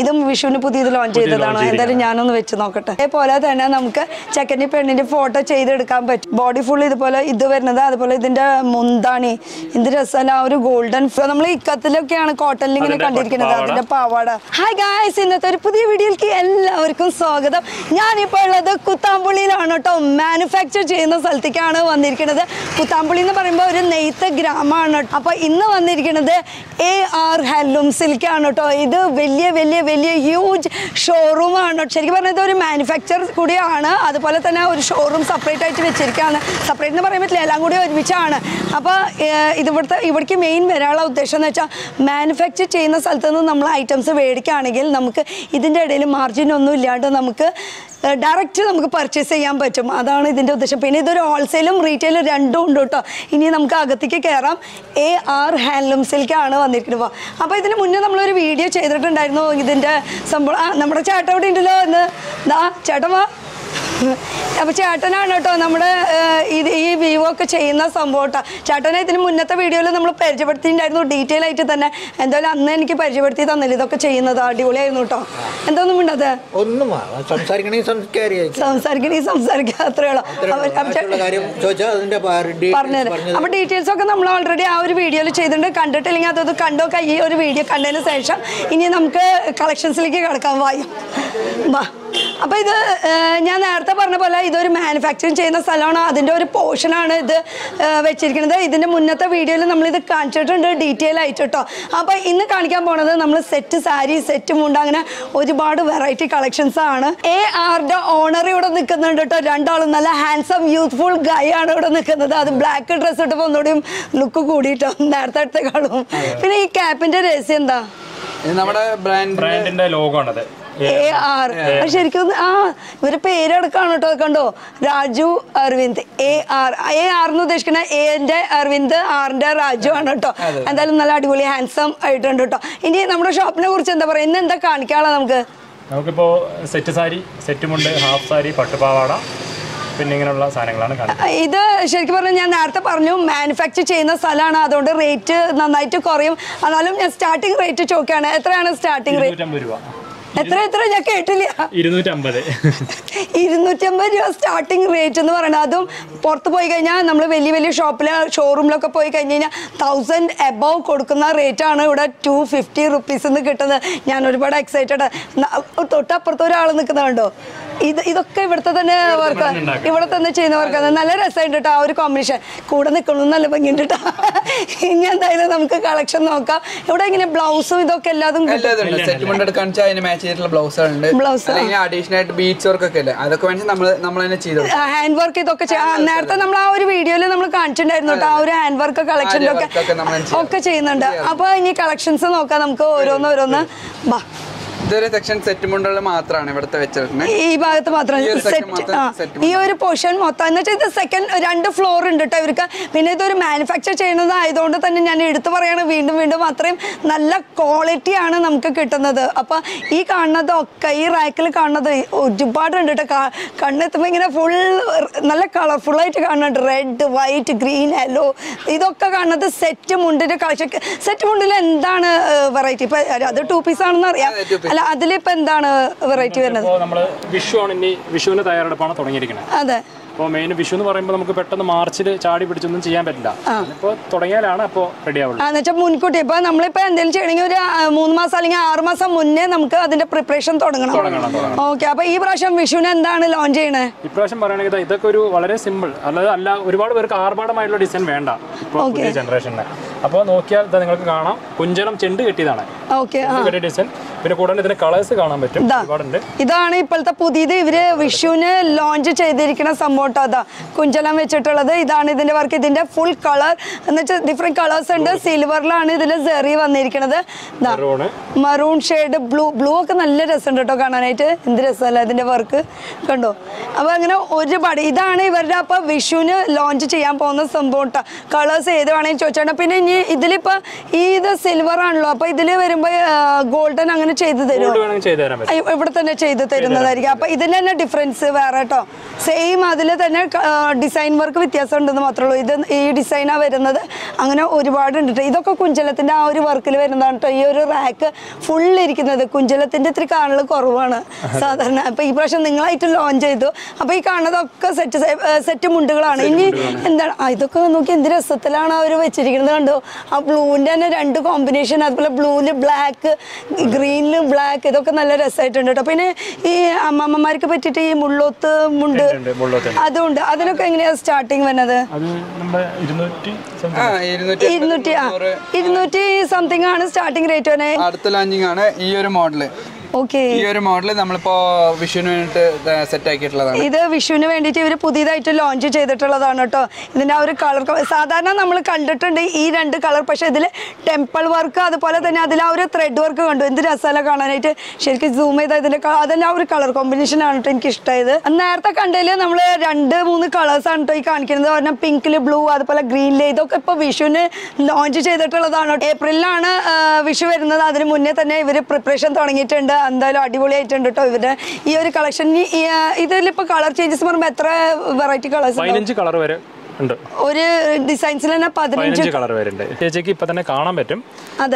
ഇതും വിഷുവിന് പുതിയത് ലോഞ്ച് ചെയ്തതാണോ? എന്തായാലും ഞാനൊന്ന് വെച്ച് നോക്കട്ടെ. അതേപോലെ തന്നെ നമുക്ക് ചെക്കൻ്റെ പെണ്ണിന്റെ ഫോട്ടോ ചെയ്തെടുക്കാൻ പറ്റും. ബോഡി ഫുൾ ഇതുപോലെ ഇത് വരുന്നത്. അതുപോലെ ഇതിന്റെ മുന്താണി എന്ത് രസമല്ല, ഒരു ഗോൾഡൻ നമ്മൾ ഇക്കത്തിലൊക്കെയാണ് കോട്ടണിൽ ഇങ്ങനെ കണ്ടിരിക്കുന്നത്, അതിന്റെ പാവാട. ഹായ് ഗായ്സ്, ഇന്നത്തെ ഒരു പുതിയ വീഡിയോയിലേക്ക് എല്ലാവർക്കും സ്വാഗതം. ഞാനിപ്പോൾ ഉള്ളത് കുത്താമ്പുള്ളിയിലാണ് കേട്ടോ. മാനുഫാക്ചർ ചെയ്യുന്ന സ്ഥലത്തേക്കാണ് വന്നിരിക്കുന്നത്. കുത്താമ്പുള്ളി എന്ന് പറയുമ്പോൾ ഒരു നെയ്ത്ത് ഗ്രാമമാണ്. അപ്പൊ ഇന്ന് വന്നിരിക്കുന്നത് RHandloomസിലേക്കാണ് കേട്ടോ. ഇത് വലിയ വലിയ വലിയ ഹ്യൂജ് ഷോറൂം ആണ്. ശരിക്കും പറഞ്ഞാൽ ഇത് ഒരു മാനുഫാക്ചർ കൂടിയാണ്. അതുപോലെ തന്നെ ഒരു ഷോറൂം സെപ്പറേറ്റ് ആയിട്ട് വെച്ചിരിക്കുകയാണ്. സെപ്പറേറ്റ് എന്ന് പറയാൻ പറ്റില്ല, എല്ലാം കൂടി ഒരുമിച്ചാണ്. അപ്പോൾ ഇവിടേക്ക് മെയിൻ വരാനുള്ള ഉദ്ദേശം എന്ന് വെച്ചാൽ മാനുഫാക്ചർ ചെയ്യുന്ന സ്ഥലത്ത് നിന്ന് നമ്മൾ ഐറ്റംസ് മേടിക്കുകയാണെങ്കിൽ നമുക്ക് ഇതിൻ്റെ ഇടയിൽ മാർജിൻ ഒന്നും ഇല്ലാണ്ട് നമുക്ക് ഡയറക്റ്റ് നമുക്ക് പർച്ചേസ് ചെയ്യാൻ പറ്റും. അതാണ് ഇതിൻ്റെ ഉദ്ദേശം. പിന്നെ ഇതൊരു ഹോൾസെയിലും റീറ്റെയിലും രണ്ടും ഉണ്ട് കേട്ടോ. ഇനി നമുക്ക് അകത്തേക്ക് കയറാം. RHandloomസിലേക്കാണ് വന്നിരിക്കുന്നത്. അപ്പോൾ ഇതിന് മുന്നേ നമ്മളൊരു വീഡിയോ ചെയ്തിട്ടുണ്ടായിരുന്നു ഇതിൻ്റെ സംഭവം. നമ്മുടെ ചേട്ടൻ ഇവിടെ ഉണ്ടല്ലോ എന്ന്. ചേട്ടൻ വാ. അപ്പോൾ ചേട്ടനാണ് കേട്ടോ നമ്മുടെ ഈ വ്യൂ ഒക്കെ ചെയ്യുന്ന സംഭവം കേട്ടോ. ചേട്ടനെ ഇതിന് മുന്നത്തെ വീഡിയോയിൽ നമ്മൾ പരിചയപ്പെടുത്തിയിട്ടുണ്ടായിരുന്നു ഡീറ്റെയിൽ ആയിട്ട് തന്നെ. എന്തായാലും അന്ന് എനിക്ക് പരിചയപ്പെടുത്തി തന്നില്ല ഇതൊക്കെ ചെയ്യുന്നത്. അടിപൊളിയായിരുന്നു കേട്ടോ. എന്തൊന്നും ഉണ്ടത് സംസാരിക്കുക അത്രേ ഉള്ളൂ. പറഞ്ഞുതരാം. അപ്പോൾ ഡീറ്റെയിൽസ് ഒക്കെ നമ്മൾ ഓൾറെഡി ആ ഒരു വീഡിയോയിൽ ചെയ്തിട്ടുണ്ട്. കണ്ടിട്ടില്ലെങ്കിൽ അതൊന്ന് കണ്ടോക്കെ. ഈ ഒരു വീഡിയോ കണ്ടതിന് ശേഷം ഇനി നമുക്ക് കളക്ഷൻസിലേക്ക് കിടക്കാൻ വായും. വാ. അപ്പോൾ ഇത് ഞാൻ നേരത്തെ പറഞ്ഞ പോലെ ഇതൊരു മാനുഫാക്ചറിങ് ചെയ്യുന്ന സ്ഥലമാണ്. അതിൻ്റെ ഒരു പോർഷനാണ് ഇത് വെച്ചിരിക്കുന്നത്. ഇതിൻ്റെ മുന്നത്തെ വീഡിയോയിൽ നമ്മളിത് കാണിച്ചിട്ടുണ്ട് ഡീറ്റെയിൽ ആയിട്ട് കേട്ടോ. അപ്പോൾ ഇന്ന് കാണിക്കാൻ പോണത് നമ്മൾ സെറ്റ് സാരി, സെറ്റ് മുണ്ട്, അങ്ങനെ ഒരുപാട് വെറൈറ്റി കളക്ഷൻസ് ആണ്. ARന്റെ ഓണർ ഇവിടെ നിൽക്കുന്നുണ്ട് കേട്ടോ. രണ്ടാളും നല്ല ഹാൻസം യൂത്ത്ഫുൾ ഗൈ ആണ് ഇവിടെ നിൽക്കുന്നത്. അത് ബ്ലാക്ക് ഡ്രസ്സ് ഇട്ടപ്പോൾ ഒന്നുകൂടിയും ലുക്ക് കൂടിയിട്ടോ നേരത്തെ അടുത്തേക്കാളും. പിന്നെ ഈ ക്യാപ്പിന്റെ രഹസ്യം എന്താ? നമ്മുടെ ബ്രാൻഡിന്റെ ലോഗോ ആണത്. AR ശരിക്കും ഇവര് പേരെടുക്കാണ് കേട്ടോ. കണ്ടോ, രാജു അരവിന്ദ്. AR എന്ന് ഉദ്ദേശിക്കുന്ന എന്റെ അരവിന്ദ്, ആറിന്റെ രാജു ആണ് കേട്ടോ. എന്തായാലും നല്ല അടിപൊളി ഹാൻസം ആയിട്ടുണ്ട് കേട്ടോ. ഇനി നമ്മുടെ ഷോപ്പിനെ കുറിച്ച് എന്താ പറയാ, ഇന്ന് എന്താ കാണിക്കാനുള്ള നമുക്കിപ്പോ സെറ്റ് സാരി, സെറ്റ് മുണ്ട്, ഹാഫ് സാരി, പട്ടുപാവാട, പിന്നെ ഇങ്ങനെയുള്ള സാധനങ്ങളാണ് കാണുന്നത്. ഇത് ശരിക്കും പറഞ്ഞാൽ ഞാൻ നേരത്തെ പറഞ്ഞു മാനുഫാക്ചർ ചെയ്യുന്ന സ്ഥലമാണ്. അതുകൊണ്ട് റേറ്റ് നന്നായിട്ട് കുറയും. എന്നാലും ഞാൻ സ്റ്റാർട്ടിംഗ് റേറ്റ് ചോദിക്കുകയാണ്. എത്രയാണ് സ്റ്റാർട്ടിംഗ് റേറ്റ്? 250 രൂപ. എത്ര ഞാൻ കേട്ടില്ല. 250 രൂപ സ്റ്റാർട്ടിംഗ് റേറ്റ് എന്ന് പറയുന്നത്. അതും പുറത്ത് പോയി കഴിഞ്ഞാൽ നമ്മൾ വലിയ വലിയ ഷോറൂമിലൊക്കെ പോയി കഴിഞ്ഞ് കഴിഞ്ഞാൽ 1000 എബവ് കൊടുക്കുന്ന റേറ്റാണ് ഇവിടെ 250 റുപ്പീസ് കിട്ടുന്നത്. ഞാൻ ഒരുപാട് എക്സൈറ്റഡ്. തൊട്ടപ്പുറത്ത് ഒരാൾ നിൽക്കുന്നുണ്ടോ? ഇതൊക്കെ ഇവിടുത്തെ തന്നെ വർക്ക്, ഇവിടെ തന്നെ ചെയ്യുന്നവർക്കാണ്. നല്ല രസമുണ്ട് കേട്ടോ ആ ഒരു കോമ്പിനേഷൻ. കൂടെ നിൽക്കണം നല്ല ഭംഗിയുണ്ട് കേട്ടോ. ഇനി എന്തായാലും നമുക്ക് കളക്ഷൻ നോക്കാം. ഇവിടെ ഇങ്ങനെ ബ്ലൗസും ഇതൊക്കെ എല്ലാതും ബ്ലൗസ് ഹാൻഡ് വർക്ക് ഇതൊക്കെ നേരത്തെ നമ്മൾ ആ ഒരു വീഡിയോയിൽ നമ്മൾ കാണിച്ചിട്ടുണ്ടായിരുന്നു കേട്ടോ. ആ ഒരു ഹാൻഡ് വർക്ക് കളക്ഷനിലൊക്കെ ഒക്കെ ചെയ്യുന്നുണ്ട്. അപ്പൊ ഇനി കളക്ഷൻസ് നോക്കാം നമുക്ക് ഓരോന്ന്. വാ. ഇതൊരു സെക്ഷൻ സെറ്റ് മുണ്ടുകൾ മാത്രമാണ് ഇവിടുത്തെ വെച്ചിരിക്കുന്നത്. ഈ ഭാഗത്ത് മാത്രം ഈ ഒരു പോർഷൻ മൊത്തം എന്ന് വെച്ചാൽ ഇത് സെക്കൻഡ് 2 ഫ്ലോർ ഉണ്ട് കേട്ടോ ഇവർക്ക്. പിന്നെ ഇതൊരു മാനുഫാക്ചർ ചെയ്യുന്നത് ആയതുകൊണ്ട് തന്നെ ഞാൻ എടുത്തു പറയാണ് വീണ്ടും അത്രയും നല്ല ക്വാളിറ്റിയാണ് നമുക്ക് കിട്ടുന്നത്. അപ്പൊ ഈ കാണുന്നതൊക്കെ ഈ റാക്കിൽ കാണുന്നത് ഒരുപാടുണ്ട് കേട്ടോ. കണ്ണെത്തുമ്പോൾ ഇങ്ങനെ ഫുൾ നല്ല കളർഫുൾ ആയിട്ട് കാണുന്നുണ്ട്. റെഡ്, വൈറ്റ്, ഗ്രീൻ, യെല്ലോ, ഇതൊക്കെ കാണുന്നത് സെറ്റ് മുണ്ടിന്റെ കളക്ഷൻ. സെറ്റ് മുണ്ടിൽ എന്താണ് വെറൈറ്റി? ഇപ്പൊ അത് 2 പീസ് ആണെന്ന് അറിയാം. അല്ല, അതിലിപ്പോ എന്താണ് വെറൈറ്റി വരുന്നത്? നമ്മള് വിഷുവിന് തയ്യാറെടുപ്പാണ് തുടങ്ങിയിരിക്കുന്നത്. അതെ. അപ്പോൾ മെയിൻ വിഷു എന്ന് പറയുമ്പോൾ നമുക്ക് പെട്ടെന്ന് മാർച്ചിൽ ചാടി പിടിച്ചൊന്നും ചെയ്യാൻ പറ്റില്ല. ഇപ്പോൾ തുടങ്ങിയാലാണ് അപ്പോൾ റെഡി ആവുള്ളൂ. എന്നുവെച്ചാൽ മുൻകൂട്ടി ഇപ്പൊ നമ്മളിപ്പോ എന്തെങ്കിലും ചെയ്യണമെങ്കിൽ ഒരു 3 മാസം അല്ലെങ്കിൽ 6 മാസം മുന്നേ നമുക്ക് അതിന്റെ പ്രിപ്പറേഷൻ തുടങ്ങണം. ഓക്കെ. അപ്പൊ ഈ പ്രാവശ്യം വിഷുവിന് എന്താണ് ലോഞ്ച് ചെയ്യണേ? ഇപ്രാവശ്യം പറയുകയാണെങ്കിൽ ഇതൊക്കെ ഒരു വളരെ സിമ്പിൾ, അല്ല ഒരുപാട് പേർക്ക് ആർഭാടമായിട്ടുള്ള ഡിസൈൻ വേണ്ട ഇപ്പോൾ പുതിയ ജനറേഷന്. അപ്പോൾ നോക്കിയാൽ നിങ്ങൾക്ക് കാണാം കുഞ്ചലം ചെണ്ട് കെട്ടിയതാണ് ഡിസൈൻ. പിന്നെ കൂടാതെ ഇതിന്റെ കളേഴ്സ് കാണാൻ പറ്റും. ഇതാണ് ഇപ്പോഴത്തെ പുതിയത് ഇവര് വിഷുവിന് ലോഞ്ച് ചെയ്തിരിക്കുന്ന സംഭവം. അതാ കുഞ്ചലം വെച്ചിട്ടുള്ളത്. ഇതാണ് ഇതിന്റെ വർക്ക്. ഇതിന്റെ ഫുൾ കളർ എന്ന് വെച്ചാൽ ഡിഫറെന്റ് കളേഴ്സ് ഉണ്ട്. സിൽവറിലാണ് ഇതിൽ സെറി വന്നിരിക്കുന്നത്. മറൂൺ ഷെയ്ഡ്, ബ്ലൂ ഒക്കെ നല്ല രസമുണ്ട് കേട്ടോ കാണാനായിട്ട്. എന്ത് രസമല്ല ഇതിന്റെ വർക്ക് കണ്ടോ. അപ്പൊ അങ്ങനെ ഒരുപാട് ഇതാണ് ഇവരുടെ അപ്പൊ വിഷുവിന് ലോഞ്ച് ചെയ്യാൻ പോകുന്ന സംഭവം കേട്ടോ. കളേഴ്സ് ഏത് വേണമെങ്കിൽ ചോദിച്ചാൽ. പിന്നെ ഇനി ഇതിലിപ്പോ ഇത് സിൽവർ ആണല്ലോ. അപ്പൊ ഇതില് വരുമ്പോ ഗോൾഡൻ അങ്ങനെ അങ്ങനെ ചെയ്തു തരുമോ? ഇവിടെ തന്നെ ചെയ്തു തരുന്നതായിരിക്കും. അപ്പൊ ഇതിന് തന്നെ ഡിഫറൻസ് വേറെ കേട്ടോ. സെയിം അതിൽ തന്നെ ഡിസൈൻ വർക്ക് വ്യത്യാസം ഉണ്ടെന്ന് മാത്രമേ ഉള്ളൂ. ഇത് ഈ ഡിസൈനാ വരുന്നത്. അങ്ങനെ ഒരുപാടുണ്ട് കേട്ടോ. ഇതൊക്കെ കുഞ്ചലത്തിന്റെ ആ ഒരു വർക്കിൽ വരുന്നതാണ് കേട്ടോ. ഈ ഒരു റാക്ക് ഫുൾ ഇരിക്കുന്നത് കുഞ്ചലത്തിന്റെ ഇത്തിരി കാണൽ കുറവാണ് സാധാരണ. അപ്പൊ ഈ പ്രാവശ്യം നിങ്ങളായിട്ട് ലോഞ്ച് ചെയ്തു. അപ്പൊ ഈ കാണുന്നതൊക്കെ സെറ്റ് മുണ്ടുകളാണ്. ഇനി എന്താണ് ഇതൊക്കെ നോക്കി എന്ത് രസത്തിലാണ് അവർ വെച്ചിരിക്കുന്നത് കണ്ടോ. ആ ബ്ലൂവിന്റെ തന്നെ 2 കോമ്പിനേഷൻ, അതുപോലെ ബ്ലൂവില് ബ്ലാക്ക്, ഗ്രീനില് ബ്ലാക്ക്, ഇതൊക്കെ നല്ല രസമായിട്ടുണ്ട് കേട്ടോ. പിന്നെ ഈ അമ്മമ്മമാർക്ക് പറ്റിയിട്ട് ഈ മുള്ളോത്ത് മുണ്ട് അതുകൊണ്ട് അതിനൊക്കെ എങ്ങനെയാ സ്റ്റാർട്ടിങ് വരുന്നത്? 200 സംതിങ് ആണ് സ്റ്റാർട്ടിംഗ് റേറ്റ് തന്നെ. അടുത്ത ലോഞ്ചിങ് ആണ് ഈ ഒരു മോഡല്. ഈ ഒരു മോഡൽ നമ്മളിപ്പോ വിഷുവിന് വേണ്ടിട്ട് സെറ്റ് ആക്കിയിട്ടുള്ളതാണ്. ഇത് വിഷുവിന് വേണ്ടിയിട്ട് ഇവര് പുതിയതായിട്ട് ലോഞ്ച് ചെയ്തിട്ടുള്ളതാണ് കേട്ടോ. ഇതിന്റെ ആ ഒരു കളർ സാധാരണ നമ്മൾ കണ്ടിട്ടുണ്ട് ഈ 2 കളർ. പക്ഷെ ഇതില് ടെമ്പിൾ വർക്ക് അതുപോലെ തന്നെ അതിൽ ആ ഒരു ത്രെഡ് വർക്ക് കണ്ടു. എന്ത് രസമല്ല കാണാനായിട്ട്. ശരിക്കും സൂം ചെയ്ത ഇതിന്റെ അതെല്ലാം ആ ഒരു കളർ കോമ്പിനേഷൻ ആണ് കേട്ടോ എനിക്ക് ഇഷ്ടമായത്. നേരത്തെ കണ്ടതില് നമ്മള് 2-3 കളേഴ്സ് ആണ് കേട്ടോ ഈ കാണിക്കുന്നത്. പറഞ്ഞാൽ പിങ്കില്, ബ്ലൂ, അതുപോലെ ഗ്രീനില്. ഇതൊക്കെ ഇപ്പൊ വിഷുവിന് ലോഞ്ച് ചെയ്തിട്ടുള്ളതാണ്. ഏപ്രിലാണ് വിഷു വരുന്നത്. അതിന് മുന്നേ തന്നെ ഇവര് പ്രിപ്പറേഷൻ തുടങ്ങിയിട്ടുണ്ട്. എന്തായാലും അടിപൊളിയായിട്ടുണ്ട് കേട്ടോ ഇവരുടെ ഈ ഒരു കളക്ഷൻ. ഇതിലിപ്പോ കളർ ചേഞ്ചസ് പറയുമ്പോ എത്ര വെറൈറ്റി കളേഴ്സ്? 15 കളർ വരെ ഉണ്ട്. ഒരു ഡിസൈൻസിൽ തന്നെ 15 കളർ വരുന്നുണ്ട്. ചേച്ചിക്ക് ഇപ്പൊ തന്നെ കാണാൻ പറ്റും. അതെ,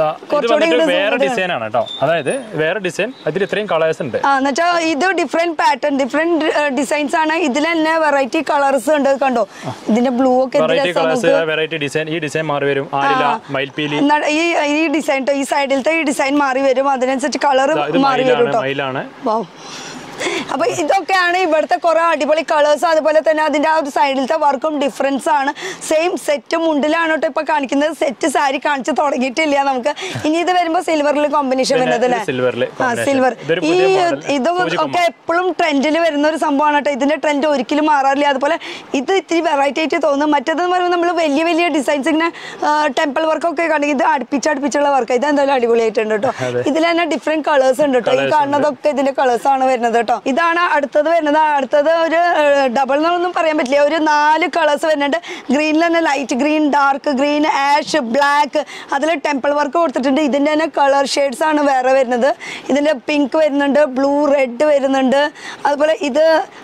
വേറെ ഡിസൈൻ ആണ് കേട്ടോ. അതായത് വേറെ ഡിസൈൻ, അതിൽ ഇത്രയും കളേഴ്സ് ഉണ്ട്. ഇത് ഡിഫറെന്റ് പാറ്റേൺ, ഡിഫറെന്റ് ഡിസൈൻസ് ആണ്. ഇതിൽ തന്നെ വെറൈറ്റി കളേഴ്സ് ഉണ്ട് കണ്ടോ. ഇതിന്റെ ബ്ലൂ ഒക്കെ വെറൈറ്റി ഡിസൈൻ. ഈ ഡിസൈൻ മാറി വരും. മയിൽപീലി ഈ ഡിസൈൻ ഈ സൈഡിലത്തെ ഈ ഡിസൈൻ മാറി വരും. അതിനനുസരിച്ച് കളർ മാറി വരും കേട്ടോ. അപ്പൊ ഇതൊക്കെയാണ് ഇവിടുത്തെ കുറെ അടിപൊളി കളേഴ്സ്. അതുപോലെ തന്നെ അതിന്റെ ആ ഒരു സൈഡിലത്തെ വർക്കും ഡിഫറൻസ് ആണ്. സെയിം സെറ്റ് മുണ്ടിലാണ് കേട്ടോ ഇപ്പൊ കാണിക്കുന്നത്. സെറ്റ് സാരി കാണിച്ച് തുടങ്ങിയിട്ടില്ല നമുക്ക്. ഇനി ഇത് വരുമ്പോ സിൽവറിൽ കോമ്പിനേഷൻ വരുന്നത് അല്ലേ? സിൽവർ. ഈ ഇതൊക്കെ എപ്പോഴും ട്രെൻഡിൽ വരുന്ന ഒരു സംഭവമാണ് കേട്ടോ. ഇതിന്റെ ട്രെൻഡ് ഒരിക്കലും മാറാറില്ല. അതുപോലെ ഇത് ഇത്തിരി വെറൈറ്റി ആയിട്ട് തോന്നും. മറ്റേതെന്ന് പറയുമ്പോൾ നമ്മൾ വലിയ വലിയ ഡിസൈൻസ് ഇങ്ങനെ ടെമ്പിൾ വർക്കൊക്കെ കാണിക്കും. ഇത് അടുപ്പിച്ചുള്ള വർക്ക്. ഇത് എന്തായാലും അടിപൊളിയായിട്ടുണ്ട് കേട്ടോ. ഇതിൽ തന്നെ ഡിഫറെന്റ് കളേഴ്സ് ഉണ്ട് കേട്ടോ. ഈ കാണുന്നതൊക്കെ ഇതിന്റെ കളേഴ്സ് ആണ് വരുന്നത്. ഇതാണ് അടുത്തത് വരുന്നത്. അടുത്തത് ഒരു ഡബിൾ എന്നൊന്നും പറയാൻ പറ്റില്ല. ഒരു 4 കളേഴ്സ് വരുന്നുണ്ട്. ഗ്രീനിൽ തന്നെ light green, dark green, ash, black, അതിൽ ടെമ്പിൾ വർക്ക് കൊടുത്തിട്ടുണ്ട്. ഇതിന്റെ തന്നെ കളർ ഷെയ്ഡ്സ് ആണ് വേറെ വരുന്നത്. ഇതിന്റെ പിങ്ക് വരുന്നുണ്ട്, ബ്ലൂ, റെഡ് വരുന്നുണ്ട്. അതുപോലെ ഇത്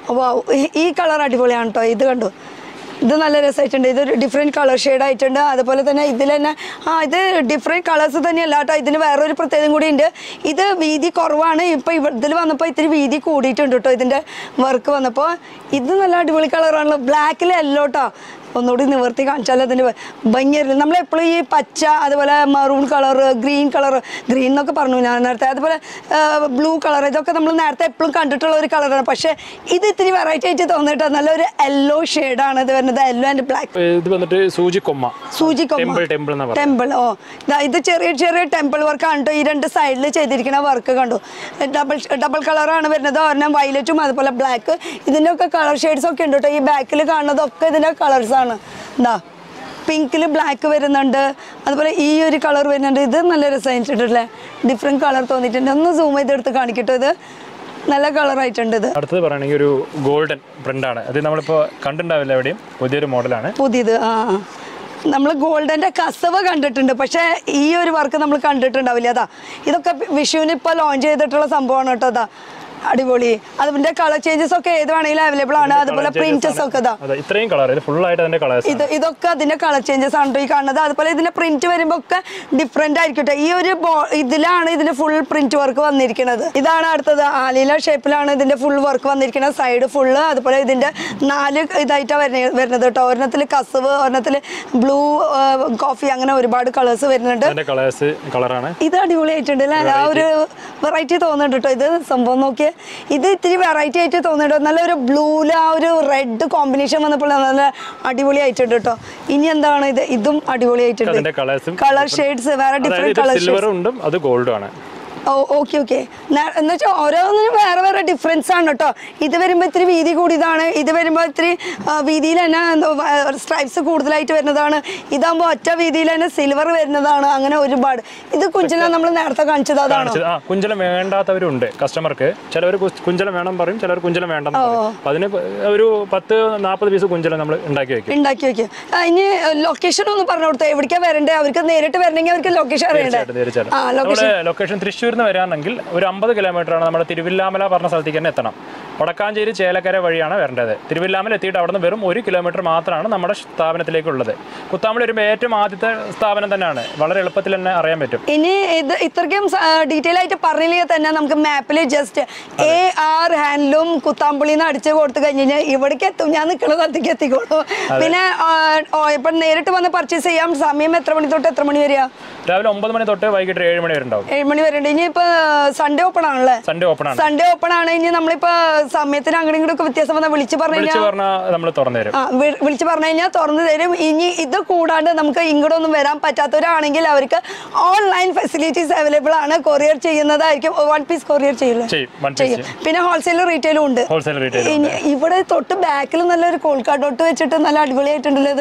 ഈ കളർ അടിപൊളിയാണ് കേട്ടോ. ഇത് കണ്ടു, ഇത് നല്ല രസമായിട്ടുണ്ട്. ഇതൊരു ഡിഫറെൻറ്റ് കളർ ഷെയ്ഡ് ആയിട്ടുണ്ട്. അതുപോലെ തന്നെ ഇതിൽ തന്നെ ഇത് ഡിഫറെൻറ്റ് കളേഴ്സ് തന്നെയല്ല കേട്ടോ. ഇതിന് വേറൊരു പ്രത്യേകത കൂടി ഉണ്ട്. ഇത് വീതി കുറവാണ്. ഇപ്പം ഇതിൽ വന്നപ്പോൾ ഇത്തിരി വീതി കൂടിയിട്ടുണ്ട് കേട്ടോ. ഇതിൻ്റെ വർക്ക് വന്നപ്പോൾ ഇത് നല്ല അടിപൊളി കളറാണല്ലോ. ബ്ലാക്കിൽ യെല്ലോ കേട്ടോ. ഒന്നുകൂടി നിവർത്തി കാണിച്ചാൽ അതിന് ഭംഗിയായിരുന്നു. നമ്മളെപ്പോഴും ഈ പച്ച, അതുപോലെ maroon colour, green colour, green എന്നൊക്കെ പറഞ്ഞു ഞാൻ നേരത്തെ, അതുപോലെ ബ്ലൂ കളർ, ഇതൊക്കെ നമ്മൾ നേരത്തെ എപ്പോഴും കണ്ടിട്ടുള്ള ഒരു കളറാണ്. പക്ഷേ ഇത് ഇത്തിരി വെറൈറ്റി ആയിട്ട് തോന്നിയിട്ട് നല്ലൊരു യെല്ലോ ഷെയ്ഡാണ് ഇത് വരുന്നത്. Yellow and black. ഇത് വന്നിട്ട് സൂചിക്കൊമ്മ. ടെമ്പിൾ. ഇത് ചെറിയ ചെറിയ ടെമ്പിൾ വർക്കാണ് കേട്ടോ. ഈ 2 സൈഡിൽ ചെയ്തിരിക്കുന്ന വർക്ക് കണ്ടു. ഡബിൾ കളറാണ് വരുന്നത്. ഒരെണ്ണം വയലറ്റും അതുപോലെ ബ്ലാക്ക്. ഇതിൻ്റെ ഒക്കെ കളർ ഷെയ്ഡ്സ് ഒക്കെ ഉണ്ട് കേട്ടോ. ഈ ബാക്കിൽ കാണുന്നതൊക്കെ ഇതിൻ്റെ കളേഴ്സാണ്. എന്താ പിങ്കില് ബ്ലാക്ക് വരുന്നുണ്ട്. അതുപോലെ ഈ ഒരു കളർ വരുന്നുണ്ട്. ഇത് നല്ല രസമായിട്ടുണ്ടല്ലേ. ഡിഫറെന്റ് കളർ തോന്നിയിട്ടുണ്ട്. ഒന്ന് സൂം ചെയ്തെടുത്ത് കാണിക്കട്ടോ. ഇത് നല്ല കളറായിട്ടുണ്ട്. ഇത് അടുത്തത് പറയുകയാണെങ്കിൽ ഒരു ഗോൾഡൻ പ്രിന്റ് ആണ്. അത് നമ്മളിപ്പോൾ കണ്ടിട്ടുണ്ടാവില്ല എവിടെയും. പുതിയൊരു മോഡലാണ്. പുതിയത്. നമ്മൾ ഗോൾഡന്റെ കസവ് കണ്ടിട്ടുണ്ട്. പക്ഷെ ഈ ഒരു വർക്ക് നമ്മൾ കണ്ടിട്ടുണ്ടാവില്ല. അതാ ഇതൊക്കെ വിഷുവിന് ഇപ്പോൾ ലോഞ്ച് ചെയ്തിട്ടുള്ള സംഭവമാണ് കേട്ടോ. അതാ അടിപൊളി. അതിന്റെ കളർ ചേഞ്ചസ് ഒക്കെ ഏത് വേണമെങ്കിലും അവൈലബിൾ ആണ്. അതുപോലെ പ്രിന്റ്സ് ഒക്കെ ഇത്രയും കളർ ഫുൾ ആയിട്ട് അതിന്റെ കളേഴ്സ് ഇതൊക്കെ അതിന്റെ കളർ ചേഞ്ചസ് ആണ് ഈ കാണുന്നത്. അതുപോലെ ഇതിന്റെ പ്രിന്റ് വരുമ്പോ ഒക്കെ ഡിഫറെന്റ് ആയിരിക്കട്ടെ. ഈ ഒരു ഇതിലാണ് ഇതിന്റെ ഫുൾ പ്രിന്റ് വർക്ക് വന്നിരിക്കുന്നത്. ഇതാണ് അടുത്തത്. ആലില ഷേപ്പിലാണ് ഇതിന്റെ ഫുൾ വർക്ക് വന്നിരിക്കുന്നത്. Side full. അതുപോലെ ഇതിന്റെ 4 ഇതായിട്ടാണ് വരുന്നത് കേട്ടോ. ഒരെണ്ണത്തിൽ കസവ്, ഒരെണ്ണത്തിൽ ബ്ലൂ, കോഫി, അങ്ങനെ ഒരുപാട് കളേഴ്സ് വരുന്നുണ്ട്. ഇത് അടിപൊളിയായിട്ടുണ്ട് അല്ലേ. ആ ഒരു വെറൈറ്റി തോന്നുന്നുണ്ട് കേട്ടോ. ഇത് സംഭവം നോക്കിയേ. ഇത് ഇത്തിരി വെറൈറ്റി ആയിട്ട് തോന്നുന്നുണ്ട്. നല്ലൊരു ബ്ലൂല് ആ ഒരു റെഡ് കോമ്പിനേഷൻ വന്നപ്പോൾ നല്ല അടിപൊളിയായിട്ടുണ്ട് കേട്ടോ. ഇനി എന്താണ് ഇത്? ഇതും അടിപൊളിയായിട്ടുണ്ട്. കളർ ഷെയ്ഡ്സ് വേറെ ഡിഫറെന്റ് കളർ ഷെയ്ഡ്സ്. ഓക്കെ എന്ന് വെച്ചാൽ ഓരോന്നിനും വേറെ വേറെ ഡിഫറൻസ് ആണ് കേട്ടോ. ഇത് വരുമ്പോൾ ഇത്തിരി വീതി കൂടിയതാണ്. ഇത് വരുമ്പോൾ ഇത്തിരി വീതിയിൽ തന്നെ സ്ട്രൈപ്സ് കൂടുതലായിട്ട് വരുന്നതാണ്. ഇതാകുമ്പോൾ ഒറ്റ വീതിയിൽ തന്നെ സിൽവർ വരുന്നതാണ്. അങ്ങനെ ഒരുപാട്. ഇത് കുഞ്ചലം നമ്മൾ നേരത്തെ കാണിച്ചത് അതാണോ? കുഞ്ചലം വേണ്ടാത്തവരുണ്ട് കസ്റ്റമർക്ക്. ചിലവർ കുഞ്ചലം വേണം പറയും, ചിലവർ കുഞ്ചലം വേണ്ട. അതിന് ഒരു 10-40 പീസ് കുഞ്ചലം നമ്മൾ ഉണ്ടാക്കി വെക്കും. ഇനി ലൊക്കേഷൻ ഒന്ന് പറഞ്ഞു കൊടുത്തോ. എവിടേക്കാ വരണ്ടേ? അവർക്ക് നേരിട്ട് വരണമെങ്കിൽ അവർക്ക് ലൊക്കേഷൻ അറിയണ്ടേ? ലൊക്കേഷൻ തൃശ്ശൂർ തൃശ്ശൂരിൽ നിന്ന് വരാണെങ്കിൽ ഒരു 50 കിലോമീറ്ററാണ് നമ്മുടെ തിരുവില്ലാമല പറഞ്ഞ സ്ഥലത്തേക്ക് തന്നെ എത്തണം. വടക്കാഞ്ചേരി ചേലക്കര വഴിയാണ് വരേണ്ടത്. തിരുവില്ലാമല എത്തിയിട്ട് അവിടെ നിന്ന് വെറും 1 കിലോമീറ്റർ മാത്രമാണ് നമ്മുടെ സ്ഥാപനത്തിലേക്കുള്ളത്. കുത്താമ്പള്ളി വരുമ്പോൾ ഏറ്റവും ആദ്യത്തെ സ്ഥാപനം തന്നെയാണ്. വളരെ എളുപ്പത്തിൽ തന്നെ അറിയാൻ പറ്റും. ഇനി ഇത് ഇത്രയ്ക്കും ഡീറ്റെയിൽ ആയിട്ട് പറഞ്ഞില്ലെങ്കിൽ തന്നെ നമുക്ക് മാപ്പിൽ ജസ്റ്റ് RHandloom കുത്താമ്പള്ളി എന്ന് അടിച്ച് കൊടുത്തു കഴിഞ്ഞാൽ ഇവിടേക്ക് എത്തും. ഞാൻ നിൽക്കുന്ന സ്ഥലത്തേക്ക് എത്തിക്കോളൂ. പിന്നെ ഇപ്പൊ നേരിട്ട് വന്ന് പർച്ചേസ് ചെയ്യാം. സമയം എത്ര മണി തൊട്ട് എത്ര മണി വരെയാ? രാവിലെ 9 മണി തൊട്ട് വൈകിട്ട് 7 മണി വരെ ഉണ്ടാവും. 7 മണി വരെ ഉണ്ട്. ഇനി ഇപ്പൊ സൺഡേ ഓപ്പൺ ആണല്ലേ? സൺഡേ ഓപ്പൺ ആണ്. ഇനി നമ്മളിപ്പോ സമയത്തിന് അങ്ങോട്ടും ഇങ്ങോട്ടും വ്യത്യാസം വന്നാൽ വിളിച്ചു പറഞ്ഞു കഴിഞ്ഞാൽ തുറന്നു തരും. ഇനി ഇത് കൂടാണ്ട് നമുക്ക് ഇങ്ങോട്ടൊന്നും വരാൻ പറ്റാത്തവരാണെങ്കിൽ അവർക്ക് ഓൺലൈൻ ഫെസിലിറ്റീസ് അവൈലബിൾ ആണ്. കൊറിയർ ചെയ്യുന്നതായിരിക്കും. 1 പീസ് കൊറിയർ ചെയ്യും. പിന്നെ ഹോൾസെയിൽ റീറ്റെയിലും ഉണ്ട്. ഇവിടെ തൊട്ട് ബാക്കിൽ നല്ലൊരു കോൾക്കാട്ടോട്ട് വെച്ചിട്ട് നല്ല അടിപൊളിയായിട്ടുണ്ടല്ലോ.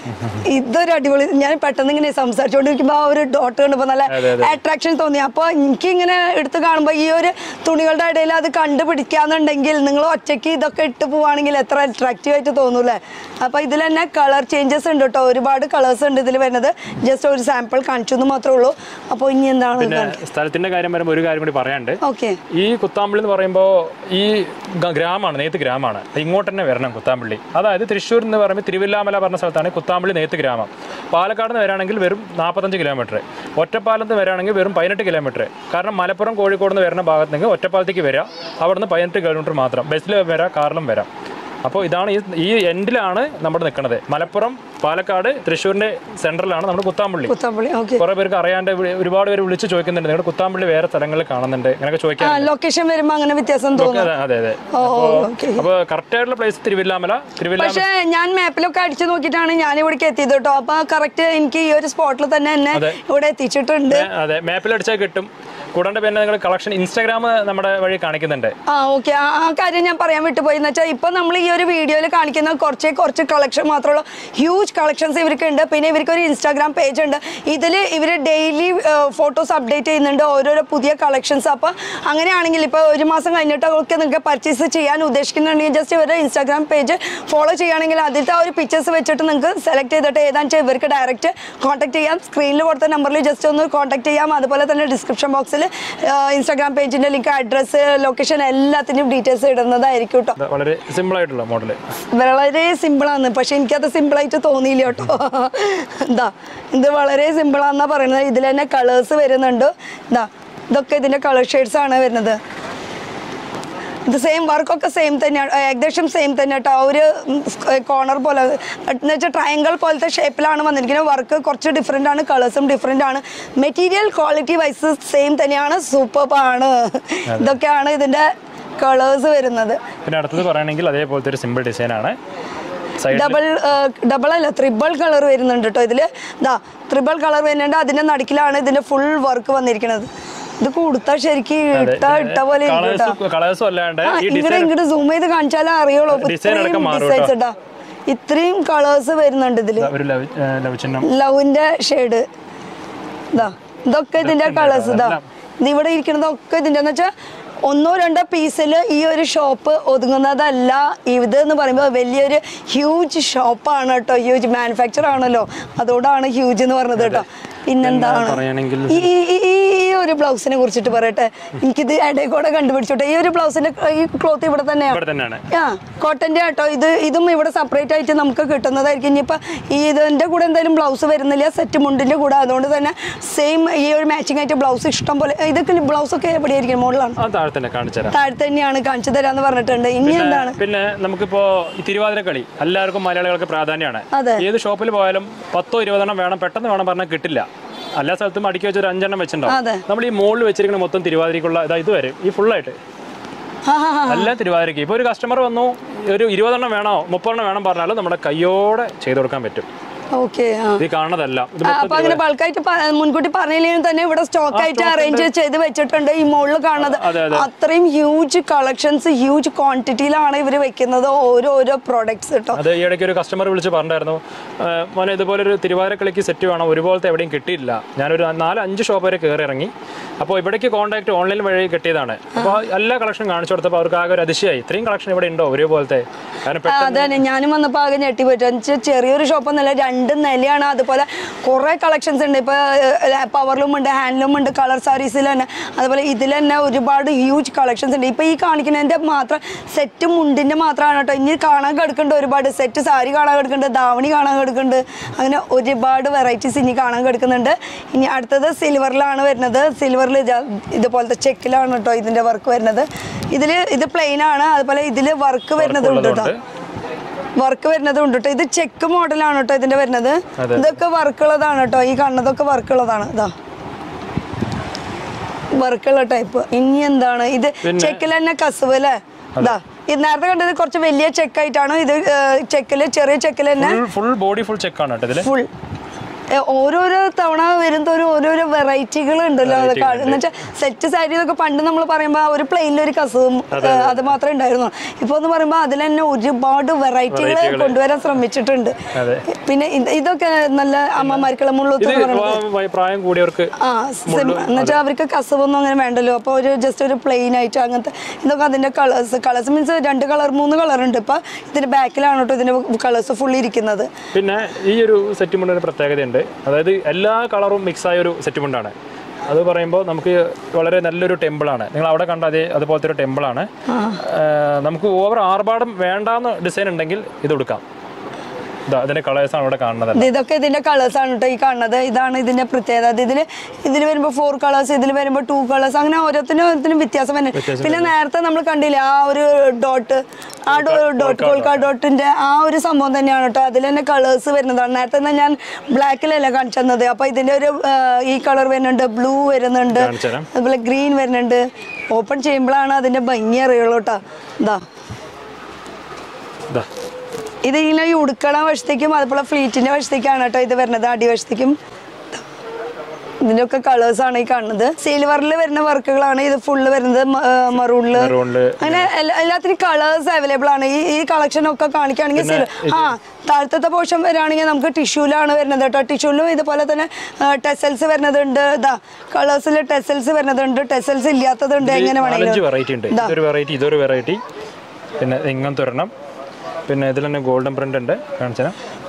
ഇതൊരു അടിപൊളി. ഞാൻ പെട്ടെന്ന് ഇങ്ങനെ സംസാരിച്ചുകൊണ്ടിരിക്കുമ്പോ ആ ഒരു ഡോട്ട് കണ്ടപ്പോ നല്ല അട്രാക്ഷൻ തോന്നി. അപ്പൊ എനിക്ക് ഇങ്ങനെ എടുത്ത് കാണുമ്പോ ഈ ഒരു തുണികളുടെ ഇടയിൽ അത് കണ്ടുപിടിക്കാന്നുണ്ടെങ്കിൽ നിങ്ങൾ ഒറ്റയ്ക്ക് ഇതൊക്കെ ഇട്ട് പോവാണെങ്കിൽ എത്ര അട്രാക്റ്റീവ് ആയിട്ട് തോന്നൂലേ. അപ്പൊ ഇതിൽ തന്നെ കളർ ചേഞ്ചസ് ഉണ്ട് കേട്ടോ. ഒരുപാട് കളേഴ്സ് ഉണ്ട് ഇതിൽ വരുന്നത്. ജസ്റ്റ് ഒരു സാമ്പിൾ കാണിച്ചു എന്ന് മാത്രമേ ഉള്ളൂ. അപ്പൊ ഇനി എന്താണ് സ്ഥലത്തിന്റെ കാര്യം വരുമ്പോൾ ഒരു കാര്യം കൂടി പറയാണ്ട്. ഓക്കെ, ഈ കുത്താമ്പള്ളി എന്ന് പറയുമ്പോൾ ഈ ഗ്രാമമാണ്, നെയ്ത്ത് ഗ്രാമമാണ്. ഇങ്ങോട്ട് തന്നെ വരണം കുത്താമ്പള്ളി. അതായത് തൃശ്ശൂർ എന്ന് പറയുമ്പോൾ തിരുവില്ലാമല പറഞ്ഞ സ്ഥലത്താണ് കുത്താമ്പള്ളി നെയ്ത്ത് ഗ്രാമം. പാലക്കാട് നിന്ന് വരാണെങ്കിൽ വെറും 45 കിലോമീറ്റർ. ഒറ്റപ്പാലത്ത് വരാണെങ്കിൽ വെറും 18 കിലോമീറ്റർ. കാരണം മലപ്പുറം കോഴിക്കോട് നിന്ന് വരുന്ന ഭാഗത്തേക്ക് ഒറ്റപ്പാലത്തേക്ക് വരാം. അവിടെ നിന്ന് 18 കിലോമീറ്റർ മാത്രം. ബസ്സിൽ വരാം, കാറിലും വരാം. അപ്പോൾ ഇതാണ് ഈ എൻഡിലാണ് നമ്മൾ നിൽക്കുന്നത്. മലപ്പുറം, പാലക്കാട്, തൃശ്ശൂരിന്റെ സെൻട്രലാണ് നമ്മുടെ കുത്താമ്പള്ളി. കുറെ പേർക്ക് അറിയാണ്ട് ഒരുപാട് പേര് വിളിച്ച് ചോദിക്കുന്നുണ്ട്, നിങ്ങളുടെ കുത്താമ്പള്ളി വേറെ സ്ഥലങ്ങളിൽ കാണുന്നുണ്ട്, ഇങ്ങനെയൊക്കെ ചോദിക്കാം. ലൊക്കേഷൻ വരുമ്പോൾ അങ്ങനെ വ്യത്യാസം തോന്നും. അതെ. അപ്പോൾ കറക്റ്റ് ആയിട്ടുള്ള പ്ലേസ് തിരുവില്ലാമല. പക്ഷേ ഞാൻ മാപ്പിലൊക്കെ അടിച്ചു നോക്കിയിട്ടാണ് ഞാൻ ഇവിടേക്ക് എത്തിയത് കേട്ടോ. അപ്പൊ കറക്റ്റ് എനിക്ക് ഈ ഒരു സ്പോട്ടിൽ തന്നെ എന്നെ ഇവിടെ എത്തിച്ചിട്ടുണ്ട്. അതെ, മാപ്പിൽ അടിച്ചാൽ കിട്ടും. കൂടാണ്ട് പിന്നെ നിങ്ങൾ കളക്ഷൻ ഇൻസ്റ്റാഗ്രാം നമ്മുടെ വഴി കാണിക്കുന്നുണ്ട്. ഓക്കെ, ആ കാര്യം ഞാൻ പറയാൻ വിട്ടുപോയി. എന്ന് വെച്ചാൽ ഇപ്പൊ നമ്മൾ ഈ ഒരു വീഡിയോയിൽ കാണിക്കുന്ന കുറച്ച് കളക്ഷൻ മാത്രമുള്ള ഹ്യൂജ് കളക്ഷൻസ് ഇവർക്ക് ഉണ്ട്. പിന്നെ ഇവർക്ക് ഒരു ഇൻസ്റ്റാഗ്രാം പേജ് ഉണ്ട്. ഇതിൽ ഇവർ ഡെയിലി ഫോട്ടോസ് അപ്ഡേറ്റ് ചെയ്യുന്നുണ്ട്, ഓരോരോ പുതിയ കളക്ഷൻസ്. അപ്പൊ അങ്ങനെയാണെങ്കിൽ ഇപ്പൊ ഒരു മാസം കഴിഞ്ഞിട്ടൊക്കെ നിങ്ങൾക്ക് പർച്ചേസ് ചെയ്യാൻ ഉദ്ദേശിക്കുന്നുണ്ടെങ്കിൽ ജസ്റ്റ് ഇവരുടെ ഇൻസ്റ്റാഗ്രാം പേജ് ഫോളോ ചെയ്യുകയാണെങ്കിൽ അതിലത്തെ ആ ഒരു പിക്ചേഴ്സ് വെച്ചിട്ട് നിങ്ങൾക്ക് സെലക്ട് ചെയ്തിട്ട് ഏതാണെന്ന് വെച്ചാൽ ഇവർക്ക് ഡയറക്റ്റ് കോൺടാക്ട് ചെയ്യാം. സ്ക്രീനിൽ കൊടുത്ത നമ്പറിൽ ജസ്റ്റ് ഒന്ന് കോൺടാക്ട് ചെയ്യാം. അതുപോലെ തന്നെ ഡിസ്ക്രിപ്ഷൻ ബോക്സിൽ ഇൻസ്റ്റാഗ്രാം പേജിന്റെ ലിങ്ക്, അഡ്രസ്, ലൊക്കേഷൻ എല്ലാത്തിനും ഡീറ്റെയിൽസ് ഇടുന്നതായിരിക്കും കേട്ടോ. വളരെ സിമ്പിൾ ആയിട്ടുള്ള മോഡൽ, വളരെ സിമ്പിളാണ്. പക്ഷെ എനിക്കത് സിമ്പിളായിട്ട് തോന്നിയില്ല കേട്ടോ. എന്താ ഇത് വളരെ സിമ്പിളാന്നാ പറയുന്നത്. ഇതിൽ തന്നെ കളേഴ്സ് വരുന്നുണ്ട്. ഇതൊക്കെ ഇതിന്റെ കളർ ഷെയ്ഡ്സ് ആണ് വരുന്നത്. ഇത് സെയിം വർക്കൊക്കെ സെയിം തന്നെയാണ്, ഏകദേശം സെയിം തന്നെ കേട്ടോ. ഒരു കോർണർ പോലെ എന്ന് വെച്ചാൽ ട്രയാങ്കിൾ പോലത്തെ ഷേപ്പിലാണ് വന്നിരിക്കുന്നത്. വർക്ക് കുറച്ച് ഡിഫറെൻ്റ് ആണ്, കളേഴ്സും ഡിഫറെൻ്റ് ആണ്. മെറ്റീരിയൽ ക്വാളിറ്റി വൈസ് സെയിം തന്നെയാണ്, സൂപ്പറാണ്. ഇതൊക്കെയാണ് ഇതിൻ്റെ കളേഴ്സ് വരുന്നത്. പിന്നെ അടുത്തത് പറയുകയാണെങ്കിൽ അതേപോലത്തെ ഒരു സിമ്പിൾ ഡിസൈൻ ആണ്. ഡബിൾ അല്ല, ത്രിബിൾ കളർ വരുന്നുണ്ട് കേട്ടോ. ഇതിൽ ത്രിബിൾ കളർ വരുന്നുണ്ട്. അതിൻ്റെ നടുക്കിലാണ് ഇതിൻ്റെ ഫുൾ വർക്ക് വന്നിരിക്കുന്നത്. ഇത് കൊടുത്താൽ ശരിക്കും ഇട്ട പോലെ ഇങ്ങോട്ട് സൂം ചെയ്ത് കാണിച്ചാലേ അറിയുള്ളൂ. ഡിസൈൻസ് ഇട്ടാ ഇത്രയും കളേഴ്സ് വരുന്നുണ്ട് ഇതില്. ലവിന്റെ ഷെയ്ഡ് ഇതൊക്കെ ഇതിന്റെ കളേഴ്സ്. ഇവിടെ ഇരിക്കുന്നതൊക്കെ ഇതിന്റെ എന്ന് വെച്ചാൽ 1-2 പീസിൽ ഈ ഒരു ഷോപ്പ് ഒതുങ്ങുന്നതല്ല. ഇത് എന്ന് പറയുമ്പോൾ വലിയൊരു ഹ്യൂജ് ഷോപ്പാണ് കേട്ടോ. ഹ്യൂജ് മാനുഫാക്ചർ ആണല്ലോ, അതോടാണ് ഹ്യൂജ് എന്ന് പറഞ്ഞത് കേട്ടോ. പിന്നെന്താണ് ഈ ഒരു ബ്ലൗസിനെ കുറിച്ചിട്ട് പറയട്ടെ. എനിക്കിത് ഇടയിൽ കൂടെ കണ്ടുപിടിച്ചോട്ടെ. ഈ ഒരു ബ്ലൗസിന്റെ ഈ ക്ലോത്ത് ഇവിടെ തന്നെയാണ്, കോട്ടന്റെ കേട്ടോ. ഇതും ഇവിടെ സെപ്പറേറ്റ് ആയിട്ട് നമുക്ക് കിട്ടുന്നതായിരിക്കും. ഇനിയിപ്പോൾ ഇതിന്റെ കൂടെ എന്തായാലും ബ്ലൗസ് വരുന്നില്ല, സെറ്റ് മുണ്ടിന്റെ കൂടെ. അതുകൊണ്ട് തന്നെ സെയിം ഈ ഒരു മാച്ചിങ് ആയിട്ട് ബ്ലൗസ് ഇഷ്ടം പോലെ. ഇതൊക്കെ ബ്ലൗസ് ഒക്കെ എവിടെയായിരിക്കും? മോഡലാണ് താഴെ തന്നെയാണ് കാണിച്ചു തരാന്ന് പറഞ്ഞിട്ടുണ്ട്. ഇനി എന്താണ്? പിന്നെ നമുക്കിപ്പോ തിരുവാതിരക്കളി എല്ലാവർക്കും മലയാളികൾക്ക് പ്രാധാന്യമാണ്. ഏത് ഷോപ്പിൽ പോയാലും 10-20 വേണം, പെട്ടെന്ന് വേണം പറഞ്ഞാൽ കിട്ടില്ല. എല്ലാ സ്ഥലത്തും അടുക്കി വെച്ചൊരു 5 വെച്ചിട്ടുണ്ടാവും. നമ്മൾ ഈ മുകളിൽ വെച്ചിരിക്കുന്ന മൊത്തം തിരുവാതിരക്കുള്ള ഇത് വരും. ഈ ഫുള്ളായിട്ട് എല്ലാം തിരുവാതിരക്ക്. ഇപ്പോൾ ഒരു കസ്റ്റമർ വന്നു, ഒരു 20 വേണോ 30 വേണം പറഞ്ഞാലും നമ്മുടെ കയ്യോടെ ചെയ്ത് കൊടുക്കാൻ പറ്റും. അപ്പൊ അങ്ങനെ ബൾക്കായിട്ട് മുൻകൂട്ടി പറഞ്ഞില്ലെങ്കിൽ തന്നെ ഇവിടെ സ്റ്റോക്ക് ആയിട്ട് അറേഞ്ച് ചെയ്ത് വെച്ചിട്ടുണ്ട്. ഈ മുകളിൽ കാണുന്നത് അത്രയും ഹ്യൂജ് കളക്ഷൻസ്, ഹ്യൂജ് ക്വാണ്ടിറ്റിയിലാണ് ഇവർ വെക്കുന്നത് ഓരോ പ്രോഡക്ട്സ് കേട്ടോ. അത് ഈ ഇടയ്ക്ക് ഒരു കസ്റ്റമർ വിളിച്ച് പറഞ്ഞിട്ടുണ്ടായിരുന്നു, മോനെ ഇതുപോലെ ഒരു തിരുവാതിരക്കളിക്ക് സെറ്റ് വേണം, ഒരുപോലത്തെ എവിടെയും കിട്ടിയില്ല. ഞാനൊരു 4-5 ഷോപ്പ് വരെ കയറി ഇറങ്ങി, അപ്പോൾ ഇവിടേക്ക് കോൺടാക്ട് ഓൺലൈൻ വഴി കിട്ടിയതാണ്. അപ്പോൾ എല്ലാ കളക്ഷൻ കാണിച്ചു കൊടുത്തപ്പോൾ അവർക്ക് ആകെ ഒരു അതിശയായി, ഇത്രയും കളക്ഷൻ ഇവിടെ ഉണ്ടോ ഒരേപോലത്തെ. അതെ, ഞാനും വന്നപ്പോൾ ആകെ ഞെട്ടി പറ്റും. ചെറിയൊരു ഷോപ്പൊന്നല്ല, 2 നിലയാണ്. അതുപോലെ കുറേ കളക്ഷൻസ് ഉണ്ട്. ഇപ്പോൾ പവർലൂം ഉണ്ട്, ഹാൻഡ്ലൂം ഉണ്ട്, കളർ സാരീസിൽ തന്നെ. അതുപോലെ ഇതിൽ തന്നെ ഒരുപാട് ഹ്യൂജ് കളക്ഷൻസ് ഉണ്ട്. ഇപ്പോൾ ഈ കാണിക്കുന്നതിൻ്റെ മാത്രം സെറ്റ് മുണ്ടിൻ്റെ മാത്രമാണ് കേട്ടോ. ഇനി കാണാൻ കിടക്കുന്നുണ്ട് ഒരുപാട്. സെറ്റ് സാരി കാണാൻ കിടക്കുന്നുണ്ട്, ധാവണി കാണാൻ കിടക്കുന്നുണ്ട്. അങ്ങനെ ഒരുപാട് വെറൈറ്റീസ് ഇനി കാണാൻ കിടക്കുന്നുണ്ട്. ഇനി അടുത്തത് സിൽവറിലാണ് വരുന്നത്. സിൽവറിൽ ഇതുപോലത്തെ ചെക്കിലാണ് കേട്ടോ ഇതിൻ്റെ വർക്ക് വരുന്നത്. ഇത് പ്ലെയിൻ ആണ്. അതുപോലെ ഇതിൽ വർക്ക് വരുന്നത് ഉണ്ട് കേട്ടോ, വർക്ക് വരുന്നത് ഉണ്ട് കേട്ടോ. ഇത് ചെക്ക് മോഡലാണ് കേട്ടോ ഇതിൻ്റെ വരുന്നത്. ഇതൊക്കെ വർക്കുള്ളതാണ് കേട്ടോ. ഈ കാണുന്നതൊക്കെ വർക്കുള്ളതാണ്. ഇതാ വർക്കുള്ള ടൈപ്പ്. ഇനി എന്താണ് ഇത് ചെക്കിൽ തന്നെ കസവ് അല്ലേ. ഇതാ ഇത് നേരത്തെ കണ്ടത് കുറച്ച് വലിയ ചെക്കായിട്ടാണ്. ഇത് ചെക്കില് ചെറിയ ചെക്കിൽ തന്നെ ഫുൾ ബോഡി ഫുൾ ചെക്കാണ് കേട്ടോ. ഫുൾ ഓരോരോ തവണ വരുന്നോരും ഓരോരോ വെറൈറ്റികൾ ഉണ്ടല്ലോ. അതൊക്കെ എന്ന് വെച്ചാൽ സെറ്റ് സാരി ഒക്കെ പണ്ട് നമ്മൾ പറയുമ്പോൾ ഒരു പ്ലെയിനിൽ ഒരു കസവും അത് മാത്രമേ ഉണ്ടായിരുന്നു. ഇപ്പോൾ എന്ന് പറയുമ്പോൾ അതിൽ തന്നെ ഒരുപാട് വെറൈറ്റികൾ കൊണ്ടുവരാൻ ശ്രമിച്ചിട്ടുണ്ട്. പിന്നെ ഇതൊക്കെ നല്ല അമ്മമാർക്കുള്ള മുള്ളൂത്ത് എന്നുവെച്ചാൽ അവർക്ക് കസവൊന്നും അങ്ങനെ വേണ്ടല്ലോ. അപ്പോൾ ഒരു ജസ്റ്റ് ഒരു പ്ലെയിൻ ആയിട്ട് അങ്ങനത്തെ ഇതൊക്കെ അതിന്റെ കളേഴ്സ് മീൻസ് 2 കളർ 3 കളർ ഉണ്ട്. ഇപ്പൊ ഇതിന്റെ ബാക്കിലാണ് കേട്ടോ ഇതിന്റെ കളേഴ്സ് ഫുൾ ഇരിക്കുന്നത്. പിന്നെ ഈ ഒരു സെറ്റ് മുണ്ടിന് പ്രത്യേകതയുണ്ട്. അതായത് എല്ലാ കളറും മിക്സ് ആയ ഒരു സെറ്റ് മുണ്ടാണ്. അത് പറയുമ്പോൾ നമുക്ക് വളരെ നല്ലൊരു ടെമ്പിളാണ്. നിങ്ങൾ അവിടെ കണ്ട അതുപോലത്തെ ഒരു ടെമ്പിളാണ്. നമുക്ക് ഓവർ ആർഭാടം വേണ്ടാന്ന് ഡിസൈൻ ഉണ്ടെങ്കിൽ ഇത് എടുക്കാം. ഇതിന്റെ കളേഴ്സ് ആണ് ഇവിടെ കാണുന്നത്. ഇതൊക്കെ ഇതിന്റെ കളേഴ്സ് ആണ് കേട്ടോ ഈ കാണുന്നത്. ഇതാണ് ഇതിന്റെ പ്രത്യേകത. ഇതിൽ വരുമ്പോൾ 4 കളേഴ്സ്, ഇതിൽ വരുമ്പോൾ 2 കളേഴ്സ്, അങ്ങനെ ഓരോരുത്തരും വ്യത്യാസം തന്നെ. പിന്നെ നേരത്തെ നമ്മൾ കണ്ടില്ലേ ആ ഒരു ഡോട്ട്, ആ ഡോട്ട് കോൾക്കാ ഡോട്ടിന്റെ ആ ഒരു സംഭവം തന്നെയാണ് കേട്ടോ. അതിൽ തന്നെ കളേഴ്സ് വരുന്നതാണ്. നേരത്തെ ഞാൻ ബ്ലാക്കിലല്ല കാണിച്ചു തന്നത്. അപ്പൊ ഇതിന്റെ ഒരു ഈ കളർ വരുന്നുണ്ട്, ബ്ലൂ വരുന്നുണ്ട്, അതുപോലെ ഗ്രീൻ വരുന്നുണ്ട്. ഓപ്പൺ ചെയ്യുമ്പോഴാണ് അതിന്റെ ഭംഗി അറിയുള്ളൂ കേട്ടോ. ഇതാ ഇതിങ്ങനെ ഈ ഉടുക്കണ വശത്തേക്കും അതുപോലെ ഫ്ലീറ്റിന്റെ വശത്തേക്കാണ് കേട്ടോ ഇത് വരുന്നത്. അടിവശത്തേക്കും ഇതിന്റെയൊക്കെ കളേഴ്സ് ആണ് ഈ കാണുന്നത്. സിൽവറിൽ വരുന്ന വർക്കുകളാണ്. ഇത് ഫുള്ള് വരുന്നത് മറൂണില്. അങ്ങനെ എല്ലാത്തിനും കളേഴ്സ് അവൈലബിൾ ആണ്. ഈ കളക്ഷൻ ഒക്കെ കാണിക്കുകയാണെങ്കിൽ താഴത്തെ പോർഷൻ വരികയാണെങ്കിൽ നമുക്ക് ടിഷ്യൂലാണ് വരുന്നത് കേട്ടോ. ടിഷ്യൂലും ഇതുപോലെ തന്നെ ടെസൽസ് വരുന്നതുണ്ട്. ഇതാ കളേഴ്സിൽ ടെസൽസ് വരുന്നതുണ്ട്, ടെസൽസ് ഇല്ലാത്തതുണ്ട്. എങ്ങനെ വേണമെങ്കിലും. പിന്നെ ഇങ്ങനത്തെ ഒരെണ്ണം. പിന്നെ ഇതിൽ തന്നെ ഗോൾഡൻ പ്രിന്റ് ഉണ്ട്. കാണിച്ചാൽ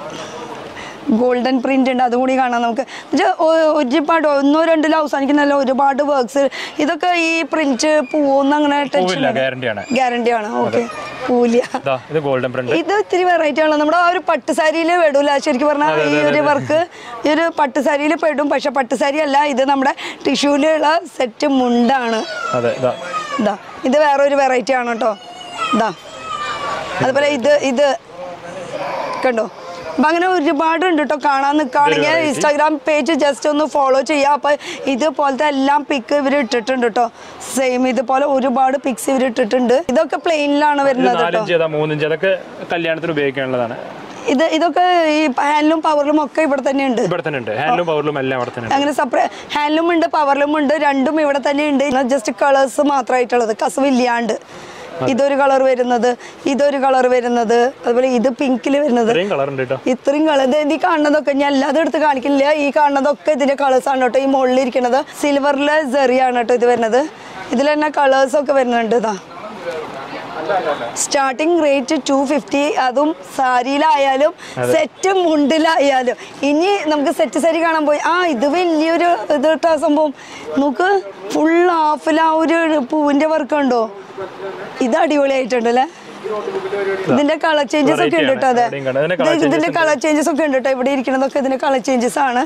ഗോൾഡൻ പ്രിന്റ് ഉണ്ട്, അതുകൂടി കാണാം നമുക്ക്. ഒരുപാട് 1-2 അവസാനിക്കുന്നല്ല ഒരുപാട് വർക്ക്സ്. ഇതൊക്കെ ഈ പ്രിന്റ് പോകുന്ന അങ്ങനെ ഗ്യാരണ്ടിയാണ്. ഓക്കെ, പൂല. ഇത് ഇത്തിരി വെറൈറ്റി ആണല്ലോ. നമ്മുടെ ആ ഒരു പട്ടുസാരിയിൽ പെടൂല ശരിക്കും പറഞ്ഞാൽ. ഈ ഒരു വർക്ക് ഈ ഒരു പട്ടുസാരിയിൽ പെടും, പക്ഷെ പട്ടുസാരി അല്ല. ഇത് നമ്മുടെ ടിഷ്യൂലുള്ള സെറ്റ് മുണ്ടാണ്. ഇത് വേറൊരു വെറൈറ്റി ആണ് കേട്ടോ. ഇതാ അതുപോലെ ഇത് കണ്ടോ. അപ്പം അങ്ങനെ ഒരുപാടുണ്ട് കേട്ടോ. കാണാൻ നിൽക്കുകയാണെങ്കിൽ ഇൻസ്റ്റാഗ്രാം പേജ് ജസ്റ്റ് ഒന്ന് ഫോളോ ചെയ്യുക. അപ്പം ഇതുപോലത്തെ എല്ലാം പിക്ക് ഇവർ ഇട്ടിട്ടുണ്ട് കേട്ടോ. സെയിം ഇതുപോലെ ഒരുപാട് പിക്സ് ഇവർ ഇട്ടിട്ടുണ്ട്. ഇതൊക്കെ പ്ലെയിനിലാണ് വരുന്നത് കേട്ടോ. കല്യാണത്തിന് ഉപയോഗിക്കാനുള്ളതാണ്. ഇതൊക്കെ ഈ ഹാൻഡ്ലൂം പവർലൂം ഒക്കെ ഇവിടെ തന്നെ ഉണ്ട്. അങ്ങനെ സെപ്പറേറ്റ് ഹാൻഡ്ലൂം ഉണ്ട്, പവർലൂം ഉണ്ട്, രണ്ടും ഇവിടെ തന്നെ ഉണ്ട്. ജസ്റ്റ് കളേഴ്സ് മാത്രമായിട്ടുള്ളത്, കസവില്ലാണ്ട്. ഇതൊരു കളർ വരുന്നത്, ഇതൊരു കളർ വരുന്നത്, അതുപോലെ ഇത് പിങ്കിൽ വരുന്നത്. ഇത്രയും കളർ ഈ കാണുന്നതൊക്കെ ഞാൻ എല്ലാതും എടുത്ത് കാണിക്കില്ല. ഈ കാണുന്നതൊക്കെ ഇതിന്റെ കളേഴ്സ് ആണ് കേട്ടോ. ഈ മുകളിൽ ഇരിക്കുന്നത് സിൽവറിലെ സെറിയാണ് കേട്ടോ ഇത് വരുന്നത്. ഇതിൽ തന്നെ കളേഴ്സ് ഒക്കെ വരുന്നുണ്ട്. ഇതാ സ്റ്റാർട്ടിംഗ് റേറ്റ് 250. അതും സാരിയിലായാലും സെറ്റ് മുണ്ടിലായാലും. ഇനി നമുക്ക് സെറ്റ് സാരി കാണാൻ പോയി. ഇത് വലിയൊരു ഇത് കേട്ടോ സംഭവം. നമുക്ക് ഫുൾ ഹാഫിൽ ആ ഒരു പൂവിന്റെ വർക്ക് ഉണ്ടോ. ഇത് അടിപൊളിയായിട്ടുണ്ടല്ലേ. ഇതിന്റെ കളർ ചേഞ്ചസ് ഒക്കെ ഉണ്ട് കേട്ടോ. അതെ, ഇതിന്റെ കളർ ചേഞ്ചസ് ഒക്കെ ഉണ്ട് കേട്ടോ. ഇവിടെ ഇരിക്കുന്നതൊക്കെ ഇതിന്റെ കളർ ചേഞ്ചസ് ആണ്.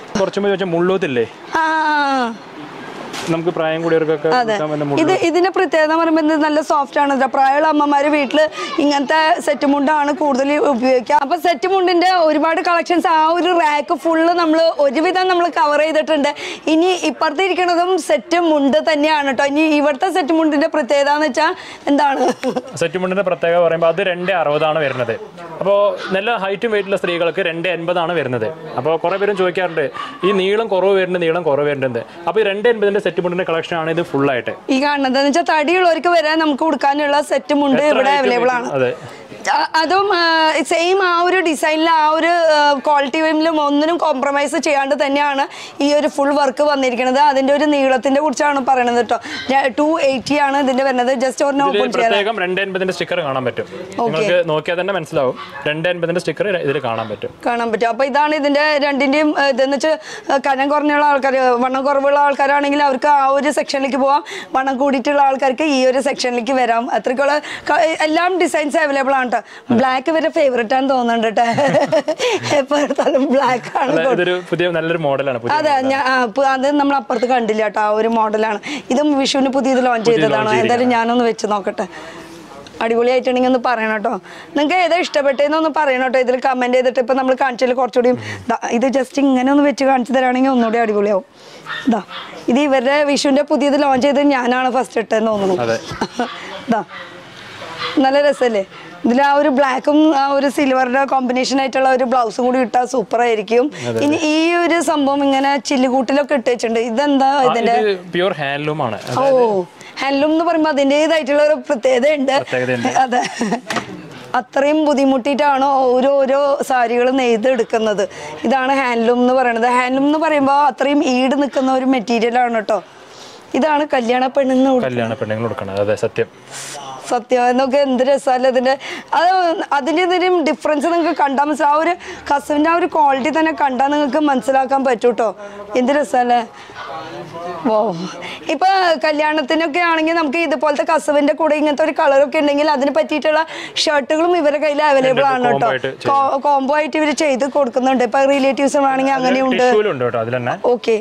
നമുക്ക് പ്രായം കൂടിയവർക്കൊക്കെ ഇതിന്റെ പ്രത്യേകത പറയുമ്പോൾ നല്ല സോഫ്റ്റ് ആണ്. പ്രായമുള്ള അമ്മമാര് വീട്ടില് ഇങ്ങനത്തെ സെറ്റ് മുണ്ടാണ് കൂടുതൽ ഉപയോഗിക്കുക. അപ്പൊ സെറ്റ് മുണ്ടിന്റെ ഒരുപാട് കളക്ഷൻസ് ആ ഒരു റാക്ക് ഫുള്ള് നമ്മൾ ഒരുവിധം നമ്മൾ കവർ ചെയ്തിട്ടുണ്ട്. ഇനി ഇപ്പുറത്ത് ഇരിക്കുന്നതും സെറ്റ് മുണ്ട് തന്നെയാണ് കേട്ടോ. ഇനി ഇവിടുത്തെ സെറ്റ് മുണ്ടിന്റെ പ്രത്യേകത എന്ന് വെച്ചാൽ എന്താണ്? സെറ്റ് മുണ്ടിന്റെ പ്രത്യേകത പറയുമ്പോൾ അത് 260 വരുന്നത്. അപ്പോൾ നല്ല ഹൈറ്റും വെയിറ്റുള്ള സ്ത്രീകൾക്ക് 280 വരുന്നത്. അപ്പോൾ കുറെ പേരും ചോദിക്കാറുണ്ട് ഈ നീളം കുറവ് വരുന്നുണ്ട്. അപ്പോൾ ഈ 280 സെറ്റ് മുണ്ടിന്റെ കളക്ഷൻ ആണ് ഇത് ഫുൾ ആയിട്ട്. ഈ കാണുന്നത് തടിയുള്ളവർക്ക് വരെ നമുക്ക് കൊടുക്കാനുള്ള സെറ്റ് മുണ്ട് ഇവിടെ അവൈലബിൾ ആണ്. അതും സെയിം ആ ഒരു ഡിസൈനിൽ ആ ഒരു ക്വാളിറ്റിയിലും ഒന്നിനും കോംപ്രമൈസ് ചെയ്യാണ്ട് തന്നെയാണ് ഈ ഒരു ഫുൾ വർക്ക് വന്നിരിക്കുന്നത്. അതിന്റെ ഒരു നീളത്തിന്റെ കുറിച്ചാണ് പറയുന്നത് കേട്ടോ. 280 ആണ് ഇതിന്റെ വരുന്നത്. ജസ്റ്റ് ഒരു ഓപ്പൺ ചെയ്യാം. 250 സ്റ്റിക്കർ കാണാൻ പറ്റും. നിങ്ങൾക്ക് നോക്കിയാൽ തന്നെ മനസ്സിലാവും 250 സ്റ്റിക്കർ ഇതിൽ കാണാൻ പറ്റും. അപ്പൊ ഇതാണ് ഇതിന്റെ രണ്ടിന്റെയും ഇതെന്ന് വെച്ചാൽ കനം കുറഞ്ഞുള്ള ആൾക്കാർ, വണ്ണം കുറവുള്ള ആൾക്കാരാണെങ്കിൽ അവർക്ക് ആ ഒരു സെക്ഷനിലേക്ക് പോവാം. വണ്ണം കൂടിയിട്ടുള്ള ആൾക്കാർക്ക് ഈ ഒരു സെക്ഷനിലേക്ക് വരാം. അത്രയ്ക്കുള്ള എല്ലാം ഡിസൈൻസ് അവൈലബിൾ ആണ്. ബ്ലാക്ക് ഇവരുടെ ഫേവറേറ്റ് ആണെന്ന് തോന്നുന്നുണ്ട് കേട്ടോ. എപ്പോഴും ബ്ലാക്ക് ആണ്. അതെ, അത് നമ്മൾ അപ്പുറത്ത് കണ്ടില്ല കേട്ടോ. ആ ഒരു മോഡലാണ്. ഇതും വിഷുവിന് പുതിയത് ലോഞ്ച് ചെയ്തതാണ്. എന്തായാലും ഞാനൊന്ന് വെച്ച് നോക്കട്ടെ. അടിപൊളിയായിട്ടുണ്ടെങ്കിൽ ഒന്ന് പറയണം കേട്ടോ. നിങ്ങൾക്ക് ഏതാ ഇഷ്ടപ്പെട്ടതെന്നൊന്ന് പറയണം കേട്ടോ. ഇതിൽ കമന്റ് ചെയ്തിട്ട് ഇപ്പൊ നമ്മൾ കാണിച്ചാൽ കുറച്ചുകൂടി ഇത് ജസ്റ്റ് ഇങ്ങനെ ഒന്ന് വെച്ച് കാണിച്ചു തരാണെങ്കിൽ ഒന്നുകൂടി അടിപൊളിയാവും. ഇത് ഇവരുടെ വിഷുവിന്റെ പുതിയത് ലോഞ്ച് ചെയ്ത് ഞാനാണ് ഫസ്റ്റ് ഇട്ടതെന്ന് തോന്നുന്നു. നല്ല രസമല്ലേ? ഇതിൽ ആ ഒരു ബ്ലാക്കും ആ ഒരു സിൽവറിന്റെ കോമ്പിനേഷൻ ആയിട്ടുള്ള ഒരു ബ്ലൗസും കൂടി ഇട്ടാൽ സൂപ്പർ ആയിരിക്കും. ഇനി ഈ ഒരു സംഭവം ഇങ്ങനെ ചില്ലുകൂട്ടിലൊക്കെ ഇട്ട് വെച്ചിട്ടുണ്ട്. ഇതെന്താ ഇതിന്റെ? പ്യൂർ ഹാൻഡ്ലൂം ആണ്. ഓ, ഹാൻഡ്ലൂം എന്ന് പറയുമ്പോൾ അതിൻ്റെതായിട്ടുള്ള ഒരു പ്രത്യേകത ഉണ്ട്. അതെ, അത്രയും ബുദ്ധിമുട്ടിയിട്ടാണ് ഓരോരോ സാരികൾ നെയ്തെടുക്കുന്നത്. ഇതാണ് ഹാൻഡ്ലൂം എന്ന് പറയുന്നത്. ഹാൻഡ്ലൂം എന്ന് പറയുമ്പോൾ അത്രയും ഈട് നിൽക്കുന്ന ഒരു മെറ്റീരിയൽ ആണ് കേട്ടോ. ഇതാണ് കല്യാണ പെണ്ണുങ്ങൾ കൊടുക്കുന്നത്. അതെ, സത്യം എന്നൊക്കെ എന്ത് രസമല്ല ഇതിന്റെ. അതിന്റെ എന്തെങ്കിലും ഡിഫറൻസ് നിങ്ങൾക്ക് കണ്ടാൽ മനസ്സിലാവും. ആ ഒരു കസവിന്റെ ആ ഒരു ക്വാളിറ്റി തന്നെ കണ്ടാൽ നിങ്ങൾക്ക് മനസ്സിലാക്കാൻ പറ്റും കേട്ടോ. എന്ത് രസമല്ലേ? ഓ, ഇപ്പൊ കല്യാണത്തിനൊക്കെ ആണെങ്കിൽ നമുക്ക് ഇതുപോലത്തെ കസവിന്റെ കൂടെ ഇങ്ങനത്തെ ഒരു കളറൊക്കെ ഉണ്ടെങ്കിൽ അതിന് പറ്റിയിട്ടുള്ള ഷർട്ടുകളും ഇവരുടെ കയ്യിൽ അവൈലബിൾ ആണ് കേട്ടോ. കോംബോ ആയിട്ട് ഇവർ ചെയ്ത് കൊടുക്കുന്നുണ്ട്. ഇപ്പൊ റിലേറ്റീവ്സ് ആണെങ്കിൽ അങ്ങനെയുണ്ട്. ഓക്കെ,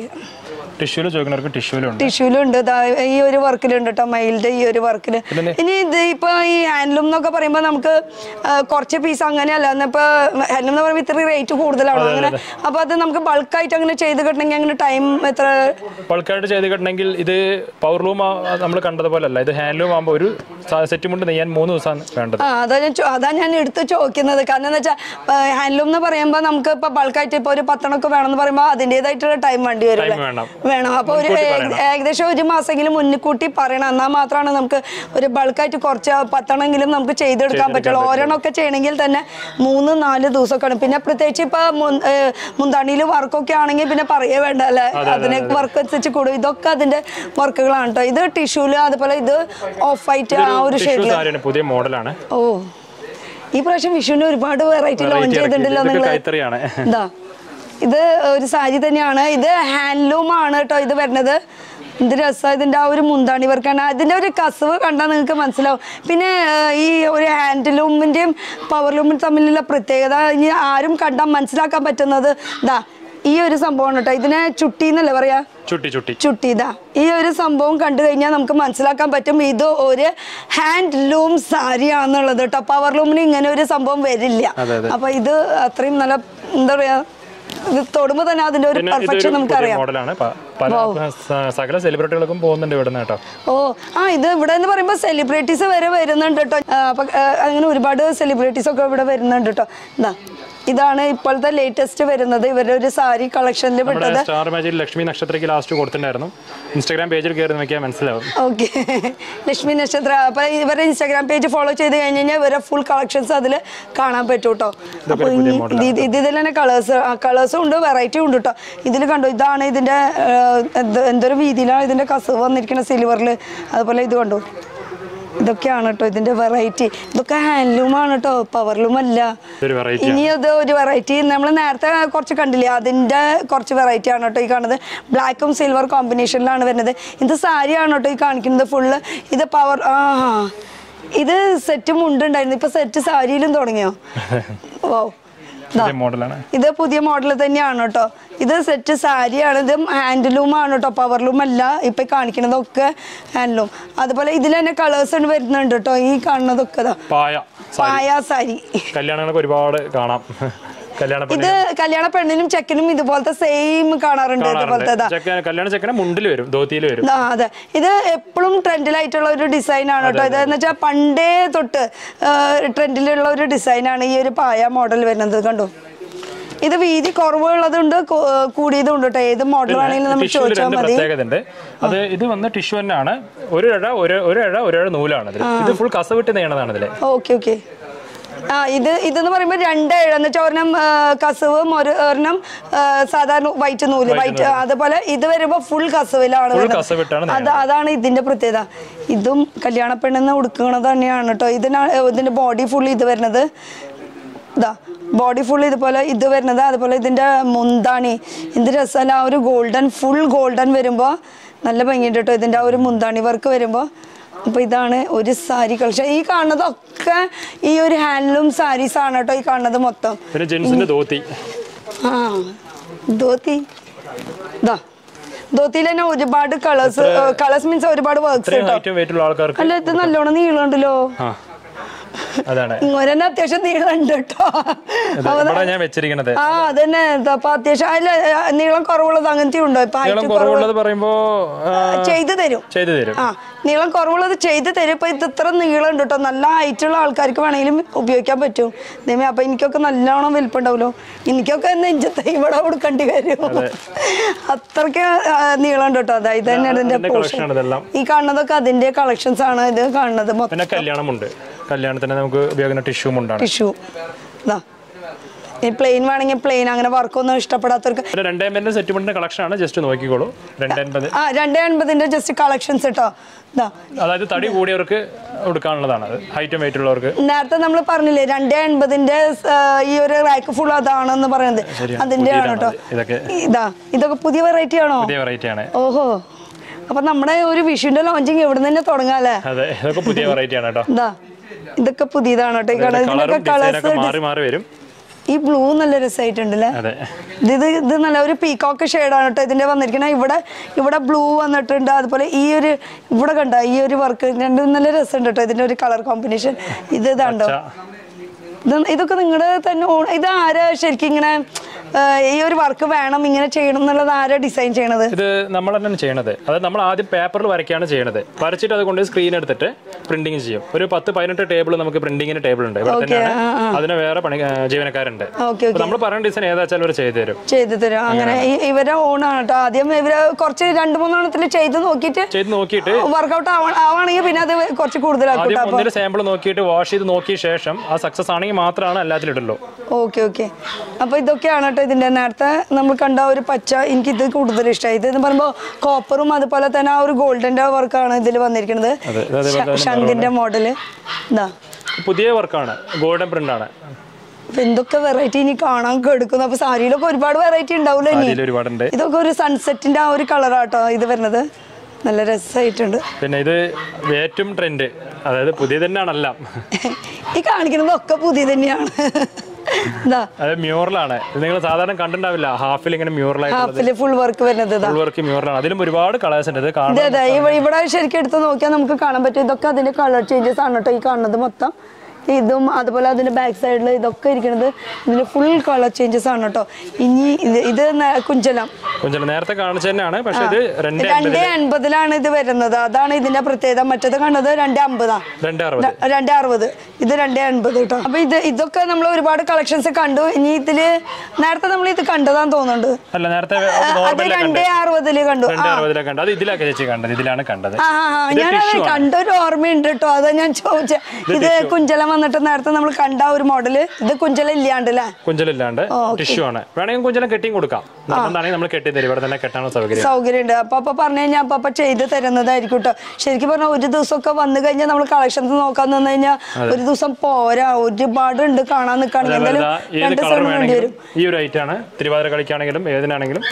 ടിഷ്യൂലുണ്ട്. ഈ ഒരു വർക്കിലുണ്ട് കേട്ടോ, മയിലിന്റെ ഈ ഒരു വർക്കില്. ഇനി ഇത് ഇപ്പൊ ഈ ഹാൻഡ്ലൂം എന്നൊക്കെ പറയുമ്പോ നമുക്ക് കുറച്ച് പീസ് അങ്ങനെയല്ല. ഇപ്പൊ ഹാൻഡ്ലൂം എന്ന് പറയുമ്പോൾ ഇത്ര റേറ്റ് കൂടുതലാണ് അങ്ങനെ. അപ്പൊ അത് നമുക്ക് ബൾക്കായിട്ട് അങ്ങനെ ചെയ്ത് കിട്ടണമെങ്കിൽ അങ്ങനെ ടൈം എത്ര? ബൾക്കായിട്ട് ചെയ്ത് കിട്ടണമെങ്കിൽ ഇത് പവർലൂം നമ്മൾ കണ്ടതുപോലെ അല്ല. ഇത് ഹാൻഡ്ലൂം ആകുമ്പോൾ ഒരു സെറ്റ് മുണ്ട് നെയ്യാൻ 3 ദിവസമാണ് വേണ്ടത്. അതാ ഞാൻ എടുത്ത് ചോദിക്കുന്നത്. കാരണം എന്താ വെച്ചാൽ ഹാൻഡ്ലൂം എന്ന് പറയുമ്പോൾ നമുക്ക് ഇപ്പൊ ബൾക്കായിട്ട് ഇപ്പൊ ഒരു 10 എണ്ണമൊക്കെ വേണമെന്ന് പറയുമ്പോൾ അതിൻ്റെതായിട്ടുള്ള ടൈം വേണ്ടി വരും. വേണം. അപ്പൊ ഒരു ഏകദേശം 1 മാസമെങ്കിലും മുൻകൂട്ടി പറയണം. എന്നാൽ മാത്രമാണ് നമുക്ക് ഒരു ബൾക്കായിട്ട് കുറച്ച് 10 എണ്ണമെങ്കിലും നമുക്ക് ചെയ്തെടുക്കാൻ പറ്റുള്ളൂ. ഒരെണ്ണമൊക്കെ ചെയ്യണമെങ്കിൽ തന്നെ 3-4 ദിവസമൊക്കെയാണ്. പിന്നെ പ്രത്യേകിച്ച് ഇപ്പൊ മുന്താണിയിൽ വർക്കൊക്കെ ആണെങ്കിൽ പിന്നെ പറയേ വേണ്ട അല്ലെ. അതിനെ വർക്ക് അനുസരിച്ച് കൂടും. ഇതൊക്കെ അതിന്റെ വർക്കുകളാണ് കേട്ടോ. ഇത് ടിഷ്യൂല്, അതുപോലെ ഇത് ഓഫ് വൈറ്റ് ആ ഒരു ഷെയ്ഡില് പുതിയ മോഡലാണ്. ഓ, ഈ പ്രാവശ്യം വിഷുവിന് ഒരുപാട് വെറൈറ്റി ലോഞ്ച് ചെയ്തിട്ടുണ്ടല്ലോ നിങ്ങൾ. ഇത് ഒരു സാരി തന്നെയാണ്. ഇത് ഹാൻഡ്ലൂം ആണ് കേട്ടോ ഇത് വരുന്നത്. എന്ത് രസം! ഇതിന്റെ ആ ഒരു മുന്താണി വർക്കാണ്. അതിന്റെ ഒരു കസവ് കണ്ടാൽ നിങ്ങൾക്ക് മനസ്സിലാവും. പിന്നെ ഈ ഒരു ഹാൻഡ്ലൂമിന്റെയും പവർലൂമിനും തമ്മിലുള്ള പ്രത്യേകത ഇനി ആരും കണ്ടാൽ മനസ്സിലാക്കാൻ പറ്റുന്നത് ഈ ഒരു സംഭവമാണ് കേട്ടോ. ഇതിനെ ചുട്ടി എന്നല്ലേ പറയാ? ചുട്ടി. ഈ ഒരു സംഭവം കണ്ടു കഴിഞ്ഞാൽ നമുക്ക് മനസ്സിലാക്കാൻ പറ്റും ഇത് ഒരു ഹാൻഡ്ലൂം സാരിയാണെന്നുള്ളത് കേട്ടോ. പവർലൂമിന് ഇങ്ങനെ ഒരു സംഭവം വരില്ല. അപ്പൊ ഇത് അത്രയും നല്ല എന്താ പറയാ, ഇത് തൊടുമ്പോ തന്നെ അതിന്റെ ഒരു പെർഫെക്ഷൻ നമുക്കറിയാം. സകല സെലിബ്രിറ്റികൾക്കും പോകുന്നുണ്ട് ഇവിടെ കേട്ടോ. ഓ, ഇത് ഇവിടെ എന്ന് പറയുമ്പോ സെലിബ്രിറ്റീസ് വരെ വരുന്നുണ്ട് കേട്ടോ. അപ്പൊ അങ്ങനെ ഒരുപാട് സെലിബ്രിറ്റീസ് ഒക്കെ ഇവിടെ വരുന്നുണ്ട് കേട്ടോ. ഇതാണ് ഇപ്പോഴത്തെ ലേറ്റസ്റ്റ് വരുന്നത്. ഇവരുടെ ഒരു സാരി കളക്ഷനിൽ പെട്ടത്. സ്റ്റാർ മാജിക് ലക്ഷ്മി നക്ഷത്രയ്ക്ക് ലാസ്റ്റ് കൊടുത്തിട്ടുണ്ടായിരുന്നു. ഇൻസ്റ്റാഗ്രാം പേജിൽ കയറി നോക്കിയാൽ മനസ്സിലാവും. ഓക്കെ, ലക്ഷ്മി നക്ഷത്ര. അപ്പൊ ഇവരുടെ ഇൻസ്റ്റാഗ്രാം പേജ് ഫോളോ ചെയ്ത് കഴിഞ്ഞ് കഴിഞ്ഞാൽ ഇവരെ ഫുൾ കളക്ഷൻസ് അതിൽ കാണാൻ പറ്റും കേട്ടോ. അപ്പൊ ഇതിൽ തന്നെ കളേഴ്സും ഉണ്ട്, വെറൈറ്റിയും ഉണ്ട് കേട്ടോ. ഇതിൽ കണ്ടോ, ഇതാണ് ഇതിന്റെ എന്തൊരു വീതിയിലാണ് ഇതിന്റെ കസവ് വന്നിരിക്കുന്ന സിൽവറിൽ. അതുപോലെ ഇത് കണ്ടോ, ഇതൊക്കെയാണ് കേട്ടോ ഇതിന്റെ വെറൈറ്റി. ഇതൊക്കെ ഹാൻഡ്ലൂം ആണ് കേട്ടോ, പവർലൂം അല്ല. ഇനി അത് ഒരു വെറൈറ്റി നമ്മൾ നേരത്തെ കുറച്ച് കണ്ടില്ലേ, അതിന്റെ കുറച്ച് വെറൈറ്റി ആണ് കേട്ടോ ഈ കാണുന്നത്. ബ്ലാക്കും സിൽവർ കോമ്പിനേഷനിലാണ് വരുന്നത്. ഇത് സാരിയാണ് കേട്ടോ ഈ കാണിക്കുന്നത് ഫുള്ള്. ഇത് പവർ ഇത് സെറ്റ് മുണ്ടുണ്ടായിരുന്നു, ഇപ്പൊ സെറ്റ് സാരിയിലും തുടങ്ങിയോ? ഓ, ഇത് പുതിയ മോഡൽ തന്നെയാണ് കേട്ടോ. ഇത് സെറ്റ് സാരിയാണ്. ഇത് ഹാൻഡ്ലൂം ആണ് കേട്ടോ, പവർലൂം അല്ല. ഇപ്പൊ കാണിക്കുന്നതൊക്കെ ഹാൻഡ്ലൂം. അതുപോലെ ഇതിൽ തന്നെ കളേഴ്സ് വരുന്നുണ്ട് കേട്ടോ. ഈ കാണുന്നതൊക്കെ പായ സാരി കല്യാണങ്ങളൊക്കെ ഒരുപാട് കാണാം. ഇത് കല്യാണ പെണ്ണിനും ചെക്കനും ഇതുപോലത്തെ സെയിം കാണാറുണ്ട്. അതെ, ഇത് എപ്പോഴും ട്രെൻഡിലായിട്ടുള്ള ഒരു ഡിസൈൻ ആണ് കേട്ടോ. ഇതെന്ന് വെച്ചാൽ പണ്ടേ തൊട്ട് ട്രെൻഡിലുള്ള ഒരു ഡിസൈനാണ് ഈ ഒരു പായ മോഡൽ വരുന്നത്. കണ്ടോ, ഇത് വീതി കുറവുള്ളതുണ്ട്, കൂടിയതുണ്ട് കേട്ടോ. ഏത് മോഡൽ ആണെങ്കിലും നമുക്ക് ചോദിച്ചാൽ മതി. അത് ഇത് വന്ന് ടിഷ്യൂ തന്നെയാണ്. ഒരു ഇഴ നൂലാണ്. ഇത് ഫുൾ കസവിട്ട് നെയ്യണതാണ് ഇതില്. ഓക്കെ. ഇതെന്ന് പറയുമ്പോൾ 2 എന്ന് വെച്ചാൽ ഒരെണ്ണം കസവും ഒരെണ്ണം സാധാരണ വൈറ്റ് നൂല് വൈറ്റ്. അതുപോലെ ഇത് വരുമ്പോൾ ഫുൾ കസവിലാണ്. അതാണ് ഇതിന്റെ പ്രത്യേകത. ഇതും കല്യാണ പെണ്ണെന്ന് ഉടുക്കുന്നത് തന്നെയാണ് കേട്ടോ. ഇതിന്റെ ബോഡി ഫുൾ ഇത് വരുന്നത് ബോഡി ഫുൾ ഇതുപോലെ ഇത് വരുന്നത്. അതുപോലെ ഇതിന്റെ മുന്താണി എന്ത് രസമല്ല, ആ ഒരു ഗോൾഡൻ ഫുൾ ഗോൾഡൻ വരുമ്പോൾ നല്ല ഭംഗിയുണ്ട് കേട്ടോ ഇതിന്റെ ആ ഒരു മുന്താണി വർക്ക് വരുമ്പോൾ. അപ്പൊ ഇതാണ് ഒരു സാരി കളക്ഷൻ. ഈ കാണുന്നതൊക്കെ ഈ ഒരു ഹാൻഡ്ലൂം സാരീസ് ആണ് കേട്ടോ. ഈ കാണുന്നത് മൊത്തം ധോത്തിയിൽ തന്നെ ഒരുപാട് കളേഴ്സ് മീൻസ് ഒരുപാട് വർക്ക്സ് കേട്ടോ. അല്ല ഇത് നല്ലോണം നീളമുണ്ടല്ലോ. ഇങ്ങനെ അത്യാവശ്യം നീളമുണ്ട് കേട്ടോ. അതന്നെ അപ്പൊ അത്യാവശ്യം അല്ല നീളം കുറവുള്ളത് അങ്ങനത്തെ ഉണ്ടോ? ഇപ്പൊ ചെയ്തു തരും. നീളം കുറവുള്ളത് ചെയ്തു തരും. ഇപ്പൊ ഇത് ഇത്ര നീളം ഉണ്ട് കേട്ടോ. നല്ല ഹൈറ്റുള്ള ആൾക്കാർക്ക് വേണമെങ്കിലും ഉപയോഗിക്കാൻ പറ്റും. അപ്പൊ എനിക്കൊക്കെ നല്ലോണം വലിപ്പുണ്ടാവല്ലോ. എനിക്കൊക്കെ നെഞ്ചത്തെ ഇവിടെ കൊടുക്കേണ്ടി വരും. അത്രയ്ക്ക് നീളം ഉണ്ട് കേട്ടോ. അതായത് തന്നെയാണ് ഇതിന്റെ പോർഷൻ. ഈ കാണുന്നതൊക്കെ അതിന്റെ കളക്ഷൻസ് ആണ്. ഇത് കാണുന്നത് മൊത്തം കല്യാണത്തിന് നമുക്ക് ഉപയോഗിക്കുന്ന ടിഷ്യൂ പ്ലെയിൻ വേണമെങ്കിൽ പ്ലെയിൻ, അങ്ങനെ വർക്കൊന്നും ഇഷ്ടപ്പെടാത്തവർക്ക് 250 സെറ്റ്മെന്റിന്റെ കളക്ഷൻ ആണ്. ജസ്റ്റ് നോക്കിക്കോളൂ. 250 ജസ്റ്റ് കളക്ഷൻസ് കേട്ടോ. അതായത് തടി കൂടിയവർക്ക് കൊടുക്കാനുള്ളതാണ്. ഹൈറ്റും വെയിറ്റ് ഉള്ളവർക്ക്. നേരത്തെ നമ്മൾ പറഞ്ഞില്ലേ 250 ഈ ഒരു റാക്ക് ഫുൾ അതാണെന്ന് പറയുന്നത്. അതിന്റെ ആണ് കേട്ടോ. ഇതൊക്കെ പുതിയ വെറൈറ്റി ആണോ? ഓഹോ, അപ്പൊ നമ്മുടെ ഒരു വിഷുവിന്റെ ലോഞ്ചിങ് എവിടെ തന്നെ തുടങ്ങാല്ലേ? ഇതൊക്കെ പുതിയതാണ് കേട്ടോ. ഈ ബ്ലൂ നല്ല രസമായിട്ടുണ്ടല്ലേ. ഇത് നല്ല ഒരു പീകോക്ക് ഷെയ്ഡാണ് കേട്ടോ ഇതിന്റെ വന്നിരിക്കുന്നത്. ഇവിടെ ബ്ലൂ വന്നിട്ടുണ്ട്. അതുപോലെ ഈ ഒരു ഇവിടെ കണ്ട ഈ ഒരു വർക്ക് രണ്ടും നല്ല രസമുണ്ട് കേട്ടോ. ഇതിന്റെ ഒരു കളർ കോമ്പിനേഷൻ ഇതാണ്ടോ. ഇതൊക്കെ നിങ്ങളുടെ തന്നെ ഇത് ആരാ ശരിക്കും ഇങ്ങനെ ഈ ഒരു വർക്ക് വേണം ഇങ്ങനെ ചെയ്യണം എന്നുള്ളത് ആരാ ഡിസൈൻ ചെയ്യണത്? ഇത് നമ്മൾ തന്നെ ചെയ്യണത്. അതായത് നമ്മൾ ആദ്യം പേപ്പറിൽ വരയ്ക്കാണ് ചെയ്യണത്. വരച്ചിട്ട് അത് കൊണ്ട് സ്ക്രീൻ എടുത്തിട്ട് പ്രിന്റിങ് ചെയ്യും. ഒരു 10-18 ടേബിൾ നമുക്ക് പ്രിന്റിങ്ങിന് ടേബിൾ ഉണ്ട്. അതിന് വേറെ ജീവനക്കാരുണ്ട്. നമ്മൾ പറയുന്ന ഡിസൈൻ ഏതാ വെച്ചാൽ അവർ ചെയ്തു തരും. അങ്ങനെ ഇവരെ ഓണാണ് കേട്ടോ. ആദ്യം ഇവര് കുറച്ച് 2-3 എണ്ണത്തിൽ ചെയ്ത് നോക്കിയിട്ട് വർക്ക്ഔട്ട് ആവാണെങ്കിൽ പിന്നെ അത് കുറച്ച് കൂടുതലാക്കും. സാമ്പിൾ നോക്കിയിട്ട് വാഷ് ചെയ്ത് നോക്കിയ ശേഷം ആ സക്സസ് ആണെങ്കിൽ മാത്രമാണ് എല്ലാത്തിലും ഇടുള്ളൂ. ഓക്കെ. അപ്പൊ ഇതൊക്കെയാണ് കേട്ടോ ഇതിന്റെ. നേരത്തെ നമ്മൾ കണ്ട ഒരു പച്ച എനിക്ക് ഇത് കൂടുതൽ ഇഷ്ടമായി. ഇത് പറയുമ്പോൾ കോപ്പറും അതുപോലെ തന്നെ ആ ഒരു ഗോൾഡന്റെ വർക്കാണ് ഇതിൽ വന്നിരിക്കുന്നത്. ശംഖിന്റെ മോഡല് പുതിയ വർക്കാണ്. ഗോൾഡൻ പ്രിന്റ് ആണ്. എന്തൊക്കെ വെറൈറ്റി ഇനി കാണാൻ കെടുക്കുന്നു. അപ്പൊ സാരിയിലൊക്കെ ഒരുപാട് വെറൈറ്റി ഉണ്ടാവില്ല ഇനി. ഇതൊക്കെ ഒരു സൺസെറ്റിന്റെ ആ ഒരു കളറാട്ടോ ഇത് വരുന്നത്. നല്ല രസമായിട്ടുണ്ട്. പിന്നെ ഇത് ഏറ്റവും ട്രെൻഡ്, അതായത് പുതിയ തന്നെയാണല്ല. ഈ കാണിക്കുന്നതൊക്കെ പുതിയ തന്നെയാണ്. മ്യൂറലാണ്. നിങ്ങൾ സാധാരണ കണ്ടിട്ടുണ്ടാവില്ല. ഹാഫിൽ ഇങ്ങനെ മ്യൂറലായിട്ട് ഫുൾ വർക്ക് വരുന്നത്. മ്യൂറലാണ്. അതിലും ഒരുപാട് കളേഴ്സ് ഉണ്ട്. ഇവിടെ ശരിക്കും എടുത്ത് നോക്കിയാൽ നമുക്ക് കാണാൻ പറ്റും. ഇതൊക്കെ അതിന്റെ കളർ ചേഞ്ചസ് ആണ് കേട്ടോ ഈ കാണുന്നത് മൊത്തം. ഇതും അതുപോലെ അതിന്റെ ബാക്ക് സൈഡിൽ ഇതൊക്കെ ഇരിക്കുന്നത് ഇതിന്റെ ഫുൾ കളർ ചേഞ്ചസ് ആണ് കേട്ടോ. ഇനി ഇത് കുഞ്ചലം നേരത്തെ കാണിച്ചു തന്നെയാണ്. പക്ഷെ ഇത് 250 ഇത് വരുന്നത്. അതാണ് ഇതിന്റെ പ്രത്യേകത. മറ്റേത് കണ്ടത് 260. ഇത് 250 കേട്ടോ. അപ്പൊ ഇതൊക്കെ നമ്മൾ ഒരുപാട് കളക്ഷൻസ് കണ്ടു. ഇനി ഇതില് നേരത്തെ നമ്മൾ ഇത് കണ്ടതാന്ന് തോന്നുന്നുണ്ട്. അത് 260 കണ്ടു. ഞാൻ കണ്ടൊരു ഓർമ്മയുണ്ട് കേട്ടോ. അതാ ഞാൻ ചോദിച്ചത്. ഇത് കുഞ്ചലം വന്നിട്ട് നേരത്തെ നമ്മൾ കണ്ട ഒരു മോഡല്. ഇത് കുഞ്ചലം ഇല്ലാണ്ടല്ലേ? കുഞ്ചലില്ലാണ്ട് ടിഷ്യൂ ആണ്. വേണമെങ്കിൽ കുഞ്ചലം കെട്ടിയും കൊടുക്കാം. നമ്മൾ കെട്ടി തരും. ഇവിടെ തന്നെ കെട്ടാനുള്ള സൗകര്യമുണ്ട്. അപ്പൊ പറഞ്ഞു കഴിഞ്ഞാൽ അപ്പൊ ചെയ്ത് തരുന്നതായിരിക്കും കേട്ടോ. ശരിക്കും പറഞ്ഞാൽ ഒരു ദിവസമൊക്കെ വന്നു കഴിഞ്ഞാൽ നമ്മൾ കളക്ഷൻസ് നോക്കാൻ നിന്ന് കഴിഞ്ഞാൽ ഒരു ദിവസം പോരാ. ഒരുപാടുണ്ട് കാണാൻ നിൽക്കുകയാണെങ്കിൽ. എന്തായാലും 2 ദിവസം വേണ്ടി വരും. ഈ ഒരു ഐറ്റം ആണ്. തിരുവാതിര കളിക്കാണെങ്കിലും ഏതിനാണെങ്കിലും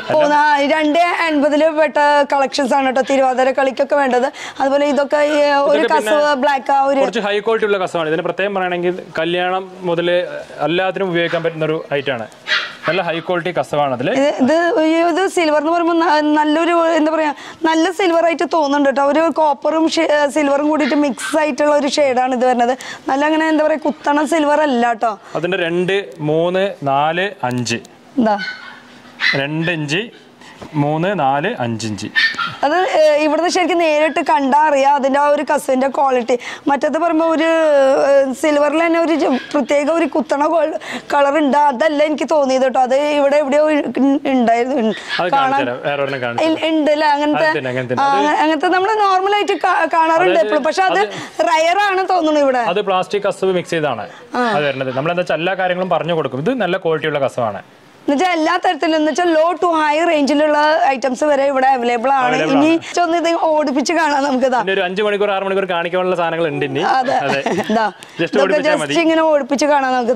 250 പെട്ട കളക്ഷൻസ് ആണ് കേട്ടോ തിരുവാതിര കളിക്കൊക്കെ വേണ്ടത്. അതുപോലെ ഇതൊക്കെ ഒരു കസവ് ബ്ലാക്ക് കുറച്ച് ഹൈ ക്വാളിറ്റി ഉള്ള കസവാണ്. ഇതിന് പ്രത്യേകം പറയുകയാണെങ്കിൽ കല്യാണം മുതൽ എല്ലാത്തിനും ഉപയോഗിക്കാൻ പറ്റുന്ന ഒരു ഐറ്റം ആണ്. നല്ല ഹൈ ക്വാളിറ്റി കസവാണ്. ഇത് സിൽവർ എന്ന് പറയുമ്പോൾ നല്ലൊരു എന്താ പറയാ നല്ല സിൽവർ ആയിട്ട് തോന്നുന്നുണ്ട് കേട്ടോ. ഒരു കോപ്പറും സിൽവറും കൂടിയിട്ട് മിക്സ് ആയിട്ടുള്ള ഒരു ഷെയ്ഡാണ് ഇത് വരുന്നത്. നല്ല അങ്ങനെ എന്താ പറയാ കുത്തണ സിൽവർ അല്ല കേട്ടോ. അതിന്റെ 2, 3, 4, 5 2 ഇഞ്ച് 3, 4, 5 ഇഞ്ച്. അത് ഇവിടുന്ന് ശരിക്കും നേരിട്ട് കണ്ടാൽ അറിയാം അതിൻ്റെ ആ ഒരു കസവിൻ്റെ ക്വാളിറ്റി. മറ്റത് പറയുമ്പോൾ ഒരു സിൽവറിൽ തന്നെ ഒരു പ്രത്യേക ഒരു കുത്തണ കളർ ഉണ്ട്. അതല്ല എനിക്ക് തോന്നിയത് കേട്ടോ. അത് ഇവിടെ എവിടെയോ ഉണ്ടായിരുന്നു കാണാൻ ഉണ്ടല്ലേ. അങ്ങനത്തെ നമ്മൾ നോർമലായിട്ട് കാണാറുണ്ട് എപ്പോഴും. പക്ഷെ അത് റയർ ആണ് തോന്നുന്നു ഇവിടെ. അത് പ്ലാസ്റ്റിക് കസവ് മിക്സ് ചെയ്താണ് അത് വരുന്നത്. നമ്മളെന്താ വെച്ചാൽ എല്ലാ കാര്യങ്ങളും പറഞ്ഞു കൊടുക്കും. ഇത് നല്ല ക്വാളിറ്റിയുള്ള കസവാണ്. എന്നുവെച്ചാൽ എല്ലാ തരത്തിലും എന്നുവെച്ചാൽ ലോ ടു ഹൈ റേഞ്ചിലുള്ള ഐറ്റംസ് വരെ ഇവിടെ അവൈലബിൾ ആണ്. ഇനി ഒന്ന് ഇത് ഓടിപ്പിച്ച് കാണാം നമുക്ക്. ഒരു 5 മണിക്കൂർ 6 മണിക്കൂർ കാണിക്കാനുള്ള സാധനങ്ങൾ ഉണ്ട് ഇനി. ജസ്റ്റ് ഇങ്ങനെ ഓടിപ്പിച്ച് കാണാം നമുക്ക്.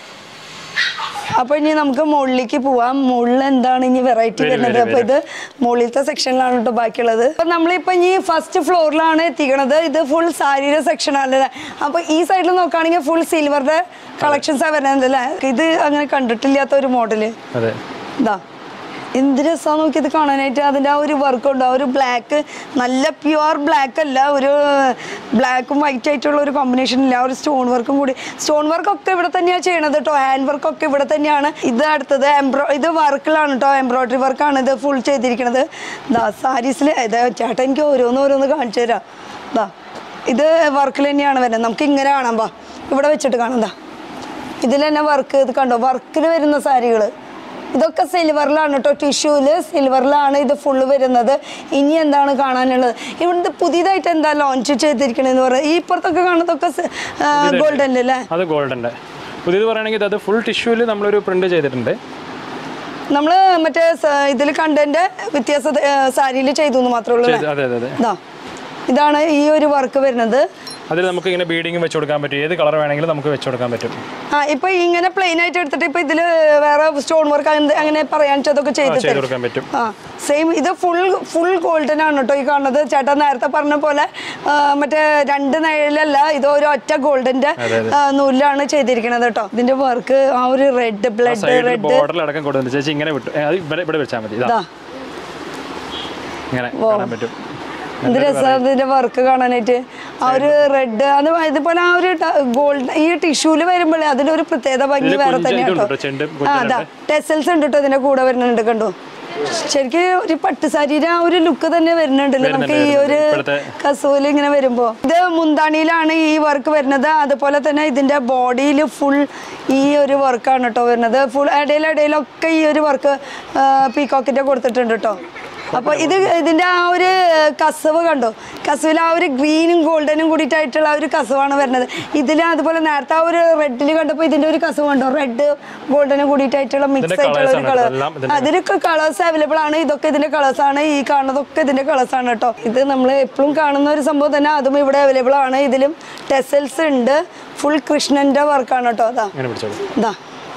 അപ്പൊ ഇനി നമുക്ക് മുകളിലേക്ക് പോവാം. മുകളിൽ എന്താണ് ഇനി വെറൈറ്റി വരുന്നത്? അപ്പൊ ഇത് മുകളിലത്തെ സെക്ഷനിലാണ് കേട്ടോ ബാക്കിയുള്ളത്. അപ്പൊ നമ്മളിപ്പോ ഇനി ഫസ്റ്റ് ഫ്ലോറിലാണ് എത്തിക്കണത്. ഇത് ഫുൾ സാരിയുടെ സെക്ഷൻ ആണല്ലേ. അപ്പൊ ഈ സൈഡിൽ നോക്കുകയാണെങ്കിൽ ഫുൾ സിൽവറിന്റെ കളക്ഷൻസാ വരുന്നത് അല്ലേ. ഇത് അങ്ങനെ കണ്ടിട്ടില്ലാത്ത ഒരു മോഡല്. ഇതാ എന്ത് രസമാണ് നോക്കി ഇത് കാണാനായിട്ട്. അതിൻ്റെ ആ ഒരു വർക്ക് ഉണ്ട്. ആ ഒരു ബ്ലാക്ക് നല്ല പ്യുവർ ബ്ലാക്ക് അല്ല, ഒരു ബ്ലാക്കും വൈറ്റ് ആയിട്ടുള്ള ഒരു കോമ്പിനേഷൻ ഇല്ല. ഒരു സ്റ്റോൺ വർക്കും കൂടി. സ്റ്റോൺ വർക്കൊക്കെ ഇവിടെ തന്നെയാണ് ചെയ്യണത് കേട്ടോ. ഹാൻഡ് വർക്കൊക്കെ ഇവിടെ തന്നെയാണ്. ഇത് അടുത്തത് ഇത് വർക്കിലാണ് കേട്ടോ. എംബ്രോയിഡറി വർക്കാണ് ഇത് ഫുൾ ചെയ്തിരിക്കുന്നത്. സാരീസിൽ ചേട്ടാ എനിക്ക് ഓരോന്ന് കാണിച്ചു തരാം. ഇത് വർക്കിൽ തന്നെയാണ് വരുന്നത്. നമുക്ക് ഇങ്ങനെ കാണാം. ഇവിടെ വെച്ചിട്ട് കാണാം. ഇതിൽ തന്നെ വർക്ക്. ഇത് കണ്ടോ വർക്കിൽ വരുന്ന സാരികൾ ഇതൊക്കെ സിൽവറിലാണ് കേട്ടോ. ടിഷ്യൂല് സിൽവറിലാണ് ഇത് ഫുള്ള് വരുന്നത്. ഇനി എന്താണ് കാണാനുള്ളത്? ഇവിടുത്തെ പുതിയതായിട്ട് എന്താ ലോഞ്ച് ചെയ്തിരിക്കണെന്ന് പറയാം. ഈ ഇപ്പുറത്തൊക്കെ കാണുന്നതൊക്കെ ഗോൾഡൻ അല്ലേ? അത് ഗോൾഡൻ്റെ പുതിയത് പറയുകയാണെങ്കിൽ അത് ഫുൾ ടിഷ്യൂല് നമ്മളൊരു പ്രിന്റ് ചെയ്തിട്ടുണ്ട്. നമ്മള് മറ്റേ ഇതിൽ കണ്ടതിന്റെ വ്യത്യാസം സാരിയിൽ ചെയ്തു എന്ന് മാത്രമേ ഉള്ളൂ. ഇതാണ് ഈ ഒരു വർക്ക് വരുന്നത്. അതിൽ നമുക്ക് ഇങ്ങനെ ബീഡിങ് വെച്ച് കൊടുക്കാൻ പറ്റും. ഏത് കളർ വേണമെങ്കിലും നമുക്ക് വെച്ച് കൊടുക്കാൻ പറ്റും. ഇപ്പൊ ഇങ്ങനെ പ്ലെയിൻ ആയിട്ട് എടുത്തിട്ട് ഇപ്പൊ ഇതില് വേറെ സ്റ്റോൺ വർക്ക് അങ്ങനെ പറയാനൊക്കെ ചെയ്ത് കൊടുക്കാൻ പറ്റും. സെയിം ഇത് ഫുൾ ഗോൾഡൻ ആണ് കേട്ടോ ഈ കാണുന്നത്. ചേട്ടൻ നേരത്തെ പറഞ്ഞ പോലെ മറ്റേ 2 നിഴലല്ല, ഇത് ഒരു ഒറ്റ ഗോൾഡന്റെ നൂലിലാണ് ചെയ്തിരിക്കുന്നത് കേട്ടോ. ഇതിന്റെ വർക്ക് ആ ഒരു റെഡ് ബ്ലഡ് ബോർഡറിൽ അടക്കം കൊടുക്കുന്നുണ്ട്. ചേച്ചി ഇങ്ങനെ വിട്ടു ഇവിടെ വെച്ചാൽ മതി. ഇങ്ങനെ കാണാൻ പറ്റും. എന്ത് രസമാണ് ഇതിന്റെ വർക്ക് കാണാനായിട്ട്. ആ ഒരു റെഡ് അത് ഇതുപോലെ ആ ഒരു ഗോൾഡ് ഈ ടിഷ്യൂല് വരുമ്പോഴേ അതിന്റെ ഒരു പ്രത്യേകത ഭംഗി വേറെ തന്നെയാണ്. അതാ ടെസൽസ് ഉണ്ട് കേട്ടോ ഇതിന്റെ കൂടെ വരുന്നുണ്ട്. കണ്ടോ ശരിക്കും ഒരു പട്ടുസാരിയുടെ ആ ഒരു ലുക്ക് തന്നെ വരുന്നുണ്ടല്ലോ നമുക്ക് ഈ ഒരു കസൂല് ഇങ്ങനെ വരുമ്പോ. ഇത് മുന്താണിയിലാണ് ഈ വർക്ക് വരുന്നത്. അതുപോലെ തന്നെ ഇതിന്റെ ബോഡിയിൽ ഫുൾ ഈ ഒരു വർക്കാണ് കേട്ടോ വരുന്നത്. ഫുൾ ഇടയിലൊക്കെ ഈ ഒരു വർക്ക് പീകോക്കിന്റെ കൊടുത്തിട്ടുണ്ട് കേട്ടോ. അപ്പോൾ ഇതിന്റെ ആ ഒരു കസവ് കണ്ടോ. കസവിൽ ആ ഒരു ഗ്രീനും ഗോൾഡനും കൂടിയിട്ടായിട്ടുള്ള ഒരു കസവാണ് വരുന്നത്. ഇതിൽ അതുപോലെ നേരത്തെ ആ ഒരു റെഡിൽ കണ്ടപ്പോൾ ഇതിന്റെ ഒരു കസവ് കണ്ടോ. റെഡ് ഗോൾഡനും കൂടിയിട്ടായിട്ടുള്ള മിക്സ് ആയിട്ടുള്ള ഒരു കളർ. അതിലൊക്കെ കളേഴ്സ് അവൈലബിൾ ആണ്. ഇതൊക്കെ ഇതിന്റെ കളേഴ്സ് ആണ്. ഈ കാണുന്നതൊക്കെ ഇതിന്റെ കളേഴ്സ് ആണ് കേട്ടോ. ഇത് നമ്മൾ എപ്പോഴും കാണുന്ന ഒരു സംഭവം തന്നെ. അതും ഇവിടെ അവൈലബിൾ ആണ്. ഇതിലും ടെസൽസ് ഉണ്ട്. ഫുൾ കൃഷ്ണന്റെ വർക്കാണ് കേട്ടോ. ഇതാ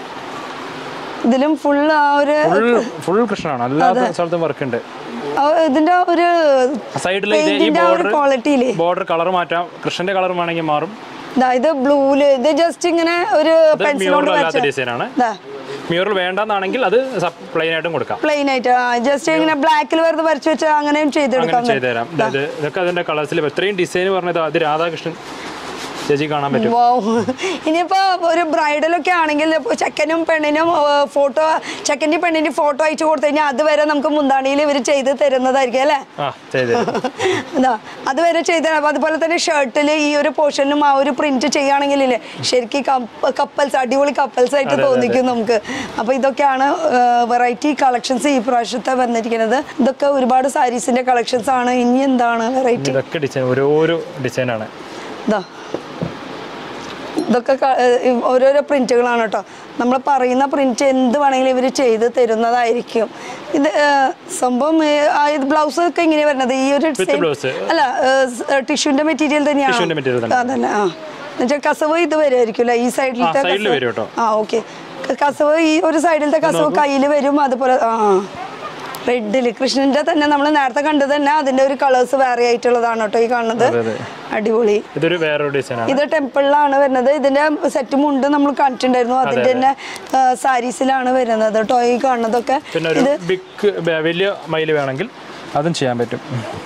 ഇതിലും ഫുൾ ആ ഒരു ഫുൾ കൃഷ്ണനാണ്. എല്ലാ സ്ഥലത്തും വർക്ക് ഉണ്ട്. ഇതിന്റെ ഒരു സൈഡിലെ ക്വാളിറ്റിയില് ബോർഡർ കളർ മാറ്റാം. കൃഷ്ണന്റെ കളർ വേണമെങ്കിൽ മാറും. ഇത് ബ്ലൂല് ഇത് ജസ്റ്റ് ഇങ്ങനെ ഒരു പെൻസിലോണ്ട് ഡിസൈനാണ്. മ്യൂറൽ വേണ്ടെന്നാണെങ്കിൽ അത് പ്ലെയിൻ ആയിട്ടും കൊടുക്കാം. പ്ലെയിൻ ആയിട്ട് ജസ്റ്റ് ഇങ്ങനെ ബ്ലാക്കിൽ വെറുതെ വരച്ചു വെച്ചാൽ അങ്ങനെയും ചെയ്തെടുക്കാം. ചെയ്തുതരാം. ഇതൊക്കെ അതിന്റെ കളേഴ്സിൽ ഇത്രയും ഡിസൈൻ പറഞ്ഞത് അത് രാധാകൃഷ്ണൻ ചേച്ചി കാണാൻ പറ്റും. ഇനിയിപ്പോ ഒരു ബ്രൈഡലൊക്കെ ആണെങ്കിൽ ചെക്കനും പെണ്ണിനും ഫോട്ടോ ചെക്കൻ്റെ പെണ്ണിന്റെ ഫോട്ടോ അയച്ചു കൊടുത്തു കഴിഞ്ഞാൽ അതുവരെ നമുക്ക് മുന്താണിയിൽ ഇവർ ചെയ്ത് തരുന്നതായിരിക്കും അല്ലേ? അതുവരെ ചെയ്ത് തരാം. അതുപോലെ തന്നെ ഷർട്ടിൽ ഈ ഒരു പോർഷനും ആ ഒരു പ്രിന്റ് ചെയ്യുകയാണെങ്കിലേ ശരിക്കും കപ്പൽസ് അടിപൊളി കപ്പൽസ് ആയിട്ട് തോന്നിക്കും നമുക്ക്. അപ്പൊ ഇതൊക്കെയാണ് വെറൈറ്റി കളക്ഷൻസ് ഈ പ്രാവശ്യത്തെ വന്നിരിക്കുന്നത്. ഇതൊക്കെ ഒരുപാട് സാരീസിന്റെ കളക്ഷൻസ് ആണ്. ഇനി എന്താണ് വെറൈറ്റി? ഓരോരോ ഡിസൈനാണ്. ഇതൊക്കെ ഓരോരോ പ്രിന്റുകളാണ് കേട്ടോ. നമ്മൾ പറയുന്ന പ്രിന്റ് എന്ത് വേണമെങ്കിലും ഇവർ ചെയ്ത് തരുന്നതായിരിക്കും. ഇത് സംഭവം ഇത് ബ്ലൗസ് ഒക്കെ ഇങ്ങനെ വരുന്നത് ഈ ഒരു അല്ല ടിഷ്യൂന്റെ മെറ്റീരിയൽ തന്നെയാണ്. അതന്നെ. എന്നുവെച്ചാൽ കസവ് ഇത് വരുമായിരിക്കും അല്ലേ ഈ സൈഡിലത്തെ. ഓക്കെ കസവ് ഈ ഒരു സൈഡിലത്തെ കസവ് കയ്യിൽ വരും. അതുപോലെ റെഡില് കൃഷ്ണന്റെ തന്നെ നമ്മൾ നേരത്തെ കണ്ടത് തന്നെ അതിന്റെ ഒരു കളേഴ്സ് വേറെ ആയിട്ടുള്ളതാണ് കേട്ടോ ഈ കാണുന്നത്. അടിപൊളി. ഇത് ടെമ്പിളിലാണ് വരുന്നത്. ഇതിന്റെ സെറ്റ് മുണ്ട് നമ്മൾ കണ്ടിട്ടുണ്ടായിരുന്നു. അതിന്റെ തന്നെ സാരീസിലാണ് വരുന്നത് കേട്ടോ ഈ കാണുന്നതൊക്കെ. വലിയ മയിൽ വേണമെങ്കിൽ അതും ചെയ്യാൻ പറ്റും.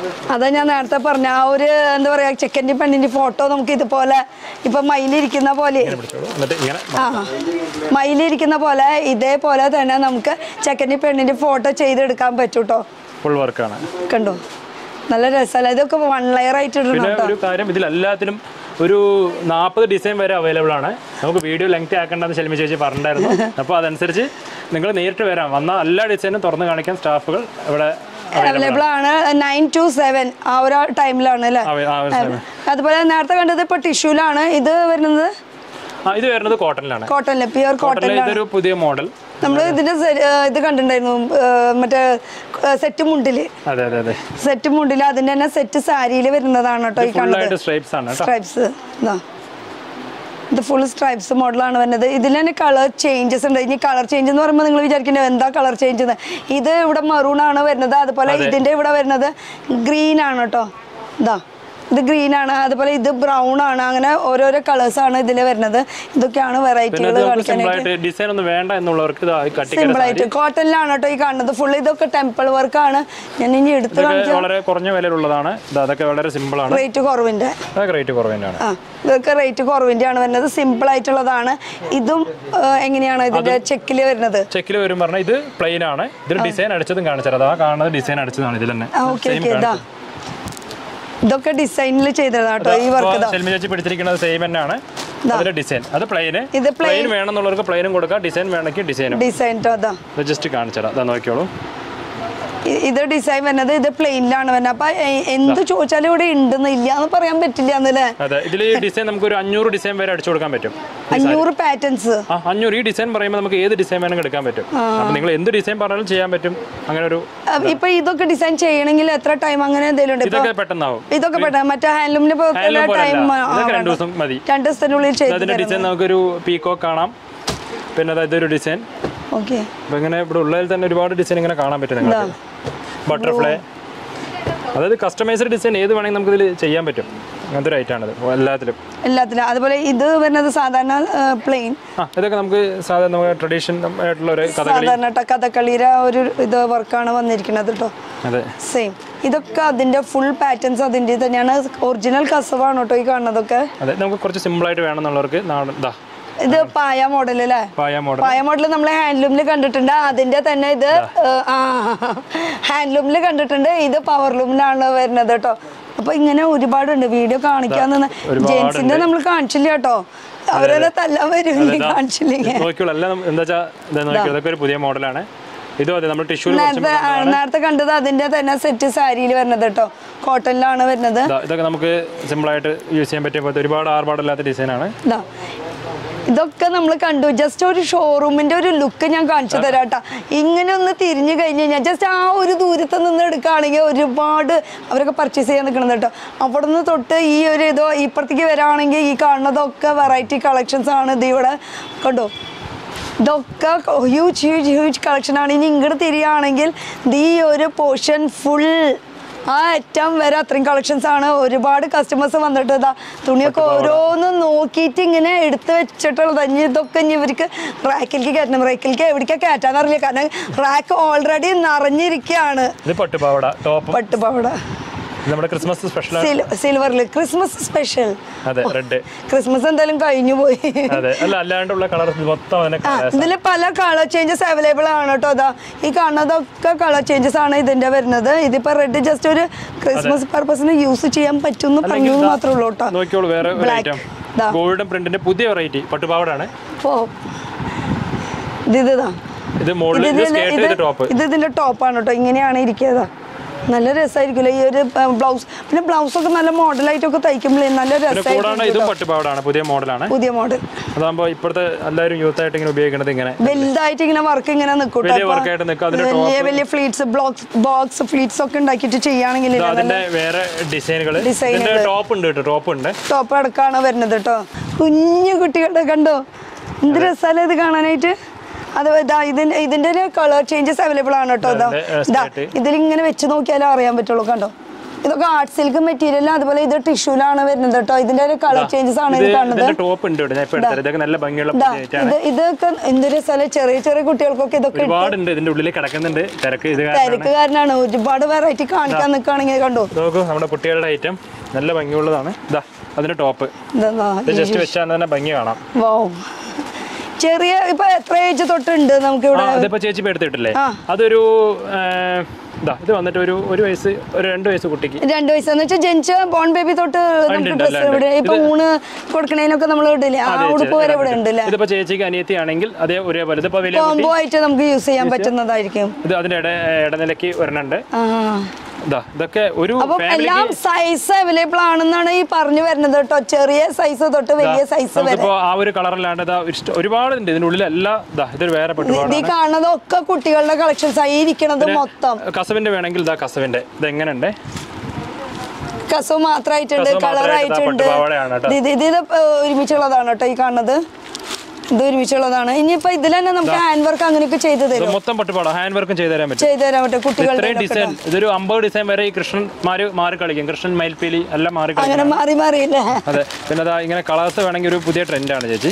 അതാ ഞാൻ നേരത്തെ പറഞ്ഞ ആ ഒരു എന്താ പറയാ ചെക്കൻ്റെ പെണ്ണിന്റെ ഫോട്ടോ നമുക്ക് ഇതുപോലെ ഇപ്പൊ മയിലിരിക്കുന്ന പോലെ മയിലിരിക്കുന്ന പോലെ ഇതേപോലെ തന്നെ നമുക്ക് ചെക്കൻ്റെ പെണ്ണിന്റെ ഫോട്ടോ ചെയ്തെടുക്കാൻ പറ്റും കേട്ടോ. ഫുൾ വർക്കാണ്. കണ്ടോ നല്ല രസമല്ല. ഇതൊക്കെ 1 ലെയർ ആയിട്ട് ഇടണം. ഒരു കാര്യം ഇതിലെല്ലാത്തിനും ഒരു 40 ഡിസൈൻ വരെ അവൈലബിൾ ആണ്. നമുക്ക് വീഡിയോ ലെങ്ത് ആക്കേണ്ടെന്ന് ശെൽമി ചേച്ചി പറഞ്ഞിട്ടുണ്ടായിരുന്നു. അപ്പോൾ അതനുസരിച്ച് നിങ്ങൾ നേരിട്ട് വരാം. വന്നാൽ എല്ലാ ഡിസൈനും തുറന്ന് കാണിക്കാൻ സ്റ്റാഫുകൾ ഇവിടെ അവൈലബിൾ ആണ്. 9 to 7 ആ ഒരു ടൈമിലാണ് അല്ലേ. അതുപോലെ നേരത്തെ കണ്ടത് ഇപ്പൊ ടിഷ്യൂലാണ്. ഇത് വരുന്നത് കോട്ടണിലാണ്. കോട്ടണില് പ്യുവർ കോട്ടണിലാണ്. ഇതൊരു പുതിയ മോഡൽ. നമ്മള് ഇതിന്റെ ഇത് കണ്ടിട്ടുണ്ടായിരുന്നു മറ്റേ സെറ്റ് മുണ്ടില്. സെറ്റ് മുണ്ടില് അതിന്റെ തന്നെ സെറ്റ് സാരിയില് വരുന്നതാണ് കേട്ടോ ഈ കാണുന്നത്. സ്ട്രൈപ്സ് ഇത് ഫുൾ സ്ട്രൈപ്സ് മോഡലാണ് വരുന്നത്. ഇതിൽ തന്നെ കളർ ചേഞ്ചസ് ഉണ്ട്. ഇനി കളർ ചേഞ്ച് എന്ന് പറയുമ്പോൾ നിങ്ങൾ വിചാരിക്കുന്നത് എന്താ കളർ ചേഞ്ച് എന്ന്. ഇത് ഇവിടെ മറൂൺ ആണ് വരുന്നത്. അതുപോലെ ഇതിന്റെ ഇവിടെ വരുന്നത് ഗ്രീൻ ആണ് കേട്ടോ. ഇത് ഗ്രീൻ ആണ്. അതുപോലെ ഇത് ബ്രൗൺ ആണ്. അങ്ങനെ ഓരോരോ കളേഴ്സ് ആണ് ഇതിൽ വരുന്നത്. ഇതൊക്കെയാണ് വെറൈറ്റികൾ കാണിക്കാനായിട്ട്. സിമ്പിൾ ആയിട്ട് കോട്ടണിലാണ് കേട്ടോ ഈ കാണുന്നത് ഫുൾ. ഇതൊക്കെ ടെമ്പിൾ വർക്ക് ആണ്. ഞാൻ ഇനി എടുത്ത് കാണിക്കാം. വളരെ കുറഞ്ഞ വിലയുള്ളതാണ്. ഇതൊക്കെ വളരെ സിമ്പിൾ ആണ്. റേറ്റ് കുറവിന്റെ ഇതൊക്കെ റേറ്റ് കുറവിന്റെ ആണ് വരുന്നത്. സിമ്പിൾ ആയിട്ടുള്ളതാണ്. ഇതും എങ്ങനെയാണ് ഇതിന്റെ ചെക്കില് വരുന്നത്? ചെക്കില് വരും പറഞ്ഞാൽ ഇത് പ്ലെയിൻ ആണ്. ഇതിൽ ഡിസൈൻ അടിച്ചതും കാണിച്ചത്. അതാ കാണുന്നത് ഡിസൈൻ അടിച്ചതാണ് ഇതിൽ തന്നെ. ഇതൊക്കെ ഡിസൈനിൽ ചെയ്തതാട്ടോ ഈ വർക്ക്. ശെൽമി ചേച്ചി പിടിച്ചിരിക്കുന്നത് സെയിം തന്നെയാണ്. അതിന്റെ ഡിസൈൻ അത് പ്ലെയിൻ. ഇത് പ്ലെയിൻ വേണമെന്നുള്ളവർക്ക് പ്ലെയിനും കൊടുക്കാം. ഡിസൈൻ വേണമെങ്കിൽ ഡിസൈൻ ജസ്റ്റ് കാണിച്ചുതരാം. അതാ നോക്കിയോളൂ. ഇത് ഡിസൈൻ വരുന്നത് ഇത് പ്ലെയിനിലാണ് വരുന്നത്. അപ്പൊ എന്ത് ചോദിച്ചാലും ഇവിടെ ഉണ്ടെന്ന് ഇല്ലാന്ന് പറയാൻ പറ്റില്ല എന്നല്ലേ. അതെ ഇതിൽ ഈ ഡിസൈൻ നമുക്ക് ഒരു 500 ഡിസൈൻ വരെ അടിച്ചു കൊടുക്കാൻ പറ്റും. 500 പാറ്റേൺസ്. 500 ഈ ഡിസൈൻ പറയുമ്പോൾ നമുക്ക് ഏത് ഡിസൈൻ വേണമെങ്കിലും എടുക്കാൻ പറ്റും. അപ്പൊ നിങ്ങൾ എന്ത് ഡിസൈൻ പറഞ്ഞാലും ചെയ്യാൻ പറ്റും. അങ്ങനെ ഒരു ഇപ്പൊ ഇതൊക്കെ ഡിസൈൻ ചെയ്യണമെങ്കിൽ എത്ര ടൈം അങ്ങനെ എന്തെങ്കിലും ഉണ്ട്? ഇതൊക്കെ പെട്ടെന്നാവും. ഇതൊക്കെ പെട്ടെന്ന് മറ്റേ ഹാൻഡ്ലൂമിന് ടൈം 2 ദിവസം മതി. 2 ദിവസത്തിനുള്ളിൽ ചെയ്ത്. അതിന്റെ ഡിസൈൻ നമുക്കൊരു പീക്കോക്ക് കാണാം. പിന്നെ ഇതൊരു ഡിസൈൻ. ഓക്കെ അപ്പൊ ഇങ്ങനെ ഇവിടെ ഉള്ളതിൽ തന്നെ ഒരുപാട് ഡിസൈൻ ഇങ്ങനെ കാണാൻ പറ്റും നിങ്ങൾക്ക്. ബട്ടർഫ്ലൈ അതായത് കസ്റ്റമൈസ്ഡ് ഡിസൈൻ ഏത് വേണമെങ്കിൽ നമുക്ക് ഇതിൽ ചെയ്യാൻ പറ്റും. അങ്ങനത്തെ ഒരു ഐറ്റാണ് എല്ലാത്തിലും. അതുപോലെ ഇത് വരുന്നത് സാധാരണ പ്ലെയിൻ. ഇതൊക്കെ നമുക്ക് സാധാരണ ട്രഡീഷണൽ ആയിട്ടുള്ള ഒരു കഥകളിയുടെ ഒരു ഇത് വർക്കാണ് വന്നിരിക്കുന്നത് കേട്ടോ. സെയിം ഇതൊക്കെ അതിന്റെ ഫുൾ പാറ്റേൺസ് അതിന്റെ തന്നെയാണ്. ഒറിജിനൽ കസവാണ് കേട്ടോ ഈ കാണുന്നതൊക്കെ. അതെ നമുക്ക് കുറച്ച് സിമ്പിൾ ആയിട്ട് വേണമെന്നുള്ളവർക്ക് ഇത് പായ മോഡൽ അല്ലേ. പായ മോഡൽ നമ്മൾ ഹാൻഡ്ലൂമിൽ കണ്ടിട്ടുണ്ട്. അതിന്റെ തന്നെ ഇത് ഹാൻഡ്ലൂമിൽ കണ്ടിട്ടുണ്ട്. ഇത് പവർലൂമിലാണ് വരുന്നത് കേട്ടോ. അപ്പൊ ഇങ്ങനെ ഒരുപാടുണ്ട്. വീഡിയോ കാണിക്കാന്ന് ജെൻസിന്റെ നമ്മൾ കാണിച്ചില്ല കേട്ടോ. അവരെ തല്ലാൻ വരും കാണിച്ചില്ലെങ്കിൽ. പുതിയ മോഡലാണ്. നേരത്തെ കണ്ടത് അതിന്റെ തന്നെ സെറ്റ് സാരിയിൽ വരുന്നത് കേട്ടോ. കോട്ടണിലാണ് വരുന്നത്. ഇതൊക്കെ നമുക്ക് സിമ്പിൾ ആയിട്ട് യൂസ് ചെയ്യാൻ പറ്റിയ ഒരുപാട് ആർഭാടമില്ലാത്ത ഡിസൈൻ ആണ്. ഇതൊക്കെ നമ്മൾ കണ്ടു. ജസ്റ്റ് ഒരു ഷോറൂമിന്റെ ഒരു ലുക്ക് ഞാൻ കാണിച്ചു തരാം കേട്ടോ. ഇങ്ങനെ ഒന്ന് തിരിഞ്ഞു കഴിഞ്ഞ് കഴിഞ്ഞാൽ ജസ്റ്റ് ആ ഒരു ദൂരത്ത് നിന്ന് എടുക്കുകയാണെങ്കിൽ ഒരുപാട് അവരൊക്കെ പർച്ചേസ് ചെയ്യാൻ നിൽക്കണം കേട്ടോ. അവിടെ നിന്ന് തൊട്ട് ഈ ഒരു ഇതോ ഇപ്പുറത്തേക്ക് വരാണെങ്കിൽ ഈ കാണുന്നതൊക്കെ വെറൈറ്റി കളക്ഷൻസ് ആണ്. ഇത് ഇവിടെ കണ്ടോ. ഇതൊക്കെ ഹ്യൂജ് കളക്ഷനാണ്. ഇനി ഇങ്ങോട്ട് തിരിയുകയാണെങ്കിൽ ഈ ഒരു പോർഷൻ ഫുൾ ആ അറ്റം വരെ അത്രയും കളക്ഷൻസ് ആണ്. ഒരുപാട് കസ്റ്റമേഴ്സ് വന്നിട്ട് ഇതാ തുണിയൊക്കെ ഓരോന്നും നോക്കിയിട്ട് ഇങ്ങനെ എടുത്ത് വെച്ചിട്ടുള്ളത്. ഇതൊക്കെ ഇനി ഇവർക്ക് റാക്കിലേക്ക് കയറ്റണം. റാക്കിലേക്ക് എവിടേക്കാ കയറ്റാന്നറിയില്ല. കാരണം റാക്ക് ഓൾറെഡി നിറഞ്ഞിരിക്കുകയാണ്. പട്ടുപാവട നമ്മുടെ ക്രിസ്മസ് സ്പെഷ്യൽ സിൽവറിൽ ക്രിസ്മസ് സ്പെഷ്യൽ. ക്രിസ്മസ് എന്തായാലും കഴിഞ്ഞു പോയി. ഇതില് പല കളർ ചേഞ്ചസ് അവൈലബിൾ ആണ് കേട്ടോ. അതാ ഈ കാണുന്നതൊക്കെ കളർ ചേഞ്ചസ് ആണ് ഇതിന്റെ വരുന്നത്. ഇതിപ്പോ റെഡ് ജസ്റ്റ് ഒരു ക്രിസ്മസ് പർപ്പസിന് യൂസ് ചെയ്യാൻ പറ്റും പറഞ്ഞു മാത്രമേ ഉള്ളൂ കേട്ടോ. ഗോൾഡൻ പ്രിന്റിന്റെ പുതിയ വെറൈറ്റി പട്ടുപാവടാണ്. ഇത് ഇതിന്റെ ടോപ്പാണ് കേട്ടോ. ഇങ്ങനെയാണ് ഇരിക്കുക. നല്ല രസമായിരിക്കില്ല ഈ ഒരു ബ്ലൗസ്. പിന്നെ ബ്ലൗസ് ഒക്കെ നല്ല മോഡലായിട്ടൊക്കെ തയ്ക്കുമ്പോഴേ നല്ല രസമായിരിക്കും. പുതിയ മോഡൽ അതാകുമ്പോൾ ഇപ്പോഴത്തെ എല്ലാവരും യൂത്ത് ആയിട്ട് ഇങ്ങനെ ഉപയോഗിക്കുന്നത്. ഇങ്ങനെ വലുതായിട്ട് ഇങ്ങനെ വർക്ക് ഇങ്ങനെ നിൽക്കും. വലിയ ഫ്ലീറ്റ്സ് ബോക്സ് ഫ്ലീറ്റ്സ് ഒക്കെ ഉണ്ടാക്കിയിട്ട് ചെയ്യുകയാണെങ്കിൽ വേറെ ഡിസൈനുകൾ ടോപ്പ് അടക്കമാണ് വരുന്നത് കേട്ടോ. കുഞ്ഞു കുട്ടികളുടെ കണ്ടോ എന്ത് രസമല്ലേ ഇത് കാണാനായിട്ട്. അത് ഇതിന്റെ കളർ ചേഞ്ചസ് അവൈലബിൾ ആണ് കേട്ടോ. ഇതിലിങ്ങനെ വെച്ച് നോക്കിയാലേ അറിയാൻ പറ്റുള്ളൂ. കണ്ടോ ഇതൊക്കെ ആർട്ട് സിൽക്ക് മെറ്റീരിയൽ അതുപോലെ ഇത് ടിഷ്യൂലാണ് വരുന്നത് കേട്ടോ. ഇതിന്റെ ഒരു കളർ ചേഞ്ചസ് ആണ് ഇത് കാണുന്നത്. ടോപ്പ് ഉണ്ട് ഇവിടെ. ഞാൻ ഇപ്പോ എടുത്തത് ഇതൊക്കെ നല്ല ഭംഗിയുള്ള ഇതൊക്കെ എന്തൊരു സ്ഥലം ചെറിയ ചെറിയ കുട്ടികൾക്കൊക്കെ ഇതൊക്കെ ഒരുപാടുണ്ട്. ഇതിന്റെ ഉള്ളിൽ കിടക്കുന്നുണ്ട്. തിരക്ക് കാരണമാണ്. ഒരുപാട് വെറൈറ്റി കാണിക്കാൻ നിൽക്കുകയാണെങ്കിൽ കണ്ടോ. നോക്കൂ നമ്മുടെ കുട്ടികളുടെ ഐറ്റം നല്ല ഭംഗിയുള്ളതാണ്. ഇതാ അതിന്റെ ടോപ്പ് ജസ്റ്റ് വെച്ചാൽ തന്നെ ഭംഗി കാണാം. ചെറിയ ഇപ്പൊ എത്ര ഏജ് തൊട്ടുണ്ട് നമുക്ക് ഇവിടെ? അതിപ്പോ ചേച്ചി എടുത്തിട്ടില്ലേ, അതൊരു ഇത് വന്നിട്ട് ഒരു വയസ്സ്, ഒരു 2 വയസ്സ് കുട്ടിക്ക്. 2 വയസ്സ് എന്ന് വെച്ചാൽ ജനിച്ച ബോൺ ബേബി തൊട്ട് ഇവിടെ ഇപ്പൊ ഊണ് കൊടുക്കണേനൊക്കെ നമ്മൾ ഇടില്ലേ, ആ ഉടുപ്പ് വരെ ഇവിടെ ഉണ്ടല്ലേ. ഇതിപ്പോ ചേച്ചിക്ക് അനിയത്തി ആണെങ്കിൽ അതേ ഒരേപോലെ കോംബോ ആയിട്ട് നമുക്ക് യൂസ് ചെയ്യാൻ പറ്റുന്നതായിരിക്കും. ഇത് അതിന്റെ ഇടനിലയ്ക്ക് ഒരെണ്ണുണ്ട്. ഇതൊക്കെ ഒരു എല്ലാം സൈസ് അവൈലബിൾ ആണെന്നാണ് ഈ പറഞ്ഞു വരുന്നത് കേട്ടോ. ചെറിയ സൈസ് തൊട്ട് വലിയ സൈസ് വരെ ആ ഒരു കളറിലാണ്ട് ഒരുപാട് ഉണ്ട് ഇതിനുള്ളിൽ. എല്ലാം ഇതൊരു വേറെ ഈ കാണുന്നതൊക്കെ കുട്ടികളുടെ കളക്ഷൻസ് ആയി ഇരിക്കണത് മൊത്തം. കസവിന്റെ വേണമെങ്കിൽ കസവിന്റെ ഇത് എങ്ങനെയുണ്ട്? കസവ് മാത്രമായിട്ടുണ്ട്, കളറായിട്ടുണ്ട്. ഇത് ഒരുമിച്ചുള്ളതാണ് കേട്ടോ ഈ കാണുന്നത്. ഇത് ഒരുമിച്ചുള്ളതാണ്. ഇനിയിപ്പോ ഇതിൽ തന്നെ നമുക്ക് ഹാൻഡ് വർക്ക് അങ്ങനെയൊക്കെ ചെയ്തു തരും. മൊത്തം പട്ടുപാട ഹാൻഡ് വർക്കും ചെയ്തു തരാൻ പറ്റും കുട്ടികളുടെ ഡിസൈൻ. ഇതൊരു 50 ഡിസൈൻ വരെ ഈ കൃഷ്ണന്മാര് മാറി കളിക്കും. കൃഷ്ണൻ മയിൽപ്പീലി എല്ലാം മാറി അങ്ങനെ മാറിയില്ലേ. അതെ. പിന്നെ ഇങ്ങനെ കളേഴ്സ് വേണമെങ്കിൽ ഒരു പുതിയ ട്രെൻഡാണ് ചേച്ചി.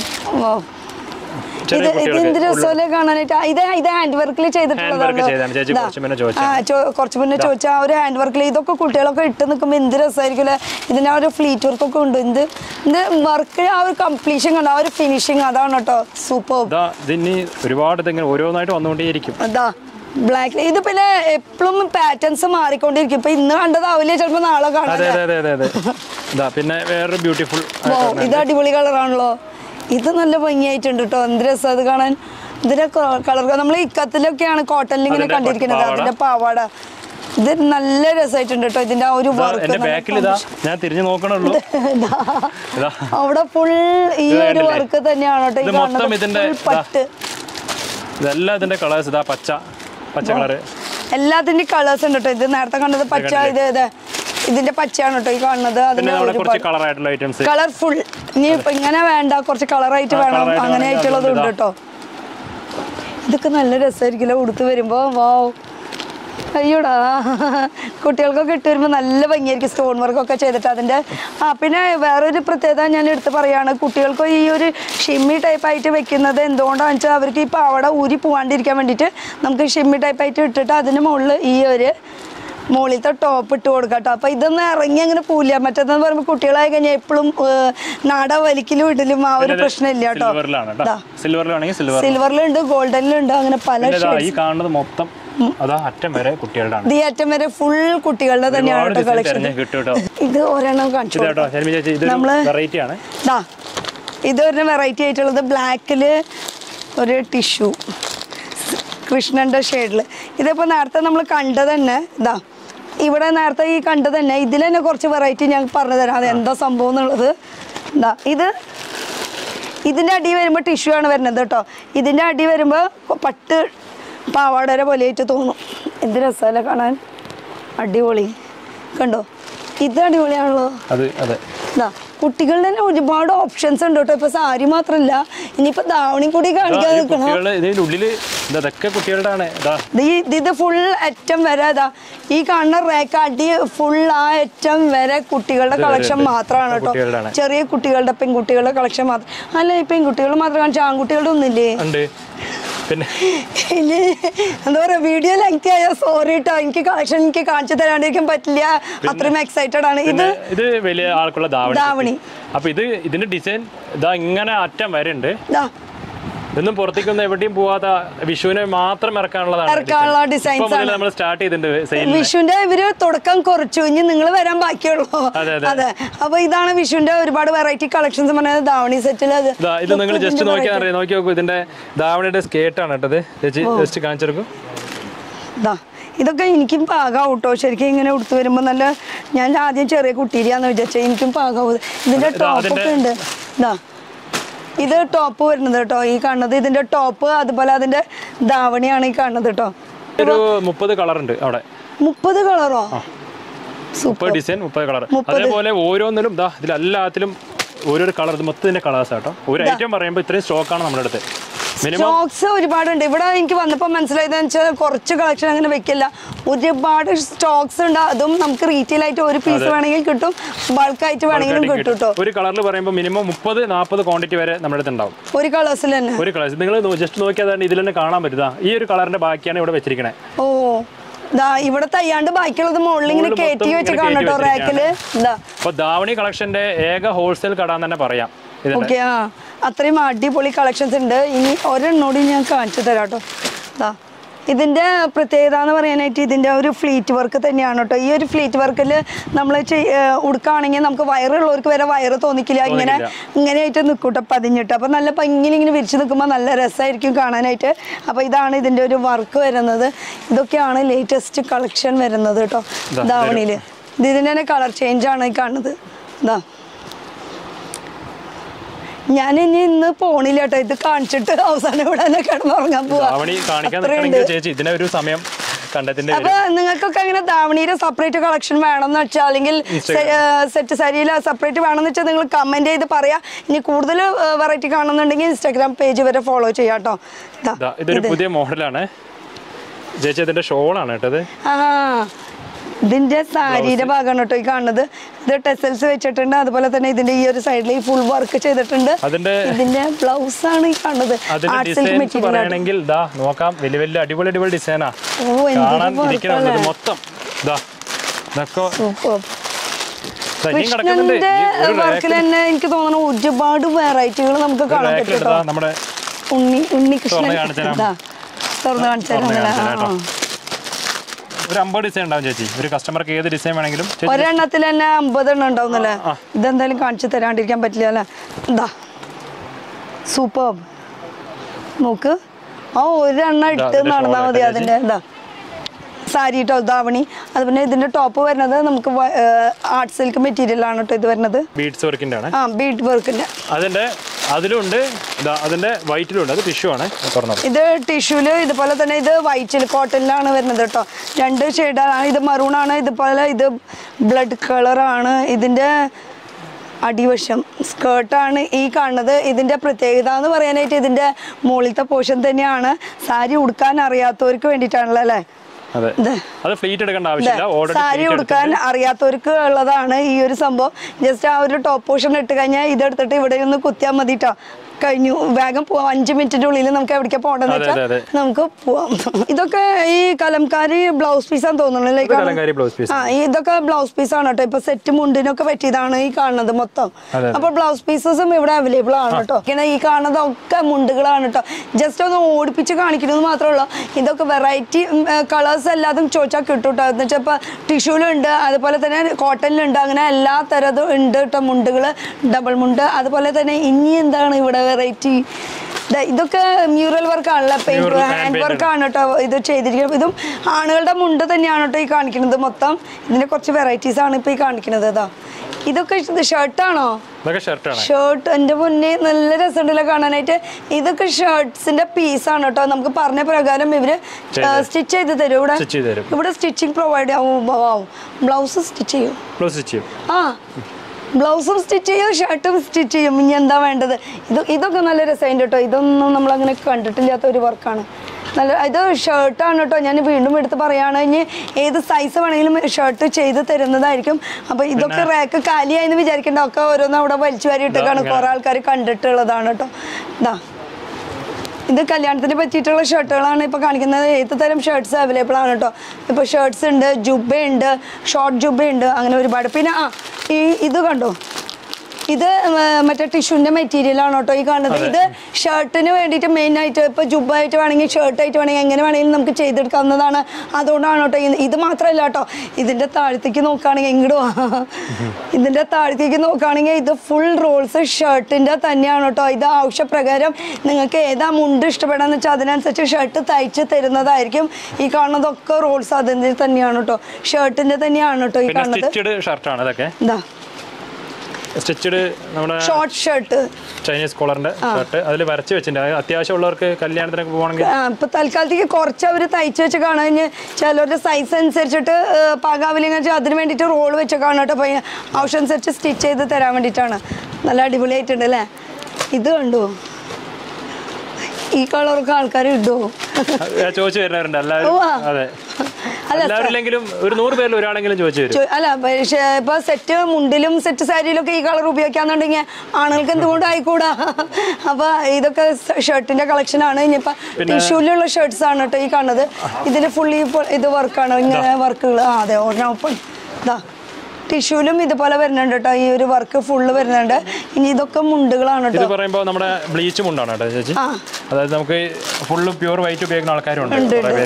കാണാനായിട്ട് ഇത് ഹാൻഡ് വർക്കിൽ ചെയ്തിട്ടുള്ളതാണ്. കുറച്ച് മുന്നേ ചോദിച്ച ആ ഒരു ഹാൻഡ് വർക്കിൽ ഇതൊക്കെ കുട്ടികളൊക്കെ ഇട്ട് നിൽക്കുമ്പോൾ എന്ത് രസമായിരിക്കും. ഇതിന് ആ ഒരു ഫ്ലീറ്റ് വർക്ക് ഒക്കെ ഉണ്ട്. ഇത് വർക്ക് ആ ഒരു കംപ്ലീഷൻ കണ്ട ആ ഒരു ഫിനിഷിങ് അതാണ് കേട്ടോ സൂപ്പർ. ഒരുപാട് ഓരോന്നായിട്ട് വന്നുകൊണ്ടേയിരിക്കും. അതാ ബ്ലാക്ക്. ഇത് പിന്നെ എപ്പോഴും പാറ്റേൺസ് മാറിക്കൊണ്ടിരിക്കും. ഇപ്പൊ ഇന്ന് കണ്ടതാവില്ലേ ചിലപ്പോ നാളെ കാണാം. പിന്നെ വേറൊരു ബ്യൂട്ടിഫുൾ ഇത് അടിപൊളി കളറാണല്ലോ. ഇത് നല്ല ഭംഗിയായിട്ടുണ്ട് കേട്ടോ. എന്ത് രസം അത് കാണാൻ. ഇതിന്റെ കളർ നമ്മൾ ഇക്കത്തിലൊക്കെയാണ് കോട്ടണിൽ ഇങ്ങനെ കണ്ടിരിക്കുന്നത്. അതിന്റെ പാവാട ഇത് നല്ല രസമായിട്ടുണ്ട് കേട്ടോ. ഇതിന്റെ ആ ഒരു വർക്ക് അവിടെ ഫുൾ ഈ ഒരു വർക്ക് തന്നെയാണ് കേട്ടോ ഈ കാണുന്നത്. പട്ട് എല്ലാത്തിന്റെ കളേഴ്സ് ഉണ്ട് കേട്ടോ. ഇത് നേരത്തെ കണ്ടത് പച്ച, ഇതിന്റെ പച്ചയാണ് കേട്ടോ ഈ കാണുന്നത്. കളർഫുൾ. ഇനി ഇപ്പൊ ഇങ്ങനെ വേണ്ട, കുറച്ച് കളറായിട്ട് വേണം, അങ്ങനെ ആയിട്ടുള്ളതും ഉണ്ട് കേട്ടോ. ഇതൊക്കെ നല്ല രസമായിരിക്കില്ല ഉടുത്ത് വരുമ്പോ. വാവ്, അയ്യോടാ, കുട്ടികൾക്കൊക്കെ ഇട്ട് വരുമ്പോൾ നല്ല ഭംഗിയായിരിക്കും സ്റ്റോൺ വർക്കൊക്കെ ചെയ്തിട്ട്. അതിൻ്റെ പിന്നെ വേറൊരു പ്രത്യേകത ഞാൻ എടുത്ത് പറയുകയാണ്. കുട്ടികൾക്ക് ഈ ഒരു ഷിമ്മി ടൈപ്പായിട്ട് വെക്കുന്നത് എന്തുകൊണ്ടാണെന്ന് വെച്ചാൽ അവർക്ക് ഈ പാവട ഊരി പോകാണ്ടിരിക്കാൻ വേണ്ടിയിട്ട് നമുക്ക് ഷിമ്മി ടൈപ്പായിട്ട് ഇട്ടിട്ട് അതിന് മുകളിൽ ഈ ഒരു മുകളിലത്തെ ടോപ്പ് ഇട്ട് കൊടുക്കാം കേട്ടോ. അപ്പോൾ ഇതൊന്നും ഇറങ്ങി അങ്ങനെ പോവില്ല. മറ്റേതെന്ന് പറയുമ്പോൾ കുട്ടികളായി കഴിഞ്ഞാൽ എപ്പോഴും നാട വലിക്കലും ഇടലും ആ ഒരു പ്രശ്നമില്ല കേട്ടോ. സിൽവറിലുണ്ട്, ഗോൾഡനിലുണ്ട്, അങ്ങനെ പല മൊത്തം അറ്റം വരെ കുട്ടികളുടെ. ഈ അറ്റം വരെ ഫുൾ കുട്ടികളുടെ തന്നെയാണ് കളക്ഷൻ. ഇത് ഒരെണ്ണം കാണിച്ചു നമ്മള്. ഇത് ഒരു വെറൈറ്റി ആയിട്ടുള്ളത് ബ്ലാക്കില് ഒരു ടിഷ്യൂ കൃഷ്ണന്റെ ഷെയ്ഡിൽ. ഇതിപ്പോ നേരത്തെ നമ്മൾ കണ്ടത് തന്നെ ഇവിടെ നേരത്തെ ഈ കണ്ടത് തന്നെ. ഇതിൽ തന്നെ കുറച്ച് വെറൈറ്റി ഞാൻ പറഞ്ഞു തരാം അത് എന്താ സംഭവം എന്നുള്ളത്. ഇതിന്റെ അടി വരുമ്പോൾ ടിഷ്യൂ ആണ് വരുന്നത് കേട്ടോ. ഇതിന്റെ അടി വരുമ്പോൾ പട്ട് പാവാട പോലെയായിട്ട് തോന്നും. എന്ത് രസമല്ലേ കാണാൻ, അടിപൊളി കണ്ടോ. ഇത് അടിപൊളിയാണല്ലോ. കുട്ടികളുടെ തന്നെ ഒരുപാട് ഓപ്ഷൻസ് ഉണ്ട് കേട്ടോ. ഇപ്പൊ സാരി മാത്രല്ല, ഇനിയിപ്പോ ധാവണി കൂടി കാണിക്കാൻ നിൽക്കണം. ഇത് ഫുൾ അറ്റം വരെ ഈ കാണുന്ന റേക്ക് അടി ഫുൾ ആ അറ്റം വരെ കുട്ടികളുടെ കളക്ഷൻ മാത്രമാണ് കേട്ടോ. ചെറിയ കുട്ടികളുടെ പെൺകുട്ടികളുടെ കളക്ഷൻ മാത്രം അല്ല. ഈ പെൺകുട്ടികൾ മാത്രം കാണിച്ചാൽ ആൺകുട്ടികളുടെ ഒന്നില്ലേ? പിന്നെ എന്താ പറയാ, വീഡിയോ ലെങ്തി ആയ സോറി കേട്ടോ. എനിക്ക് കളക്ഷൻ എനിക്ക് കാണിച്ചു തരാണ്ടിരിക്കാൻ പറ്റില്ല, അത്രയും എക്സൈറ്റഡ് ആണ്. ഇത് വലിയ ആൾക്കുള്ള ധാവണി. അപ്പൊ ഇതിന്റെ ഡിസൈൻ ഇങ്ങനെ അറ്റം വരെ ഉണ്ട്. ഇതൊന്നും പുറത്തേക്കൊന്നും എവിടെയും പോവാത്ത വിഷുവിനെ മാത്രം ഇറക്കാനുള്ള ഡിസൈൻസ് നമ്മൾ സ്റ്റാർട്ട് ചെയ്തിട്ടുണ്ട്. വിഷുവിന്റെ ഇവര് തുടക്കം കുറച്ചു, ഇനി നിങ്ങൾ വരാൻ ബാക്കിയുള്ളൂ. അതെ, അപ്പൊ ഇതാണ് വിഷുവിന്റെ ഒരുപാട് വെറൈറ്റി കളക്ഷൻസ് പറഞ്ഞത് ധാവണി സെറ്റില്. ഇത് നിങ്ങൾ ജസ്റ്റ് നോക്കിയാൽ നോക്കി നോക്കൂ. ഇതിന്റെ ധാവണിയുടെ സ്കേർട്ടാണ് കേട്ടത്. ജസ്റ്റ് കാണിച്ചെടുക്കും. ഇതൊക്കെ എനിക്കും പാകാവും കേട്ടോ. ശരിക്കും ഇങ്ങനെ ഉടുത്ത് വരുമ്പോ നല്ല, ഞാൻ ആദ്യം ചെറിയ കുട്ടിയാന്ന് വിചാരിച്ച, എനിക്കും പാകാവും. ഇതിന്റെ ടോപ്പൊക്കെ ഉണ്ട്. ഇത് ടോപ്പ് വരുന്നത് കേട്ടോ ഈ കാണുന്നത്. ഇതിന്റെ ടോപ്പ് അതുപോലെ അതിന്റെ ധാവണിയാണ് ഈ കാണുന്നത് കേട്ടോ. 30 കളർ ഉണ്ട് അവിടെ. 30 കളറോ? Super design, 30 colour. അതേപോലെ ഓരോന്നിലും ഇതിലെല്ലാത്തിലും ഓരോരോ കളർ. മൊത്തത്തിന്റെ കളേഴ്സ് കേട്ടോ. ഒരു ഐറ്റം പറയുമ്പോൾ ഇത്രയും സ്റ്റോക്കാണ് നമ്മുടെ അടുത്ത്. സ്റ്റോക്സ് ഒരുപാടുണ്ട് ഇവിടെ. എനിക്ക് വന്നപ്പോൾ മനസ്സിലായതെന്ന് വെച്ചാൽ കുറച്ച് കളക്ഷൻ അങ്ങനെ വെക്കില്ല, ഒരുപാട് സ്റ്റോക്സ് ഉണ്ട്. അതും നമുക്ക് റീറ്റെയിൽ ആയിട്ട് ഒരു പീസ് വേണമെങ്കിൽ കിട്ടും, ബൾക്ക് ആയിട്ട് വേണമെങ്കിലും കിട്ടും കേട്ടോ. ഒരു കളറിൽ പറയുമ്പോൾ മിനിമം 30-40 ക്വാണ്ടിറ്റി വരെ നമ്മുടെ അടുത്ത് ഉണ്ടാവും. ഒരു കളേഴ്സിൽ തന്നെ ഒരു കളേഴ്സ് നിങ്ങൾ ജസ്റ്റ് നോക്കിയാൽ തന്നെ ഇതിൽ തന്നെ കാണാൻ പറ്റുക. ഈ ഒരു കളറിന്റെ ബാക്കിയാണ് ഇവിടെ വെച്ചിരിക്കുന്നത്. ഓ ഇവിടെ തയ്യാണ്ട് ബാക്കിയുള്ളത് മുകളിൽ ഇങ്ങനെ കയറ്റി വെച്ചേക്കാണ് കേട്ടോ റാക്കില്. അപ്പൊ ധാവണി കളക്ഷന്റെ ഏക ഹോൾസെയിൽ കട എന്ന് തന്നെ പറയാം. ഓക്കെ, അത്രയും അടിപൊളി കളക്ഷൻസ് ഉണ്ട്. ഇനി ഒരെണ്ണോടി ഞാൻ കാണിച്ചു തരാം കേട്ടോ. ഇതിന്റെ പ്രത്യേകത എന്ന് പറയാനായിട്ട് ഇതിന്റെ ഒരു ഫ്ലീറ്റ് വർക്ക് തന്നെയാണ് കേട്ടോ. ഈ ഒരു ഫ്ലീറ്റ് വർക്കിൽ നമ്മൾ ഉടുക്കുകയാണെങ്കിൽ നമുക്ക് വയറുള്ളവർക്ക് വരെ വയറ് തോന്നിക്കില്ല, ഇങ്ങനെയായിട്ട് നിൽക്കൂട്ടോ പതിഞ്ഞിട്ട്. അപ്പൊ നല്ല ഭംഗിയിൽ ഇങ്ങനെ വിരിച്ചു നിൽക്കുമ്പോൾ നല്ല രസമായിരിക്കും കാണാനായിട്ട്. അപ്പൊ ഇതാണ് ഇതിന്റെ ഒരു വർക്ക് വരുന്നത്. ഇതൊക്കെയാണ് ലേറ്റസ്റ്റ് കളക്ഷൻ വരുന്നത് കേട്ടോ ധാവണിയില്. ഇതിന്റെ തന്നെ കളർ ചേഞ്ച് ആണ് ഈ കാണുന്നത്. ഇതാ ഞാൻ ഇന്ന് പോണില്ല കേട്ടോ, ഇത് കാണിച്ചിട്ട് അവസാനം ഇവിടെ തന്നെ കിടന്നുറങ്ങാൻ പോവാ. അപ്പൊ നിങ്ങൾക്കൊക്കെ അങ്ങനെ ധാവണിയുടെ സെപ്പറേറ്റ് കളക്ഷൻ വേണമെന്ന് വെച്ചാൽ, അല്ലെങ്കിൽ സെറ്റ് സാരിയിൽ സെപ്പറേറ്റ് വേണമെന്ന് വെച്ചാൽ നിങ്ങൾ കമന്റ് ചെയ്ത് പറയാ. ഇനി കൂടുതൽ വെറൈറ്റി കാണുന്നുണ്ടെങ്കിൽ ഇൻസ്റ്റാഗ്രാം പേജ് വരെ ഫോളോ ചെയ്യാം കേട്ടോ. ഇതൊരു പുതിയ മോഡലാണ് ചേച്ചി, ഇതിന്റെ ഷോളാണ് കേട്ടത്. ഇതിന്റെ സാരിയുടെ ഭാഗമാണ് കേട്ടോ ഈ കാണുന്നത്. ഇത് ടെസൽസ് വെച്ചിട്ടുണ്ട്, അതുപോലെ തന്നെ ഇതിന്റെ ഈ ഒരു സൈഡിൽ ഈ ഫുൾ വർക്ക് ചെയ്തിട്ടുണ്ട്. ഇതിന്റെ ബ്ലൗസ് ആണ് ഈ കാണുന്നത്. കൃഷ്ണന്റെ വർക്കിൽ തന്നെ എനിക്ക് തോന്നുന്നു ഒരുപാട് വെറൈറ്റികൾ നമുക്ക് കാണാൻ പറ്റും. ഉണ്ണികൃഷ്ണൻ തുറന്ന് കാണിച്ചാൽ ഒരു 50 ഡിസൈൻ ഉണ്ടാവും ചേച്ചി. ഒരു കസ്റ്റമർക്ക് ഏത് ഡിസൈൻ വേണമെങ്കിലും ഒരെണ്ണത്തിൽ തന്നെ 50 എണ്ണം ഉണ്ടാവുന്നല്ലേ. ഇതെന്തായാലും കാണിച്ചു തരാണ്ടിരിക്കാൻ പറ്റില്ല അല്ലേ. എന്താ സൂപ്പർ നോക്ക്. ഒരെണ്ണം ഇട്ട് നടന്നാൽ മതി. അതിന്റെ എന്താ സാരി കേട്ടോ ധാവണി. അതുപോലെ ഇതിന്റെ ടോപ്പ് വരുന്നത് നമുക്ക് ആർട്ട് സിൽക്ക് മെറ്റീരിയൽ ആണ് കേട്ടോ ഇത് വരുന്നത്. ബീഡ്സ് വർക്കിന്റെ ആണ്. ബീഡ് വർക്കിന്റെ അതിലുണ്ട്, അതിന്റെ വൈറ്റിലുണ്ട്. അത് ടിഷ്യൂ ആണ് തുറന്നത്. ഇത് ടിഷ്യൂല്, ഇതുപോലെ തന്നെ ഇത് വൈറ്റിൽ കോട്ടണിലാണ് വരുന്നത് കേട്ടോ. 2 ഷെയ്ഡാണ്. ഇത് മറൂൺ ആണ്, ഇതുപോലെ ഇത് ബ്ലഡ് കളറാണ്. ഇതിന്റെ അടിവശം സ്കേർട്ടാണ് ഈ കാണുന്നത്. ഇതിന്റെ പ്രത്യേകത എന്ന് പറയാനായിട്ട് ഇതിന്റെ മുകളിലത്തെ പോർഷൻ തന്നെയാണ്. സാരി ഉടുക്കാൻ അറിയാത്തവർക്ക് വേണ്ടിയിട്ടാണല്ലോ അല്ലേ. സാരി ഉടുക്കാൻ അറിയാത്തവർക്ക് ഉള്ളതാണ് ഈ ഒരു സംഭവം. ജസ്റ്റ് ആ ഒരു ടോപ്പ് പോർഷൻ ഇട്ട് കഴിഞ്ഞാൽ ഇതെടുത്തിട്ട് ഇവിടെ ഒന്ന് കുത്തിയാൽ മതി കേട്ടോ. കഴിഞ്ഞു, വേഗം പോവാം. 5 മിനിറ്റിന്റെ ഉള്ളിൽ നമുക്ക് എവിടേക്ക് പോകണ്ടെന്ന് വെച്ചാൽ നമുക്ക് പോവാം. ഇതൊക്കെ ഈ കലംകാരി ബ്ലൗസ് പീസാന്ന് തോന്നുന്നു. ഇതൊക്കെ ബ്ലൗസ് പീസ് ആണ് കേട്ടോ. ഇപ്പൊ സെറ്റ് മുണ്ടിനൊക്കെ പറ്റിയതാണ് ഈ കാണുന്നത് മൊത്തം. അപ്പൊ ബ്ലൗസ് പീസസും ഇവിടെ അവൈലബിൾ ആണ് കേട്ടോ. ഇങ്ങനെ ഈ കാണുന്നതൊക്കെ മുണ്ടുകളാണ് കേട്ടോ. ജസ്റ്റ് ഒന്ന് ഓടിപ്പിച്ച് കാണിക്കണമെന്ന് മാത്രമേ ഉള്ളൂ. ഇതൊക്കെ വെറൈറ്റി കളേഴ്സ് എല്ലാതും ചോദിച്ചാൽ കിട്ടും കേട്ടോ. എന്ന് വെച്ചാൽ ഇപ്പൊ ടിഷ്യൂലുണ്ട്, അതുപോലെ തന്നെ കോട്ടണിലുണ്ട്, അങ്ങനെ എല്ലാ തരതും ഉണ്ട് കേട്ടോ മുണ്ടുകള്. ഡബിൾ മുണ്ട്, അതുപോലെ തന്നെ ഇനി എന്താണ് ഇവിടെ വെറൈറ്റി. ഇതൊക്കെ മ്യൂറൽ വർക്ക് ആണല്ലോ, പെയിന്റ് ഹാൻഡ് വർക്ക് ആണ് കേട്ടോ ഇത് ചെയ്തിരിക്കുന്നത്. ഇതും ആണുങ്ങളുടെ മുണ്ട് തന്നെയാണ് കേട്ടോ ഈ കാണിക്കുന്നത് മൊത്തം. ഇതിന്റെ കുറച്ച് വെറൈറ്റീസ് ആണ് ഇപ്പൊ ഈ കാണിക്കുന്നത്. ഇതൊക്കെ ഷർട്ടാണോ? ഷർട്ട് എന്റെ മുന്നേ നല്ല രസമുണ്ടല്ലോ കാണാനായിട്ട്. ഇതൊക്കെ ഷർട്ട്സിന്റെ പീസാണ് കേട്ടോ. നമുക്ക് പറഞ്ഞ പ്രകാരം ഇവര് സ്റ്റിച്ച് ചെയ്ത് തരും. ഇവിടെ സ്റ്റിച്ചിങ് പ്രൊവൈഡ് ചെയ്യും. ബ്ലൗസ് സ്റ്റിച്ച് ചെയ്യും. ബ്ലൗസും സ്റ്റിച്ച് ചെയ്യും, ഷർട്ടും സ്റ്റിച്ച് ചെയ്യും. ഇനി എന്താ വേണ്ടത്? ഇതൊക്കെ നല്ല രസമുണ്ട് കേട്ടോ. ഇതൊന്നും നമ്മളങ്ങനെ കണ്ടിട്ടില്ലാത്ത ഒരു വർക്കാണ്. നല്ല ഇത് ഷർട്ടാണ് കേട്ടോ. ഞാൻ വീണ്ടും എടുത്ത് പറയുകയാണ്, ഇനി ഏത് സൈസ് വേണമെങ്കിലും ഷർട്ട് ചെയ്ത് തരുന്നതായിരിക്കും. അപ്പോൾ ഇതൊക്കെ റാക്ക് കാലിയായെന്ന് വിചാരിക്കേണ്ട, ഒക്കെ ഓരോന്നും അവിടെ വലിച്ചു വാരി ഇട്ടൊക്കെയാണ് കുറേ ആൾക്കാർ കണ്ടിട്ടുള്ളതാണ് കേട്ടോ. ഇത് കല്യാണത്തിന് പറ്റിയിട്ടുള്ള ഷർട്ടുകളാണ് ഇപ്പോൾ കാണിക്കുന്നത്. ഏത് തരം ഷർട്ട്സ് അവൈലബിൾ ആണ് കേട്ടോ. ഇപ്പോൾ ഷർട്ട്സ് ഉണ്ട്, ജുബ്ബയുണ്ട്, ഷോർട്ട് ജുബ്ബയുണ്ട്, അങ്ങനെ ഒരുപാട്. പിന്നെ ഇത് കണ്ടോ, ഇത് മറ്റേ ടിഷ്യൂന്റെ മെറ്റീരിയൽ ആണ് കേട്ടോ ഈ കാണുന്നത്. ഇത് ഷർട്ടിന് വേണ്ടിയിട്ട് മെയിൻ ആയിട്ട് ഇപ്പോൾ ജുബ്ബായിട്ട് വേണമെങ്കിൽ ഷർട്ടായിട്ട് വേണമെങ്കിൽ എങ്ങനെ വേണമെങ്കിലും നമുക്ക് ചെയ്തെടുക്കാവുന്നതാണ്. അതുകൊണ്ടാണ് കേട്ടോ. ഇത് മാത്രമല്ല കേട്ടോ, ഇതിന്റെ താഴത്തേക്ക് നോക്കുകയാണെങ്കിൽ ഇതിന്റെ താഴത്തേക്ക് നോക്കുകയാണെങ്കിൽ ഇത് ഫുൾ റോൾസ് ഷർട്ടിന്റെ തന്നെയാണ് കേട്ടോ. ഇത് ആവശ്യപ്രകാരം നിങ്ങൾക്ക് ഏതാ മുണ്ട് ഇഷ്ടപ്പെടാന്ന് വെച്ചാൽ അതിനനുസരിച്ച് ഷർട്ട് തയ്ച്ച് തരുന്നതായിരിക്കും. ഈ കാണുന്നതൊക്കെ റോൾസ് അതിന്റെ തന്നെയാണ് കേട്ടോ, ഷർട്ടിന്റെ തന്നെയാണ് കേട്ടോ ഈ കാണുന്നത്. സ്റ്റിച്ചഡ് നമ്മുടെ ഷോർട്ട് ഷർട്ട്, ചൈനീസ് കോളറിന്റെ ഷർട്ട് അതിൽ വരച്ച് വെച്ചിട്ടുണ്ട്. അത്യാവശ്യമുള്ളവർക്ക് കല്യാണത്തിനൊക്കെ പോകണമെങ്കിൽ ഇപ്പൊ തൽക്കാലത്തേക്ക് കുറച്ച് അവർ തയ്ച്ച് വെച്ച് കാണാൻ ചിലവരുടെ സൈസ് അനുസരിച്ചിട്ട് പാകാവില്ലെങ്കിൽ അതിന് വേണ്ടിയിട്ട് റോൾ വെച്ച് കാണട്ടോ. അപ്പോൾ ആവശ്യമനുസരിച്ച് സ്റ്റിച്ച് ചെയ്ത് തരാൻ വേണ്ടിയിട്ടാണ്. നല്ല അടിപൊളിയായിട്ടുണ്ട് അല്ലേ. ഇത് കണ്ടോ, ഈ കളറൊക്കെ ആൾക്കാർ ഇടുമോ? എല്ലാവരില്ലെങ്കിലും ഒരു 100 പേരിൽ ഒരാളെങ്കിലും ചോദിച്ചു വരും. അല്ല പക്ഷേ ഇപ്പൊ സെറ്റ് മുണ്ടിലും സെറ്റ് സാരിയിലും ഒക്കെ ഈ കളർ ഉപയോഗിക്കാന്നുണ്ടെങ്കിൽ ആണുങ്ങൾക്ക് എന്തുകൊണ്ട് ആയിക്കൂടാ. അപ്പൊ ഇതൊക്കെ ഷർട്ടിന്റെ കളക്ഷൻ ആണ്. ഇനിയിപ്പോ ടിഷ്യൂലുള്ള ഷർട്ട്സ് ആണ് കേട്ടോ ഈ കാണുന്നത്. ഇതിന് ഫുള്ളി ഇത് വർക്കാണ്, ഇങ്ങനെ വർക്കുകൾ. അതെ, ഓപ്പൺ ഇതാ ടിഷ്യൂലും ഇതുപോലെ വരുന്നുണ്ട് കേട്ടോ. ഈ ഒരു വർക്ക് ഫുള്ള് വരുന്നുണ്ട്. ഇനി ഇതൊക്കെ മുണ്ടുകളാണ് കേട്ടോ. ഇത് പറയുമ്പോൾ നമ്മുടെ ബ്ലീച്ച് മുണ്ടാണ് കേട്ടോ ചേച്ചി. അതായത് നമുക്ക് ഫുള്ള് പ്യൂർ വൈറ്റ് ഉപയോഗിക്കുന്ന ആൾക്കാരുണ്ട്.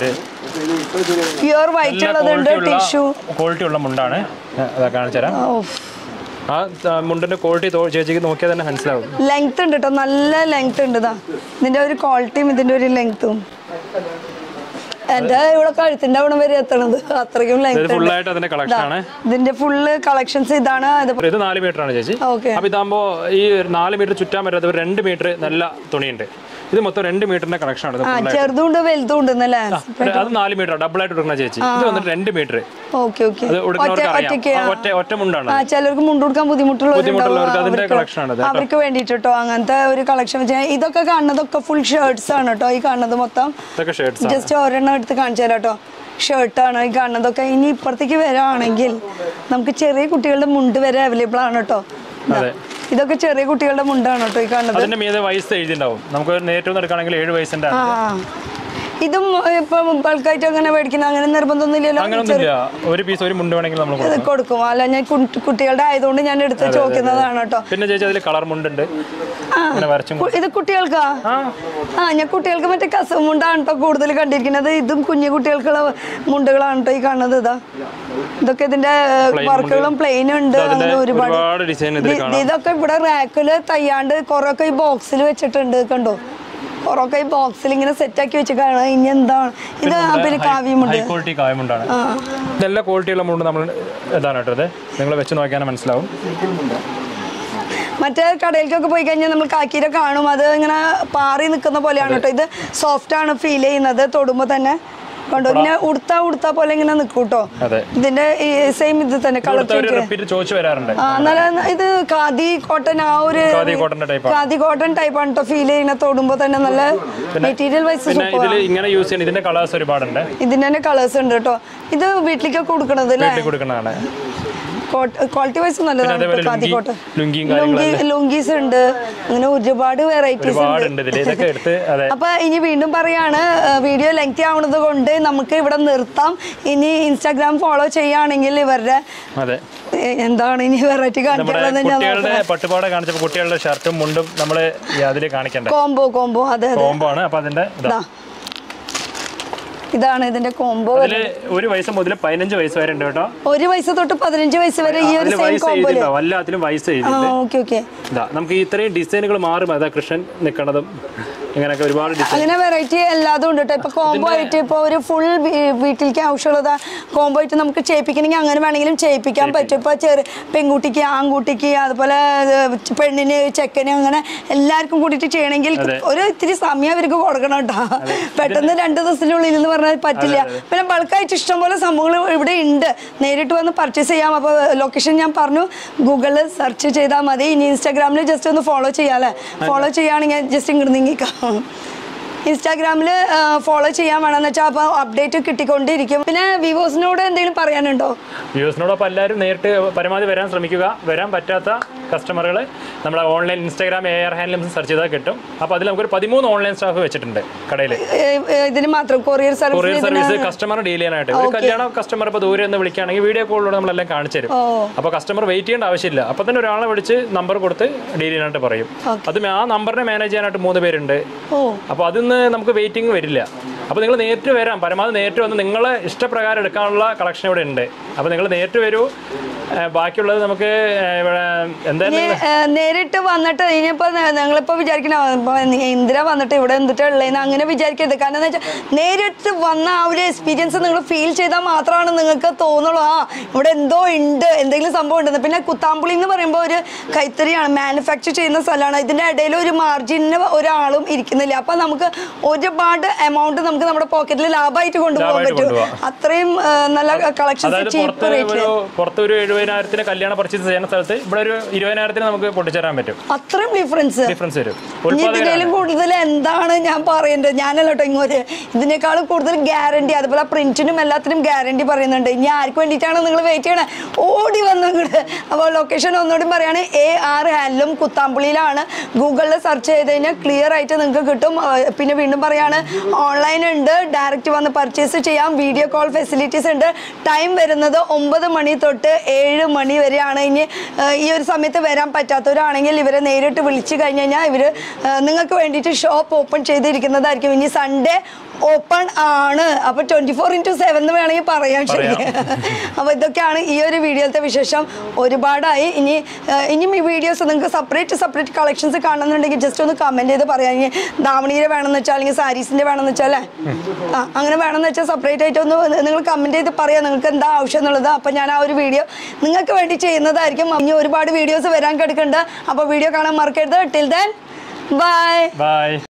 പ്യൂർ വൈറ്റ് ഉള്ളതുണ്ട്, ടിഷ്യൂ ക്വാളിറ്റി ഉള്ള മുണ്ടാണ്. അതാ കാണിച്ചു തരാം. ആ മുണ്ടിന്റെ ക്വാളിറ്റി ചേച്ചിക്ക് നോക്കിയാൽ തന്നെ മനസ്സിലാവും. ലെങ്ത് ഉണ്ട് കേട്ടോ, നല്ല ലെങ്ത് ഉണ്ട്. ഇതാ ഇതിന്റെ ഒരു ക്വാളിറ്റിയും ഇതിന്റെ ഒരു ലെങ്ത്തും. എന്റെ ഇവിടെ കഴുത്തിന്റെ അവിടെ വരെ എത്തണത് അത്രയ്ക്കും ഇതിന്റെ ഫുള്ള് കളക്ഷൻസ് ഇതാണ്. ഇത് 4 മീറ്റർ ആണ് ചേച്ചി. അപ്പൊ ഇതാകുമ്പോ ഈ 4 മീറ്റർ ചുറ്റാൻ പറ്റാത്ത 2 മീറ്റർ നല്ല തുണിയുണ്ട്. ഇത് മൊത്തം 2 മീറ്ററിന്റെ കളക്ഷൻ ആണ്. ചെറുതുണ്ട് വലുതുണ്ട്. അത് 4 മീറ്റർ ഡബിൾ ആയിട്ട് കൊടുക്കുന്ന ചേച്ചി. ഇത് വന്നിട്ട് 2 മീറ്റർ. ഒറ്റ മുണ്ടാണ്. ചിലർക്ക് മുണ്ട് കൊടുക്കാൻ ബുദ്ധിമുട്ടുള്ളവർക്ക് അതിന്റെ കളക്ഷൻ ആണ്. അവർക്ക് വേണ്ടിട്ട് കേട്ടോ അങ്ങനത്തെ ഒരു കളക്ഷൻ. ഇതൊക്കെ കാണുന്നതൊക്കെ ഫുൾ ഷർട്ട്സ് ആണ് കേട്ടോ. ഈ കാണുന്നത് മൊത്തം ജസ്റ്റ് ഒരെണ്ണം എടുത്ത് കാണിച്ചു തരാം കേട്ടോ. ഷർട്ടാണ് ഈ കാണുന്നതൊക്കെ. ഇനി ഇപ്പുറത്തേക്ക് വരാണെങ്കിൽ നമുക്ക് ചെറിയ കുട്ടികളുടെ മുണ്ട് വരെ അവൈലബിൾ ആണ് കേട്ടോ. ഇതൊക്കെ ചെറിയ കുട്ടികളുടെ മുണ്ടാണ് കേട്ടോ ഈ കാണുന്നത്. അതിന്റെ മീതെ വയസ്സ് എഴുതിണ്ടാവും. നമുക്ക് നേരിട്ട് എടുക്കുകയാണെങ്കിൽ 7 വയസ്സിന്റെ. ഇതും ഇപ്പൊ ബൾക്കായിട്ട് അങ്ങനെ മേടിക്കുന്ന അങ്ങനെ നിർബന്ധമൊന്നുമില്ലല്ലോ. ഒരു പീസ് ഒരു മുണ്ട് വേണമെങ്കിൽ നമ്മൾ കൊടുക്കും. അല്ല ഞാൻ കുട്ടികളുടെ ആയതുകൊണ്ട് ഞാൻ എടുത്ത് ചോദിക്കുന്നതാണ് കേട്ടോ. പിന്നെ ചേച്ചി അതിൽ കളർ മുണ്ടുണ്ട്. ഇത് കുട്ടികൾക്കാ? ഞാൻ കുട്ടികൾക്ക് മറ്റേ കസമുണ്ടാണ് കേട്ടോ കൂടുതൽ കണ്ടിരിക്കുന്നത്. ഇതും കുഞ്ഞു കുട്ടികൾക്കുള്ള മുണ്ടുകളാണ് കേട്ടോ ഈ കാണുന്നത്. ഇതൊക്കെ ഇതിന്റെ വർക്കുകളും പ്ലെയിൻ ഉണ്ട്. അങ്ങനെ ഒരുപാട് ഇതൊക്കെ ഇവിടെ റാക്കില് തയ്യാണ്ട് കൊറേ ഈ ബോക്സിൽ വെച്ചിട്ടുണ്ട് കണ്ടോ. കൊറേ ബോക്സിൽ ഇങ്ങനെ സെറ്റ് ആക്കി വെച്ചിട്ടാണ്. ഇനി എന്താണ് ഇത്? പിന്നെ കാവ്യമുണ്ട്, നല്ല ക്വാളിറ്റിയുള്ള മുണ്ട് നമ്മൾ ഇതാണ് കേട്ടത്. നിങ്ങൾ വെച്ച് നോക്കിയാൽ മനസ്സിലാവും. മറ്റേ കടയിലേക്കൊക്കെ പോയി കഴിഞ്ഞാൽ നമ്മൾ കാക്കീരെ കാണും, അത് ഇങ്ങനെ പാറി നിൽക്കുന്ന പോലെയാണ് കേട്ടോ. ഇത് സോഫ്റ്റ് ആണ് ഫീൽ ചെയ്യുന്നത് തൊടുമ്പോ തന്നെ. കണ്ടോ ഇങ്ങനെ ഉടുത്ത പോലെ ഇങ്ങനെ നിൽക്കും കേട്ടോ. ഇതിന്റെ സെയിം ഇത് തന്നെ കളർ ഇത് ഖാദി കോട്ടൺ. ആ ഒരു ഖാദി കോട്ടൺ ടൈപ്പ് ആണ് കേട്ടോ ഫീൽ ചെയ്യുന്ന. തൊടുമ്പോ തന്നെ നല്ല മെറ്റീരിയൽ വൈസ് ഇതിന്റെ തന്നെ കളേഴ്സ് ഉണ്ട് കേട്ടോ. ഇത് വീട്ടിലേക്കൊക്കെ കൊടുക്കണത് അല്ലേ? ക്വാളിറ്റി വൈസ് നല്ലതാണ്. ലുങ്കീസ് ഉണ്ട്, അങ്ങനെ ഒരുപാട് വെറൈറ്റീസ് ഉണ്ട്. അപ്പൊ ഇനി വീണ്ടും പറയാണ്, വീഡിയോ ലെങ്തി ആവുന്നത് കൊണ്ട് നമുക്ക് ഇവിടെ നിർത്താം. ഇനി ഇൻസ്റ്റാഗ്രാം ഫോളോ ചെയ്യുകയാണെങ്കിൽ ഇവരുടെ എന്താണ് ഇനി വെറൈറ്റി കാണിക്കാനുള്ളത്. പട്ടുപാട കാണിച്ചപ്പോൾ കുട്ടികളുടെ ഷർട്ടും മുണ്ടും നമ്മള് അതിൽ കാണിക്കണ്ട. കോംബോ അതെ ആണ്. അപ്പൊ അതിന്റെ ഇതാണ് ഇതിന്റെ കോംബോ. ഒരു വയസ്സ് മുതൽ 15 വയസ്സ് വരെ ഉണ്ട് കേട്ടോ. ഒരു വയസ്സ് തൊട്ട് 15 വയസ്സ് വരെ ഈ ഒരു സെയിം കോംബോയില് എല്ലാത്തിലും വയസ്സ് നമുക്ക് ഇത്രയും ഡിസൈനുകൾ മാറും. അതാ കൃഷ്ണൻ നിൽക്കണതും ഇങ്ങനെയൊക്കെ ഒരുപാട് അങ്ങനെ വെറൈറ്റി എല്ലാതും ഉണ്ട് കേട്ടോ. ഇപ്പൊ കോംബോ ആയിട്ട് ഇപ്പൊ ഒരു ഫുൾ വീട്ടിലേക്ക് ആവശ്യമുള്ളത് കോംബോ ആയിട്ട് നമുക്ക് ചെയ്യിപ്പിക്കണമെങ്കിൽ അങ്ങനെ വേണമെങ്കിലും ചെയ്യിപ്പിക്കാൻ പറ്റും. ഇപ്പൊ പെൺകുട്ടിക്ക് ആൺകുട്ടിക്ക് അതുപോലെ പെണ്ണിന് ചെക്കന് അങ്ങനെ എല്ലാവർക്കും കൂടിയിട്ട് ചെയ്യണമെങ്കിൽ ഒരു ഇത്തിരി സമയം അവർക്ക് കൊടുക്കണം കേട്ടോ. പെട്ടെന്ന് 2 ദിവസത്തിനുള്ളിൽ എന്ന് പറഞ്ഞാൽ പറ്റില്ല. പിന്നെ ബൾക്കായിട്ട് ഇഷ്ടംപോലെ സംഭവങ്ങൾ ഇവിടെ ഉണ്ട്, നേരിട്ട് വന്ന് പർച്ചേസ് ചെയ്യാം. അപ്പോൾ ലൊക്കേഷൻ ഞാൻ പറഞ്ഞു, ഗൂഗിളിൽ സെർച്ച് ചെയ്താൽ മതി. ഇനി ഇൻസ്റ്റാഗ്രാമിൽ ജസ്റ്റ് ഒന്ന് ഫോളോ ചെയ്യാമല്ലേ? ഫോളോ ചെയ്യുകയാണെങ്കിൽ ജസ്റ്റ് ഇങ്ങോട്ട് നീങ്ങിക്കാം. ഇൻസ്റ്റാഗ്രാമിൽ ഫോളോ ചെയ്യാൻ വേണമെന്ന് വെച്ചാൽ അപ്പോൾ അപ്ഡേറ്റ് കിട്ടിക്കൊണ്ടിരിക്കും. പിന്നെ വ്യൂവേഴ്സിനോട് എന്തെങ്കിലും പറയാനുണ്ടോ? വ്യൂവേഴ്സിനോടൊപ്പം എല്ലാവരും നേരിട്ട് പരമാവധി വരാൻ ശ്രമിക്കുക. വരാൻ പറ്റാത്ത കസ്റ്റമറുകൾ നമ്മുടെ ഓൺലൈൻ ഇൻസ്റ്റാഗ്രാം RHandloom സെർച്ച് ചെയ്താൽ കിട്ടും. അപ്പോൾ അതിൽ നമുക്കൊരു 13 ഓൺലൈൻ സ്റ്റാഫ് വെച്ചിട്ടുണ്ട് കടയിൽ. ഇതിന് മാത്രം കൊറിയർ സർവീസ് കസ്റ്റമർ ഡീൽ ചെയ്യാനായിട്ട്. ഒരു കല്യാണ കസ്റ്റമർ ഇപ്പോൾ ദൂരെ നിന്ന് വിളിക്കുകയാണെങ്കിൽ വീഡിയോ കോളിലൂടെ നമ്മളെല്ലാം കാണിച്ചു തരും. അപ്പോൾ കസ്റ്റമർ വെയിറ്റ് ചെയ്യേണ്ട ആവശ്യമില്ല. അപ്പോൾ തന്നെ ഒരാളെ വിളിച്ച് നമ്പർ കൊടുത്ത് ഡീൽ ചെയ്യാനായിട്ട് പറയും. അത് ആ നമ്പറിനെ മാനേജ് ചെയ്യാനായിട്ട് 3 പേരുണ്ട്. അപ്പോൾ അതിന്ന് നമുക്ക് വെയിറ്റിംഗ് വരില്ല. അപ്പോൾ നിങ്ങൾ നേരിട്ട് വരാം. പരമാവധി നേരിട്ട് വന്ന് നിങ്ങളെ ഇഷ്ടപ്രകാരം എടുക്കാനുള്ള കളക്ഷൻ ഇവിടെ ഉണ്ട്. അപ്പോൾ നിങ്ങൾ നേരിട്ട് വരൂ. ബാക്കിയുള്ളത് നമുക്ക് നേരിട്ട് വന്നിട്ട് ഇനിയിപ്പോൾ ഞങ്ങളിപ്പോൾ വിചാരിക്കണ ഇന്ദിര വന്നിട്ട് ഇവിടെ എന്തിട്ടുള്ളതെന്ന് അങ്ങനെ വിചാരിക്കരുത്. കാരണം എന്താ വെച്ചാൽ നേരിട്ട് വന്ന ആ ഒരു എക്സ്പീരിയൻസ് നിങ്ങൾ ഫീൽ ചെയ്താൽ മാത്രമാണ് നിങ്ങൾക്ക് തോന്നുള്ളൂ ഇവിടെ എന്തോ ഉണ്ട്, എന്തെങ്കിലും സംഭവം ഉണ്ടെന്ന്. പിന്നെ കുത്താമ്പുളി എന്ന് പറയുമ്പോൾ ഒരു കൈത്തറിയാണ്, മാനുഫാക്ചർ ചെയ്യുന്ന സ്ഥലമാണ്. ഇതിൻ്റെ ഇടയിൽ ഒരു മാർജിന് ഒരാളും ഇരിക്കുന്നില്ല. അപ്പം നമുക്ക് ഒരുപാട് എമൗണ്ട് നമുക്ക് നമ്മുടെ പോക്കറ്റിൽ ലാഭമായിട്ട് കൊണ്ടുപോകാൻ പറ്റും. അത്രയും നല്ല കളക്ഷൻസ് ചീപ്പ് റേറ്റിൽ. പുറത്തൊരു 70 20,000 കല്യാണ പർച്ചേസ് ചെയ്യുന്ന സ്ഥലത്ത് ഇവിടെ ഒരു 20,000 നമുക്ക് പൊട്ടിച്ചേരാൻ പറ്റും. അത്രയും ഡിഫറൻസ് വരും. ഇതിനേലും കൂടുതൽ എന്താണ് ഞാൻ പറയേണ്ടത്? ഞാനല്ലോ ഇങ്ങോട്ട് ഇതിനേക്കാളും കൂടുതൽ ഗ്യാരണ്ടി, അതുപോലെ പ്രിന്റിനും എല്ലാത്തിനും ഗ്യാരണ്ടി പറയുന്നുണ്ട്. ഇനി ആർക്ക് വേണ്ടിയിട്ടാണ് നിങ്ങൾ വെയിറ്റ് ചെയ്യണേ? ഓടി വന്നു ഇങ്ങോട്ട്. അപ്പോൾ ലൊക്കേഷൻ ഒന്നുകൂടി പറയുകയാണ്, RHandloom കുത്താമ്പുള്ളിയിലാണ്. ഗൂഗിളിൽ സെർച്ച് ചെയ്ത് കഴിഞ്ഞാൽ ക്ലിയർ ആയിട്ട് നിങ്ങൾക്ക് കിട്ടും. പിന്നെ വീണ്ടും പറയാണ്, ഓൺലൈൻ ഉണ്ട്, ഡയറക്റ്റ് വന്ന് പർച്ചേസ് ചെയ്യാം, വീഡിയോ കോൾ ഫെസിലിറ്റീസ് ഉണ്ട്. ടൈം വരുന്നത് 9 മണി തൊട്ട് 7 മണി വരെയാണ്. ഇനി ഈ ഒരു സമയത്ത് വരാൻ പറ്റാത്തവരാണെങ്കിൽ ഇവരെ നേരിട്ട് വിളിച്ചു കഴിഞ്ഞ് കഴിഞ്ഞാൽ ഇവർ നിങ്ങൾക്ക് വേണ്ടിയിട്ട് ഷോപ്പ് ഓപ്പൺ ചെയ്തിരിക്കുന്നതായിരിക്കും. ഇനി സൺഡേ ഓപ്പൺ ആണ്. അപ്പോൾ 24/7 എന്ന് വേണമെങ്കിൽ പറയാം. ശരി. അപ്പോൾ ഇതൊക്കെയാണ് ഈ ഒരു വീഡിയോയിലത്തെ വിശേഷം. ഒരുപാടായി. ഇനിയും ഈ വീഡിയോസ് നിങ്ങൾക്ക് സെപ്പറേറ്റ് കളക്ഷൻസ് കാണുന്നുണ്ടെങ്കിൽ ജസ്റ്റ് ഒന്ന് കമൻറ്റ് ചെയ്ത് പറയാം. ഇനി ദാവണിയുടെ വേണമെന്ന് വെച്ചാൽ, അല്ലെങ്കിൽ സാരീസിൻ്റെ വേണമെന്ന് വെച്ചാൽ അങ്ങനെ വേണമെന്ന് വെച്ചാൽ സെപ്പറേറ്റ് ആയിട്ട് ഒന്ന് നിങ്ങൾ കമൻറ്റ് ചെയ്ത് പറയാം നിങ്ങൾക്ക് എന്താ ആവശ്യം എന്നുള്ളത്. അപ്പോൾ ഞാൻ ആ ഒരു വീഡിയോ നിങ്ങൾക്ക് വേണ്ടി ചെയ്യുന്നതായിരിക്കും. ഇനി ഒരുപാട് വീഡിയോസ് വരാൻ കിടക്കുന്നുണ്ട്. അപ്പോൾ വീഡിയോ കാണാൻ മറക്കരുത്. Till then by.